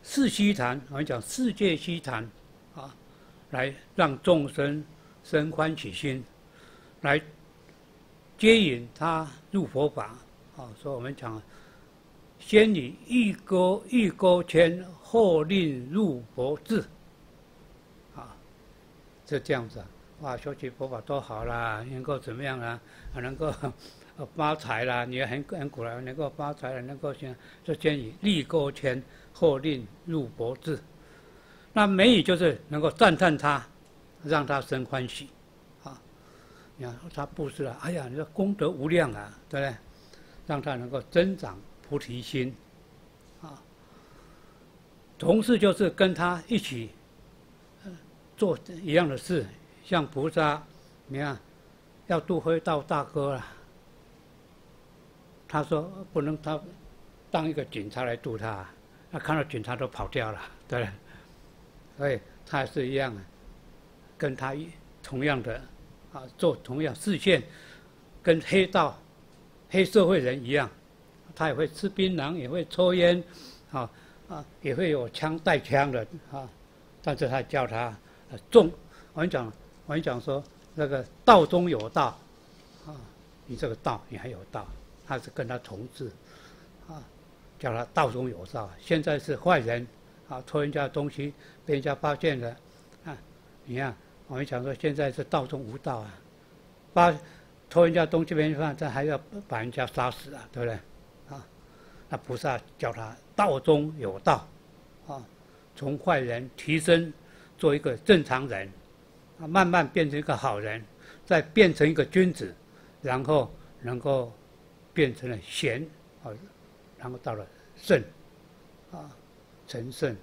世虚谈，我们讲世界虚谈，啊，来让众生生欢喜心，来接引他入佛法。啊，所以我们讲，先以欲钩牵，后令入佛智。啊，是这样子啊。哇，修习佛法多好啦，能够怎么样啊？能够发财啦，你很苦了，能够发财了，能够就先以欲钩牵，后令入佛智。那美语就是能够赞叹他，让他生欢喜。啊，你看他布施了，哎呀，你说功德无量啊，对不对？让他能够增长菩提心。啊，同时就是跟他一起做一样的事。像菩萨，你看，要渡黑道大哥了，他说不能他当一个警察来渡他，他看到警察都跑掉了，对不对？所以他也是一样，跟他同样的啊，做同样视线，跟黑社会人一样，他也会吃槟榔，也会抽烟，也会有带枪的啊，但是他叫他我们讲说那个道中有道，啊，你这个道你还有道，他是跟他同治，啊，叫他道中有道。现在是坏人，啊，偷人家的东西被人家发现了，啊，你看我们讲说现在是道中无道啊，偷人家东西被人发现，还要把人家杀死啊，对不对？啊，那菩萨叫他道中有道，啊，从坏人提升做一个正常人。慢慢变成一个好人，再变成一个君子，然后能够变成了贤，啊，然后到了圣，啊，成圣。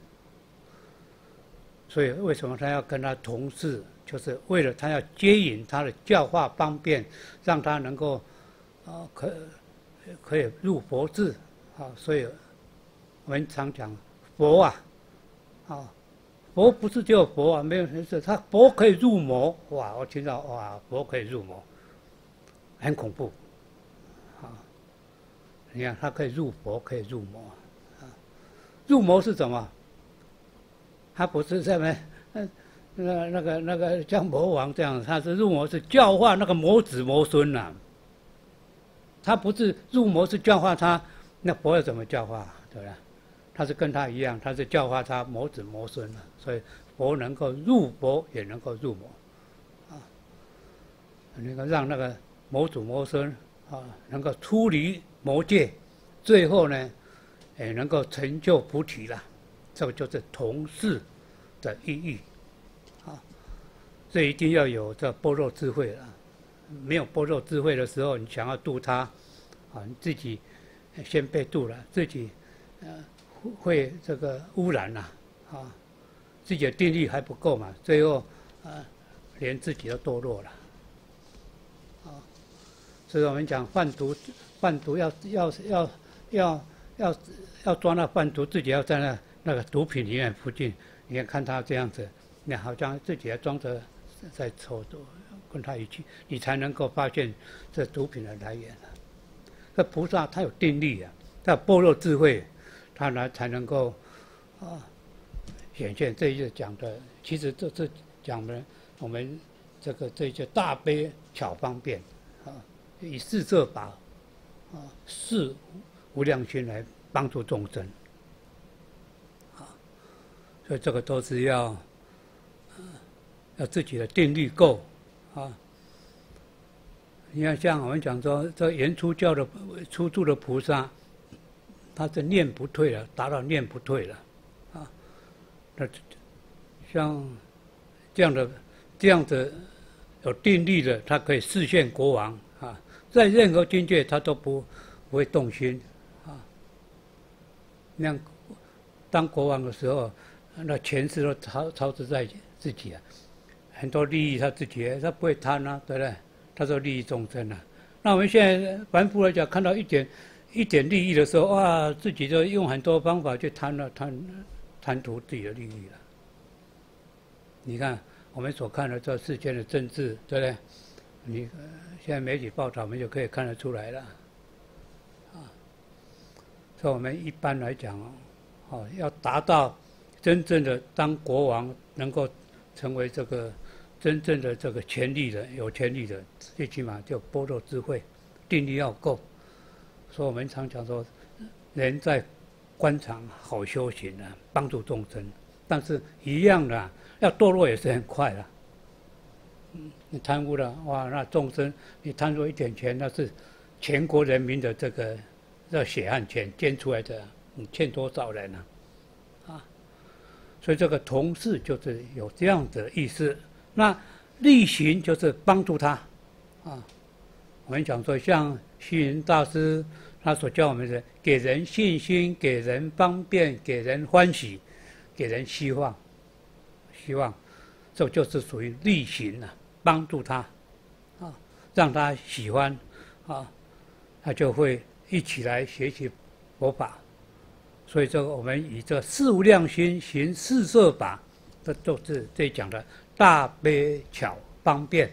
所以为什么他要跟他同事，就是为了他要接引他的教化方便，让他能够，可以入佛智，啊，所以我们常讲佛啊，啊。佛不是只有佛啊，没有人是他佛可以入魔。哇，我听到哇，佛可以入魔，很恐怖，啊！你看他可以入佛，可以入魔，啊！入魔是什么？他不是在那个像魔王这样，他是入魔是教化那个魔子魔孙呐、啊。他不是入魔是教化他，那佛要怎么教化？对不对？他是跟他一样，他是教化他魔子魔孙了，所以佛能够入佛，也能够入魔，啊，能够让那个魔子魔孙啊能够出离魔界，最后呢，也能够成就菩提了，这个就是同事的意义，啊，这一定要有这般若智慧了，没有般若智慧的时候，你想要度他，啊，你自己先被度了，自己会这个污染呐，啊，自己的定力还不够嘛，最后连自己都堕落了，啊，所以我们讲贩毒要抓那贩毒，自己要在那个毒品里面附近，你看他这样子，你好像自己还装着在抽毒，跟他一起，你才能够发现这毒品的来源。这菩萨他有定力啊，他有般若智慧。他才能够显现这一节讲的，其实这讲的我们这一节大悲巧方便啊，以四摄法四无量心来帮助众生啊，所以这个都是要自己的定力够啊。你看，像我们讲说，这原初教的初住的菩萨。他是念不退了，达到念不退了，啊，那像这样的有定力的，他可以示现国王啊，在任何境界他都不会动心啊。那样当国王的时候，那权势都操之在自己啊，很多利益他自己，他不会贪啊，对不对？他说利益众生啊。那我们现在凡夫来讲，看到一点利益的时候，哇，自己就用很多方法去贪图自己的利益了。你看我们所看的这世间的政治，对不对？你现在媒体报道，我们就可以看得出来了。啊，所以我们一般来讲， 要达到真正的当国王，能够成为这个真正的这个权力的有权力的，最起码就般若智慧定力要够。所以我们常讲说，人在官场好修行啊，帮助众生，但是一样的，要堕落也是很快的。你贪污了，哇，那众生你贪入一点钱，那是全国人民的这个血汗钱捐出来的，你欠多少人啊？所以这个同事就是有这样的意思。那力行就是帮助他，我们讲说像虚云大师他所教我们的，给人信心，给人方便，给人欢喜，给人希望，这就是属于力行啊，帮助他，让他喜欢，他就会一起来学习佛法。所以这个我们以这四无量心行四摄法，这就是这讲的大悲巧方便。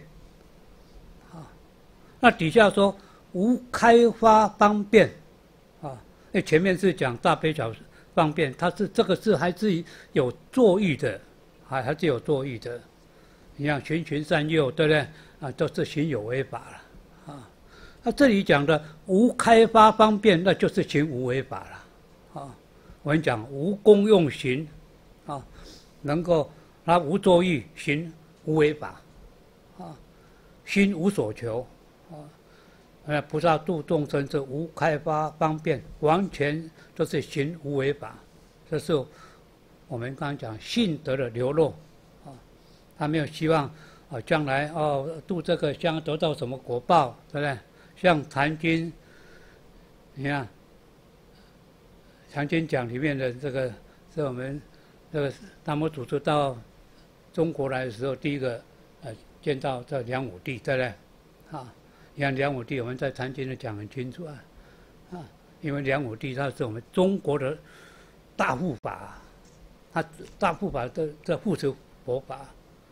那底下说无开发方便，因为前面是讲大悲巧方便，它是这个是还是有作意的，还是有作意的。你像循循善诱，对不对？都是行有为法了，那这里讲的无开发方便，那就是行无为法了，我们讲无功用行，能够他无作意行无为法，心无所求，菩萨度众生是无开发方便，完全都是行无为法。这是我们刚刚讲信德的流露，他没有希望将来度这个将得到什么果报，对不对？像《禅经》，你看《禅经》讲里面的这个，是我们这个达摩祖师到中国来的时候，第一个见到这梁武帝，对不对？你看梁武帝，我们在《禅经》里讲很清楚因为梁武帝他是我们中国的大护法，他大护法的护持佛法，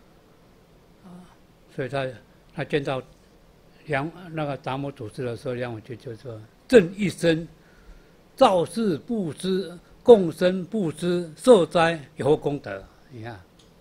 所以他见到那个达摩祖师的时候，梁武帝就说：“正一生，造世布施，共生布施，受灾有何功德？”你看，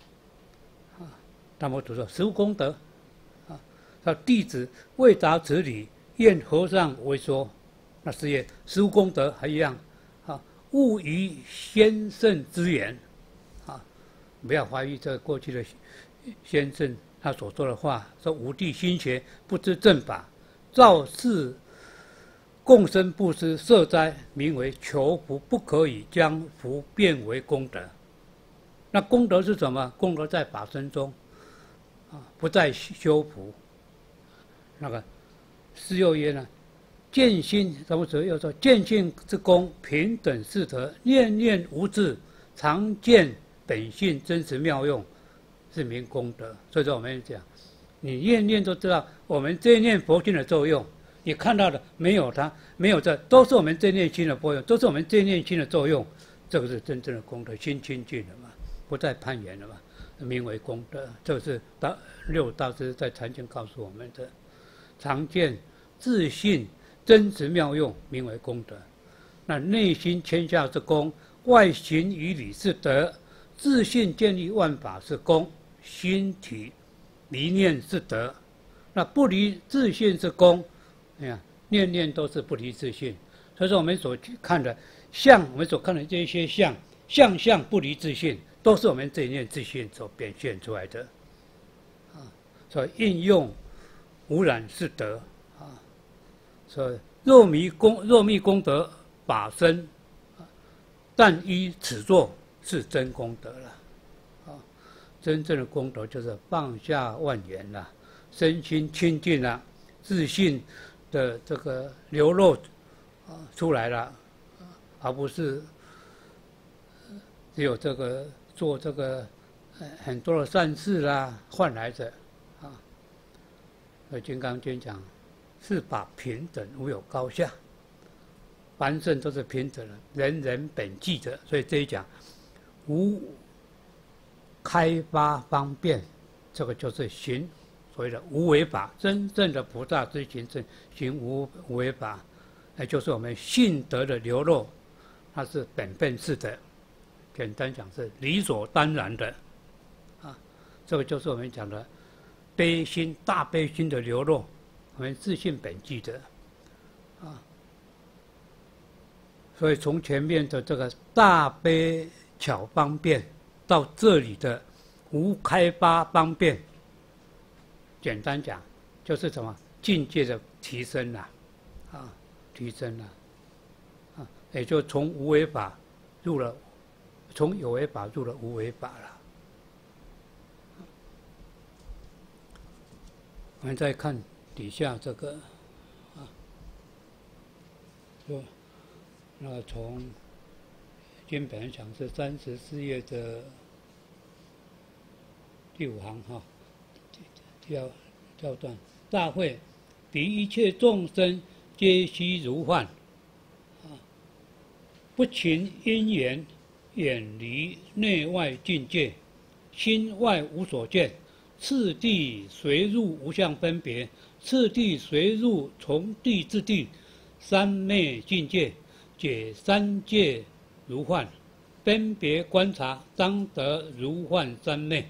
达摩祖师说：“实无功德。”他弟子未达此理，愿和尚为说。那是也实无功德，还一样勿以先圣之言不要怀疑这过去的先圣他所说的话，说五帝心学不知正法，造世共生布施，摄灾名为求福，不可以将福变为功德。那功德是什么？功德在法身中不在修福。那个师又曰呢，见心，咱们又说见性之功，平等是德，念念无滞，常见本性真实妙用，是名功德。所以说我们讲，你念念都知道我们这一念佛性的作用，你看到的没有它，没有这，都是我们这念心的作用，都是我们这念心的作用，这个是真正的功德，心清净了嘛，不再攀缘了嘛，名为功德。这是六大师在禅经告诉我们的。常见自信真实妙用，名为功德。那内心谦下之功，外行于理是德。自信建立万法是功，心体离念是德。那不离自信是功，念念都是不离自信。所以说我们所看的相，我们所看的这些相不离自信，都是我们这一念自信所表现出来的。所以应用无染是德所以若密功德法身，但依此作是真功德了真正的功德就是放下万缘了，身心清净了，自信的这个流露出来了而不是只有这个做这个很多的善事啦换来的金刚经讲，是法平等，无有高下，凡圣都是平等的，人人本具的。所以这一讲，无开发方便，这个就是行所谓的无为法。真正的菩萨之行是行无为法，那就是我们信德的流露，它是本分是的。 简单讲是理所当然的，啊，这个就是我们讲的悲心大悲心的流露，我们自性本具的，啊，所以从前面的这个大悲巧方便到这里的无开发方便，简单讲就是什么境界的提升啦，啊，提升啦，啊，也就从无为法入了。从有为法入了无为法了。我们再看底下这个，啊，就那从经本讲是34页的第5行哈，第二段，大会彼一切众生皆悉如幻，啊，不勤因缘。远离内外境界，心外无所见，次第随入无相分别，次第随入从地至地，三昧境界，解三界如幻，分别观察，当得如幻三昧。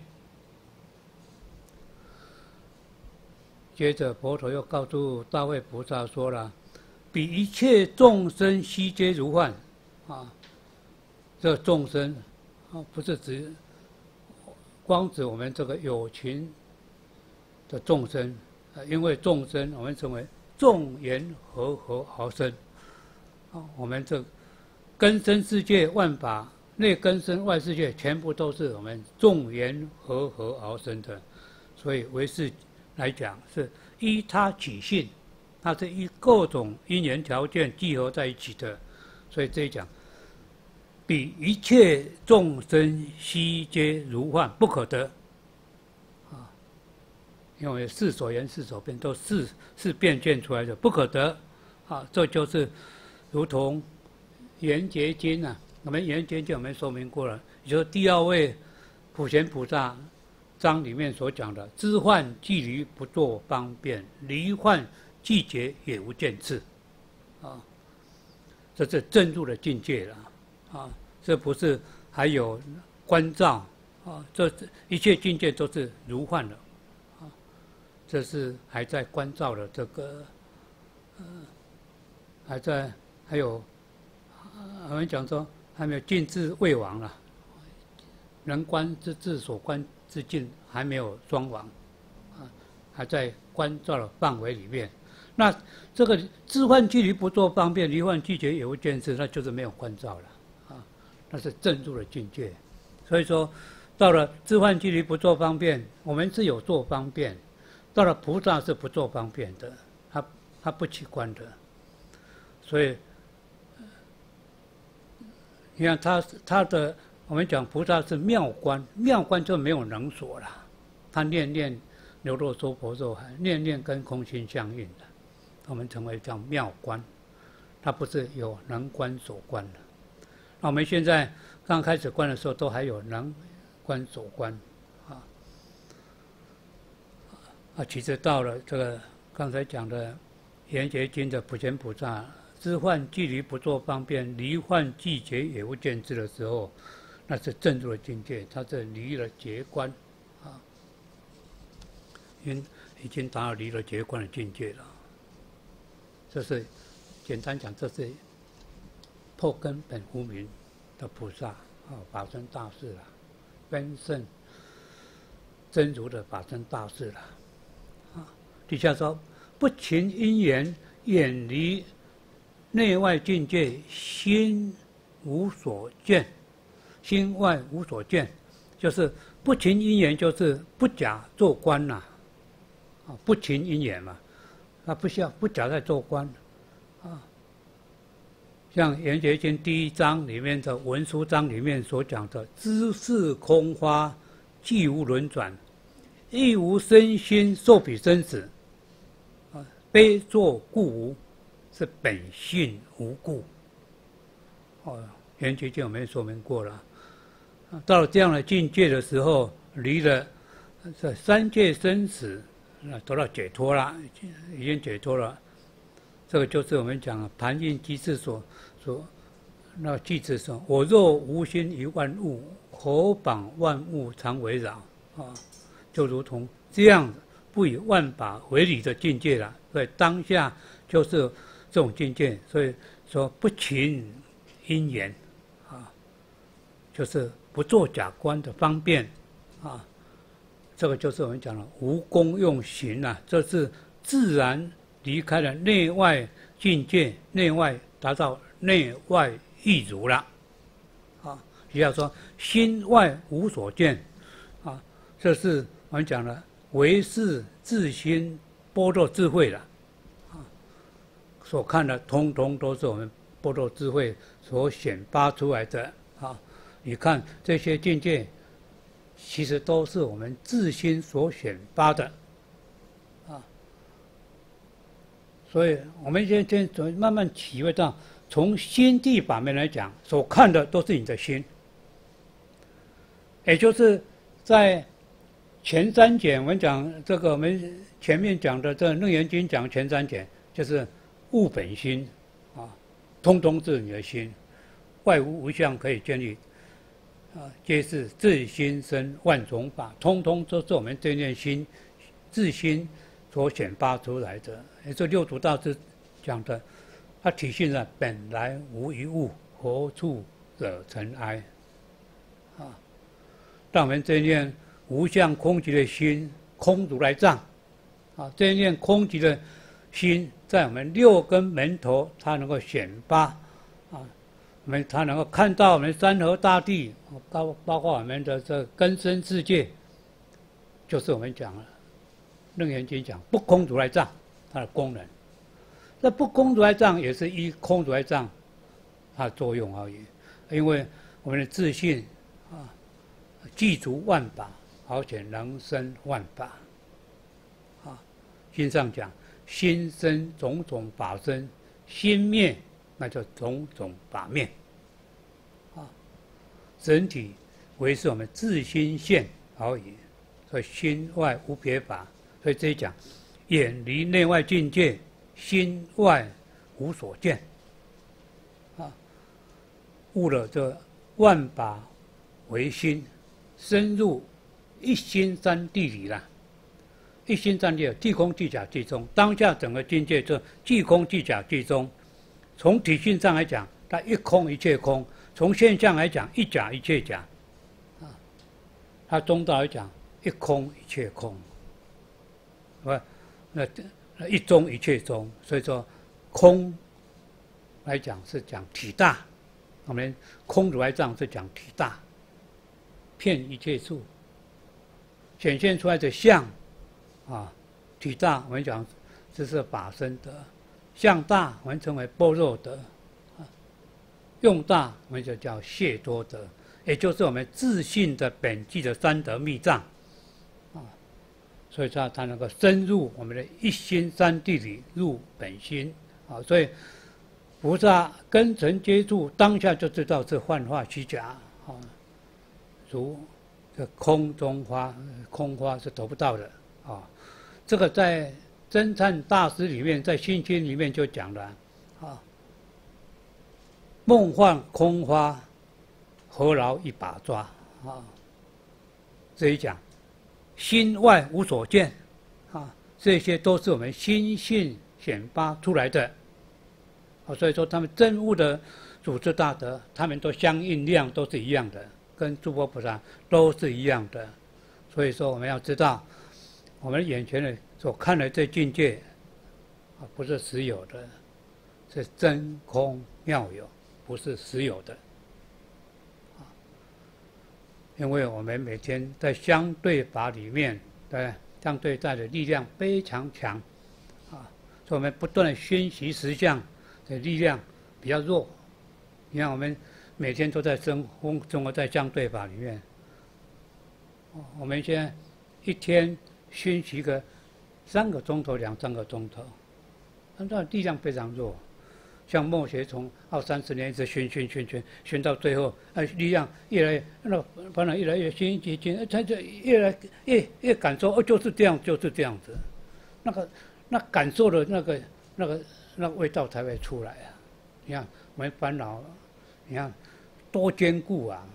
接着佛陀又告诉大卫菩萨说了：“彼一切众生悉皆如幻，啊。”这众生啊，不是指光指我们这个有情的众生，因为众生我们称为众缘和合而生，啊，我们这根生世界万法内根生外世界，全部都是我们众缘和合而生的，所以唯识来讲是依他起性，它是依各种因缘条件聚合在一起的，所以这一讲。彼一切众生悉皆如幻，不可得，啊，因为是所缘是所变，都是变现出来的，不可得，啊，这就是如同圆觉经啊，我们圆觉经我们说明过了，也就是第2位普贤菩萨章里面所讲的，知幻即离不作方便，离幻即觉也无见智，啊，这是证入的境界了。啊，这不是还有观照啊，这一切境界都是如幻的，啊，这是还在观照的这个，还有，我们讲说还没有尽智未亡了，能观之智所观之境还没有双亡，啊，还在观照的范围里面。那这个知幻距离不作方便，离幻拒绝也无见智，那就是没有观照了。那是证入的境界，所以说，到了知幻距离不作方便，我们是有做方便；到了菩萨是不做方便的，他不起观的。所以，你看他的，我们讲菩萨是妙观，妙观就没有能所了，他念念流落娑婆若海，念念跟空心相应的，我们称为叫妙观，他不是有能观所观的。那我们现在刚开始观的时候，都还有能观所观，其实到了这个刚才讲的圆觉经的普贤菩萨，知幻距离不作方便，离幻寂觉也无见智的时候，那是证入了境界，他是离了觉观，啊，已经达到离了觉观的境界了。这是简单讲，这是破根本无明的菩萨法身大事了，分胜真如的法身大事了。底下说不勤因缘，远离内外境界，心无所见，心外无所见，就是不勤因缘，就是不假做观呐，不勤因缘嘛，不假在做观，啊。像《圆觉经》第1章里面的文殊章里面所讲的“知是空花，寂无轮转，亦无身心受彼生死，非作故无，是本性无故。”圆觉经我们说明过了。到了这样的境界的时候，离了这三界生死，得到解脱了，已经解脱了。这个就是我们讲盘印机制所那句子说：“我若无心于万物，何妨万物常围绕？”啊，就如同这样不以万法为理的境界了。所以当下就是这种境界。所以说不勤因缘，啊，就是不做假观的方便，啊，这个就是我们讲的无功用行啊，这是自然离开了内外境界，内外达到内外一如了，啊，也要说心外无所见，啊，这是我们讲的唯是自心般若智慧了，啊，所看的通通都是我们般若智慧所显发出来的啊。你看这些境界，其实都是我们自心所显发的，啊，所以我们现在慢慢体会到。从心地法面来讲，所看的都是你的心，也就是在前三简，我们讲这个，我们前面讲的这《楞严经》讲前三简，就是物本心，啊，通通是你的心，外无无相可以建立，啊，皆是自心生万种法，通通都是我们这念心自心所显发出来的。也就六祖大师讲的。它体现了本来无一物，何处惹尘埃？啊，让我们这念无相空寂的心，空如来藏，啊，这一念空寂的心，在我们六根门头，它能够显发，啊，它能够看到我们山河大地，包括我们的这根身世界，就是我们讲了《楞严经》讲不空如来藏，它的功能。那不空如来藏也是依空如来藏它的作用而已，因为我们的自信啊，具足万法，而且能生万法。啊，经上讲，心生种种法生，心灭那就种种法灭。啊，整体为是我们自心现而已，所以心外无别法。所以这一讲，远离内外境界。心外无所见，啊，悟了这万法唯心，深入一心三谛里了。一心三谛，即空即假即中。当下整个境界就即空即假即中。从体性上来讲，它一空一切空；从现象来讲，一假一切假。啊，它中道来讲，一空一切空。那一中一切中，所以说空来讲是讲体大，我们空如来藏是讲体大，遍一切处，显现出来的相啊，体大我们讲这是法身德，相大我们称为般若德，用大我们就叫解脱德，也就是我们自信的本具的三德密藏。所以它能够深入我们的一心三谛里，入本心啊！所以菩萨根尘接触，当下就知道是幻化虚假啊。如这空中花，空花是得不到的啊。这个在真忏大师里面，在心经里面就讲了啊：梦幻空花，何劳一把抓啊！这一讲。心外无所见，啊，这些都是我们心性显发出来的，啊，所以说他们真悟的主持大德，他们都相应量都是一样的，跟诸佛菩萨都是一样的。所以说我们要知道，我们眼前的所看的这境界，啊，不是实有的，是真空妙有，不是实有的。因为我们每天在相对法里面的相对在的力量非常强，啊，所以我们不断的熏习实相的力量比较弱。你看我们每天都在生活在相对法里面，我们现在一天熏习个3个钟头、2、3个钟头，那力量非常弱。像墨学从20-30年一直熏到最后，力量越来越反而越来越熏，他就越来越感受，就是这样，就是这样子，那感受的那个味道才会出来啊！你看我们烦恼你看多坚固啊！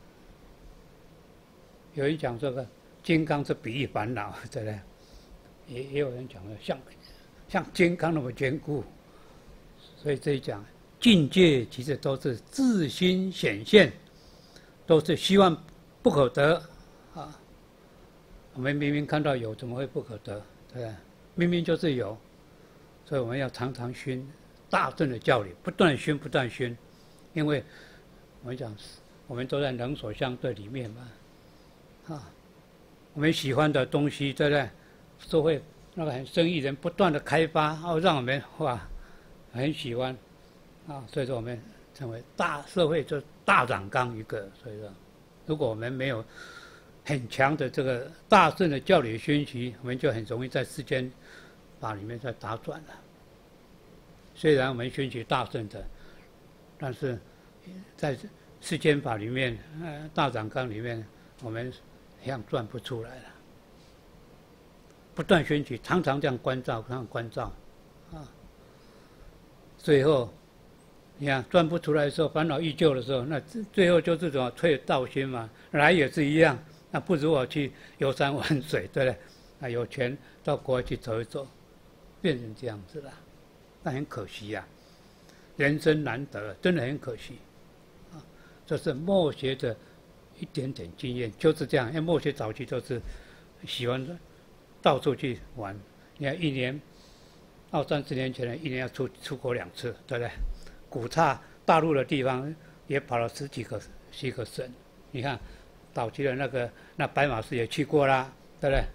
有人讲这个金刚是比喻烦恼，对不对？也有人讲的像金刚那么坚固，所以这一讲境界其实都是自心显现，都是希望不可得啊。我们明明看到有，怎么会不可得？对不对？明明就是有，所以我们要常常熏大正的教理，不断熏，不断熏，因为我们讲我们都在能所相对里面嘛。啊，我们喜欢的东西，对不对？都会那个生意人不断的开发，让我们哇很喜欢啊，所以说我们成为大社会就大染缸一个。所以说，如果我们没有很强的这个大圣的教理熏习，我们就很容易在世间法里面在打转了。虽然我们熏习大圣的，但是在世间法里面，大染缸里面，我们像转不出来了。不断熏习，常常这样关照，这样关照，啊，最后你看转不出来的时候，烦恼依旧的时候，那最后就是什么退道心嘛，来也是一样。那不如我去游山玩水，对不对？啊，有钱到国外去走一走，变成这样子了，那很可惜呀、人生难得，真的很可惜，啊，这是默学的一点点经验，就是这样。因为默学早期都是喜欢到处去玩，你看一年20-30年前的一年要出国2次，对不对？古刹大陆的地方也跑了10几个省，你看。早期的那白马寺也去过啦，对不对？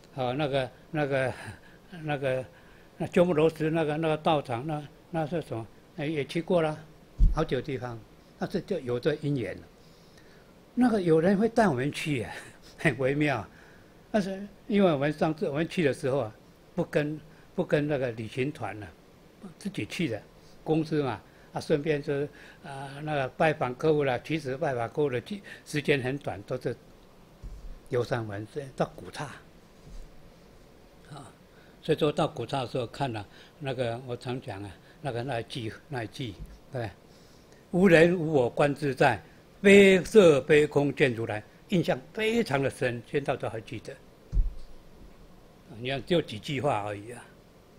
那鸠摩罗什那个道场，那是什么？也去过啦，好几个地方，那这就有这因缘了。那个有人会带我们去，很微妙。但是因为上次我们去的时候啊，不跟那个旅行团了，自己去的，公司嘛。顺便就是那个拜访客户啦，其实拜访客户的时间很短，都是游山玩水到古刹啊。所以说到古刹的时候看了那个，我常讲啊，那一句，对，无人无我观自在，非色非空见如来，印象非常的深，现在都还记得。你看，就几句话而已啊。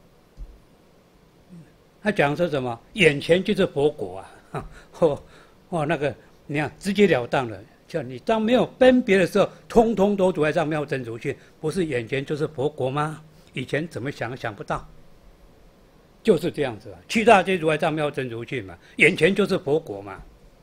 他讲说什么？眼前就是佛果啊！那个你看直截了当的，叫你当没有分别的时候，通通都住在上妙真如去，不是眼前就是佛果吗？以前怎么想不到，就是这样子啊！七大皆如来藏妙真如去嘛，眼前就是佛果嘛。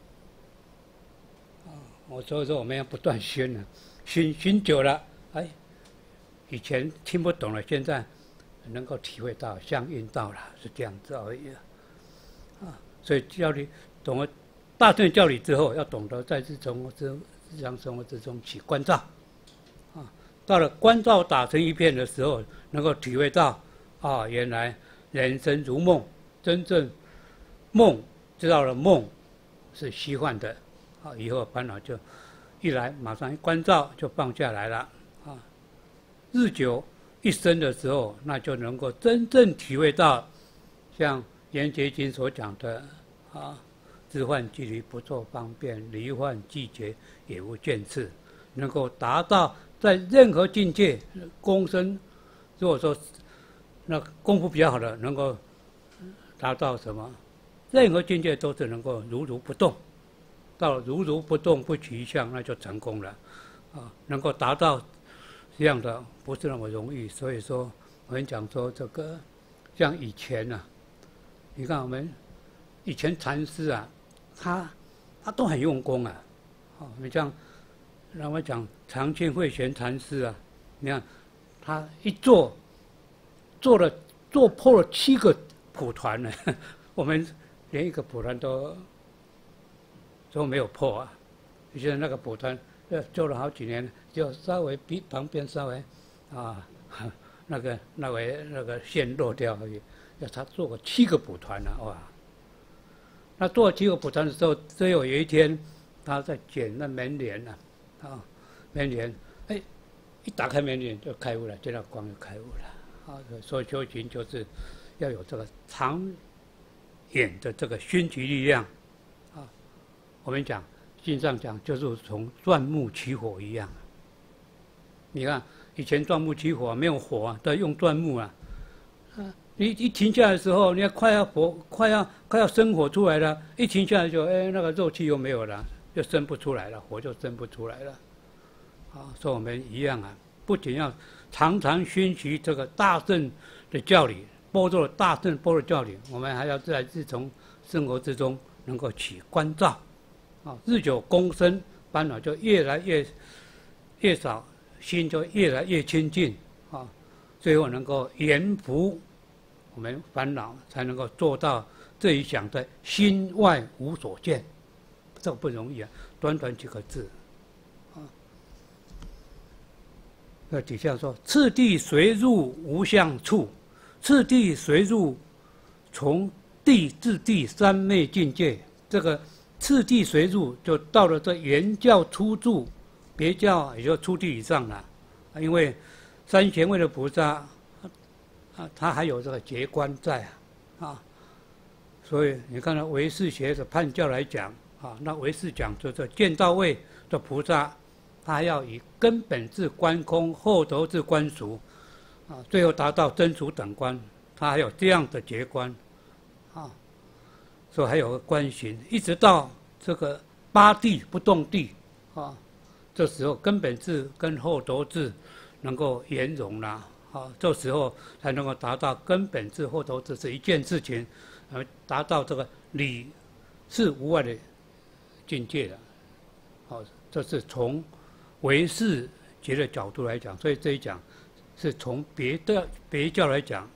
所以说我们要不断熏啊，熏久了，哎，以前听不懂了，现在能够体会到、相应到了，是这样子而已啊。所以教理懂了大乘教理之后，要懂得在日常生活之中起关照啊。到了关照打成一片的时候，能够体会到啊，原来人生如梦，真正梦知道了梦是虚幻的啊，以后烦恼就一来马上一关照就放下来了啊。日久一生的时候，那就能够真正体会到，像《圆觉经》所讲的啊，知幻距离不作方便，离幻寂绝也无见次，能够达到在任何境界，功身，如果说那功夫比较好的，能够达到什么？任何境界都是能够如不动，到如不动不取一相，那就成功了啊！能够达到这样的不是那么容易，所以说我们讲说这个，像以前啊，你看我们以前禅师啊，他都很用功啊，你像让我讲常清慧玄禅师啊，你看他一做破了7个蒲团呢，我们连一个蒲团都没有破啊，现在那个蒲团做了好几年，就稍微比旁边稍微那个线落掉而已，要他做过7个蒲团啊，哇！那做7个蒲团的时候，最后有一天他在剪那门帘呢，门帘，哎，一打开门帘就开悟了，见到光就开悟了。所以修行就是要有这个长远的这个熏习力量， 我们讲经上讲，就是从钻木取火一样。你看以前钻木取火没有火啊，都要用钻木啊。你一停下来的时候，你要快要生火出来了，一停下来就那个肉气又没有了，就生不出来了，火就生不出来了。所以我们一样啊，不仅要常常熏习这个大乘的教理，般若大乘般若教理，我们还要在日常生活之中能够起关照，日久功深，烦恼就越来越少，心就越来越清净最后能够圆伏我们烦恼，才能够做到这一想的心外无所见，这个不容易啊，短短几个字那底下说：次第随入无相处，次第随入从地至地三昧境界。这个次第随入，就到了这原教初住，别教也就初地以上了。因为三贤位的菩萨他还有这个觉观在所以你看到唯识学的判教来讲那唯识讲就是见到位的菩萨，他要以根本智观空，后头智观俗最后达到真俗等观，他还有这样的觉观所以还有个观行，一直到这个八地不动地这时候根本智跟后头智能够圆融了这时候才能够达到根本智后头智是一件事情，达到这个理事无碍的境界了这是从唯识学的角度来讲，所以这一讲是从别教来讲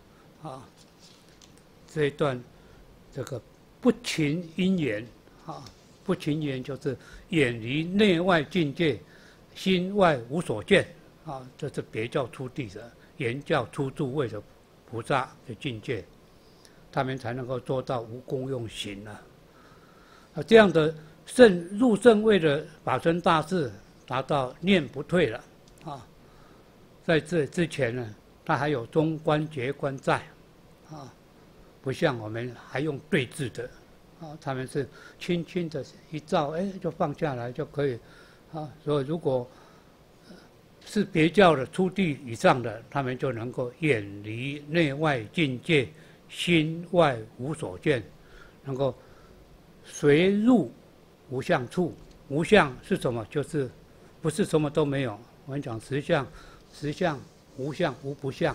这一段这个不勤因缘不勤缘就是远离内外境界，心外无所见这是别教初地的原教初住位的菩萨的境界，他们才能够做到无功用行这样的入圣位的法身大士，达到念不退了在这之前呢，他还有中观觉观在不像我们还用对治的他们是轻轻的一照就放下来就可以所以如果是别教的初地以上的，他们就能够远离内外境界，心外无所见，能够随入无相处。无相是什么？就是不是什么都没有。我们讲实相，实相无相无不相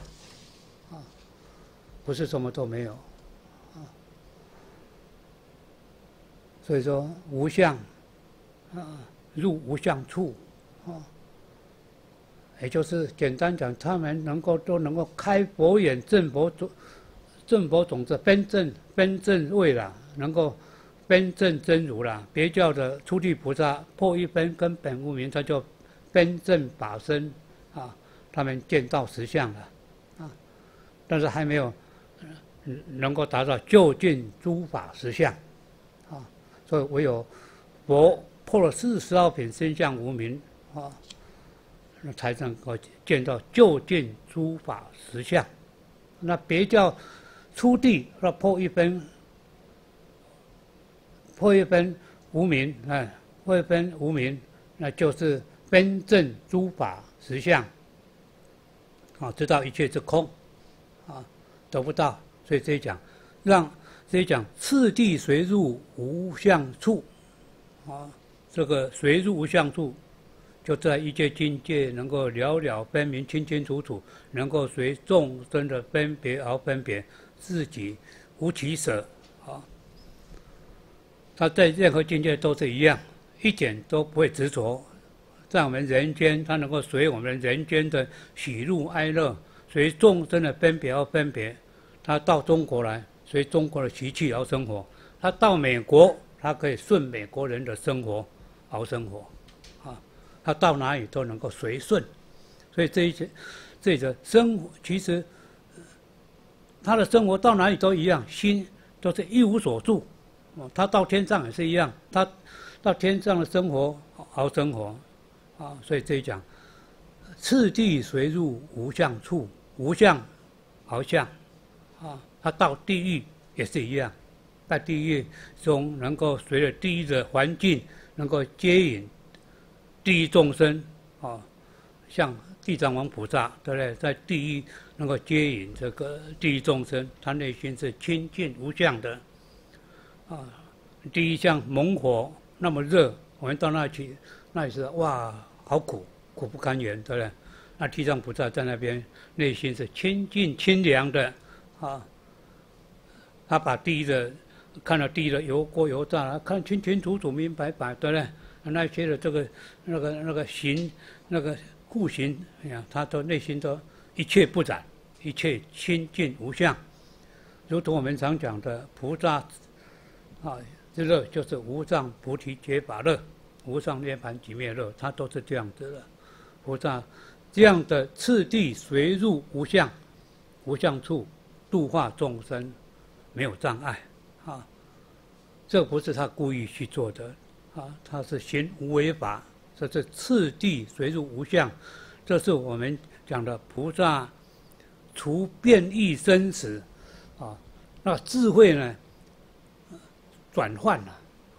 不是什么都没有所以说无相入无相处也就是简单讲，他们都能够开佛眼证佛种子，分证位了，能够分证真如了。别教的初地菩萨破一分根本无明，他就分证法身他们见到实相了但是还没有能够达到究竟诸法实相所以唯有佛破了42品身相无明才能够见到究竟诸法实相。那别教初地要破一分无明破一分无明，那就是分证诸法实相知道一切是空得不到。所以这一讲次第随入无相处这个随入无相处就在一切境界能够了了分明清清楚楚，能够随众生的分别而分别，自己无取舍他在任何境界都是一样，一点都不会执着。在我们人间，他能够随我们人间的喜怒哀乐，随众生的分别而分别。他到中国来，随中国的习气而生活；他到美国，他可以顺美国人的生活而生活他到哪里都能够随顺，所以这个生活其实他的生活到哪里都一样，心都是一无所住他到天上也是一样，他到天上的生活而生活所以这一讲次第随入无相处，无相而相他到地狱也是一样在地狱中能够随着地狱的环境，能够接引地狱众生，像地藏王菩萨，对不对？在地狱能够接引这个地狱众生，他内心是清净无相的，地狱像猛火那么热，我们到那去，那里是哇，好苦，苦不堪言，对不对？那地藏菩萨在那边内心是清净清凉的，他把地狱的看到地狱的油锅油炸，看清清楚楚、明白白，对不对？那些的这个那个行那个护行，他都内心都一切不染，一切清净无相，如同我们常讲的菩萨之乐就是无上菩提解法乐，无上涅槃寂灭乐，它都是这样子的。菩萨这样的次第随入无相，无相处度化众生，没有障碍这不是他故意去做的他是行无为法，这是次第随入无相，这是我们讲的菩萨除变异生死那智慧呢转换了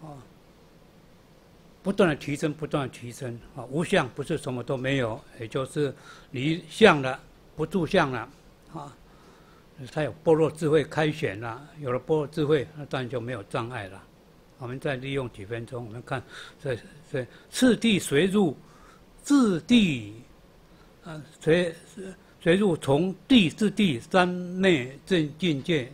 不断的提升，不断的提升无相不是什么都没有，也就是离相了，不住相了他有般若智慧开显了，有了般若智慧，那当然就没有障碍了。我们再利用几分钟，我们看这次第随入，自地随入从地至地三昧正境界。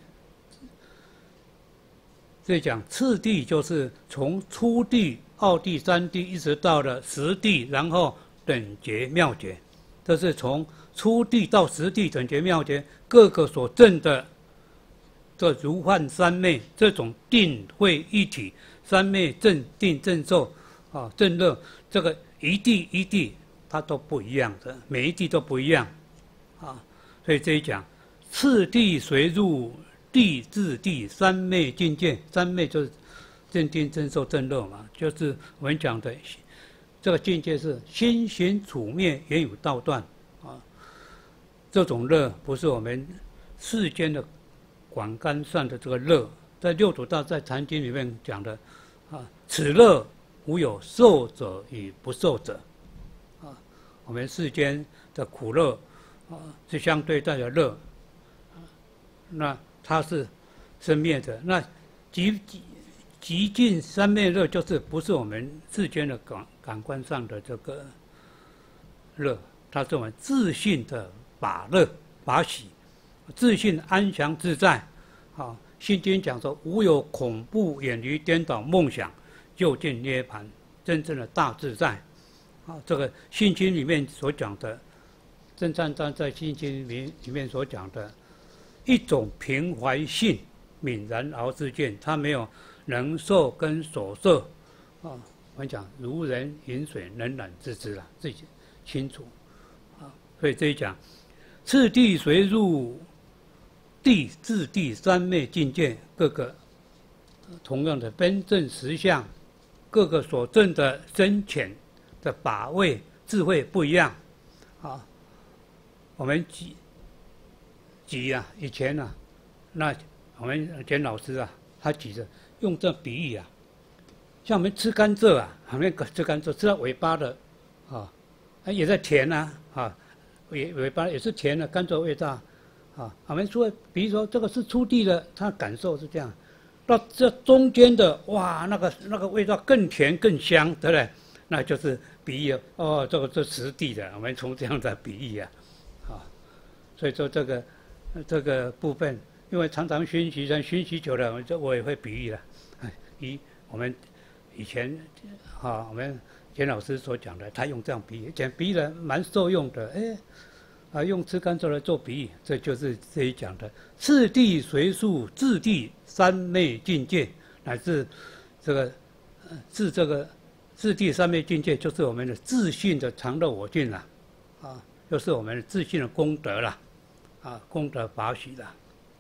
这讲次第就是从初地、二地、三地一直到了十地，然后等觉妙觉，这是从初地到十地等觉妙觉各个所证的这如幻三昧，这种定慧一体，三昧正定正受正乐，这个一地一地它都不一样的，每一地都不一样所以这一讲次第随入地至地三昧境界，三昧就是正定正受正乐嘛，就是我们讲的这个境界是心行处灭，言语道断这种乐不是我们世间的广甘善的这个乐，在六祖大在禅经里面讲的此乐无有受者与不受者我们世间的苦乐是相对待的乐那它是生灭的，那极尽三昧乐就是不是我们世间的感官上的这个乐，它是我们自信的法乐法喜，自信安详自在心经讲说无有恐怖，远离颠倒梦想，就近涅槃，真正的大自在这个心经里面所讲的，正赞章在心经里面所讲的一种平怀性，泯然而知见，他没有能受跟所受我们讲如人饮水，冷暖自知了，自己清楚所以这一讲次第随入地至地三昧境界，各个同样的分证实相，各个所证的深浅的把位智慧不一样我们举以前那我们简老师他举着用这比喻像我们吃甘蔗我们吃甘蔗吃到尾巴的也在甜尾巴也是甜的，甘蔗味道我们说比如说这个是初地的，他感受是这样，到这中间的哇那个味道更甜更香，对不对？那就是比喻这个是实地的，我们从这样的比喻所以说这个部分，因为常常熏习久了，我也会比喻了。我们以前我们简老师所讲的，他用这样比喻，比喻的蛮受用的。用吃甘蔗来做比喻，这就是这一讲的次第随入自地三昧境界，乃至这个自地三昧境界，就是我们的自信的常乐我净了就是我们的自信的功德了功德法喜了。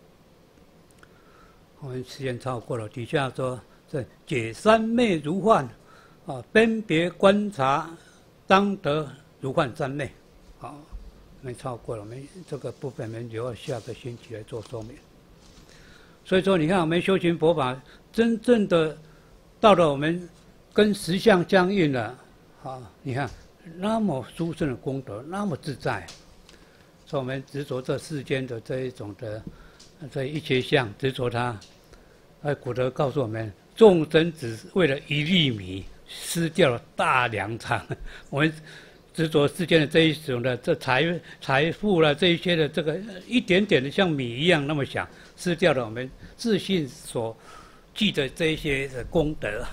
我们时间超过了，底下说这解三昧如幻分别观察，当得如幻三昧我们超过了，我们这个部分我们留到下个星期来做说明。 所以说，你看我们修行佛法，真正的到了我们跟实相相应了，你看那么殊胜的功德，那么自在。所以我们执着这世间的这一种的这一切相，执着它。古德告诉我们，众生只是为了一粒米，失掉了大粮仓。我们执着世间的这一种的这财富啦，这一些的这个一点点的像米一样那么小，失掉了我们自信所记的这一些的功德。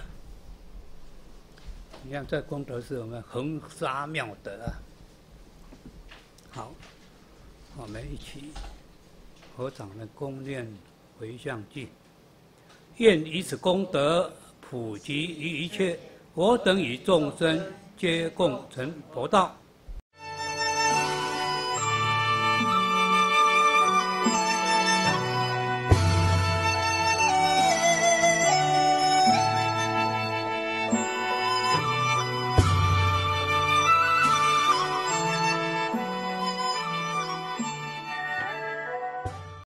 你看，这功德是我们恒沙妙德啊。好，我们一起合掌的恭念回向偈。愿以此功德普及于一切，我等与众生皆共成佛道。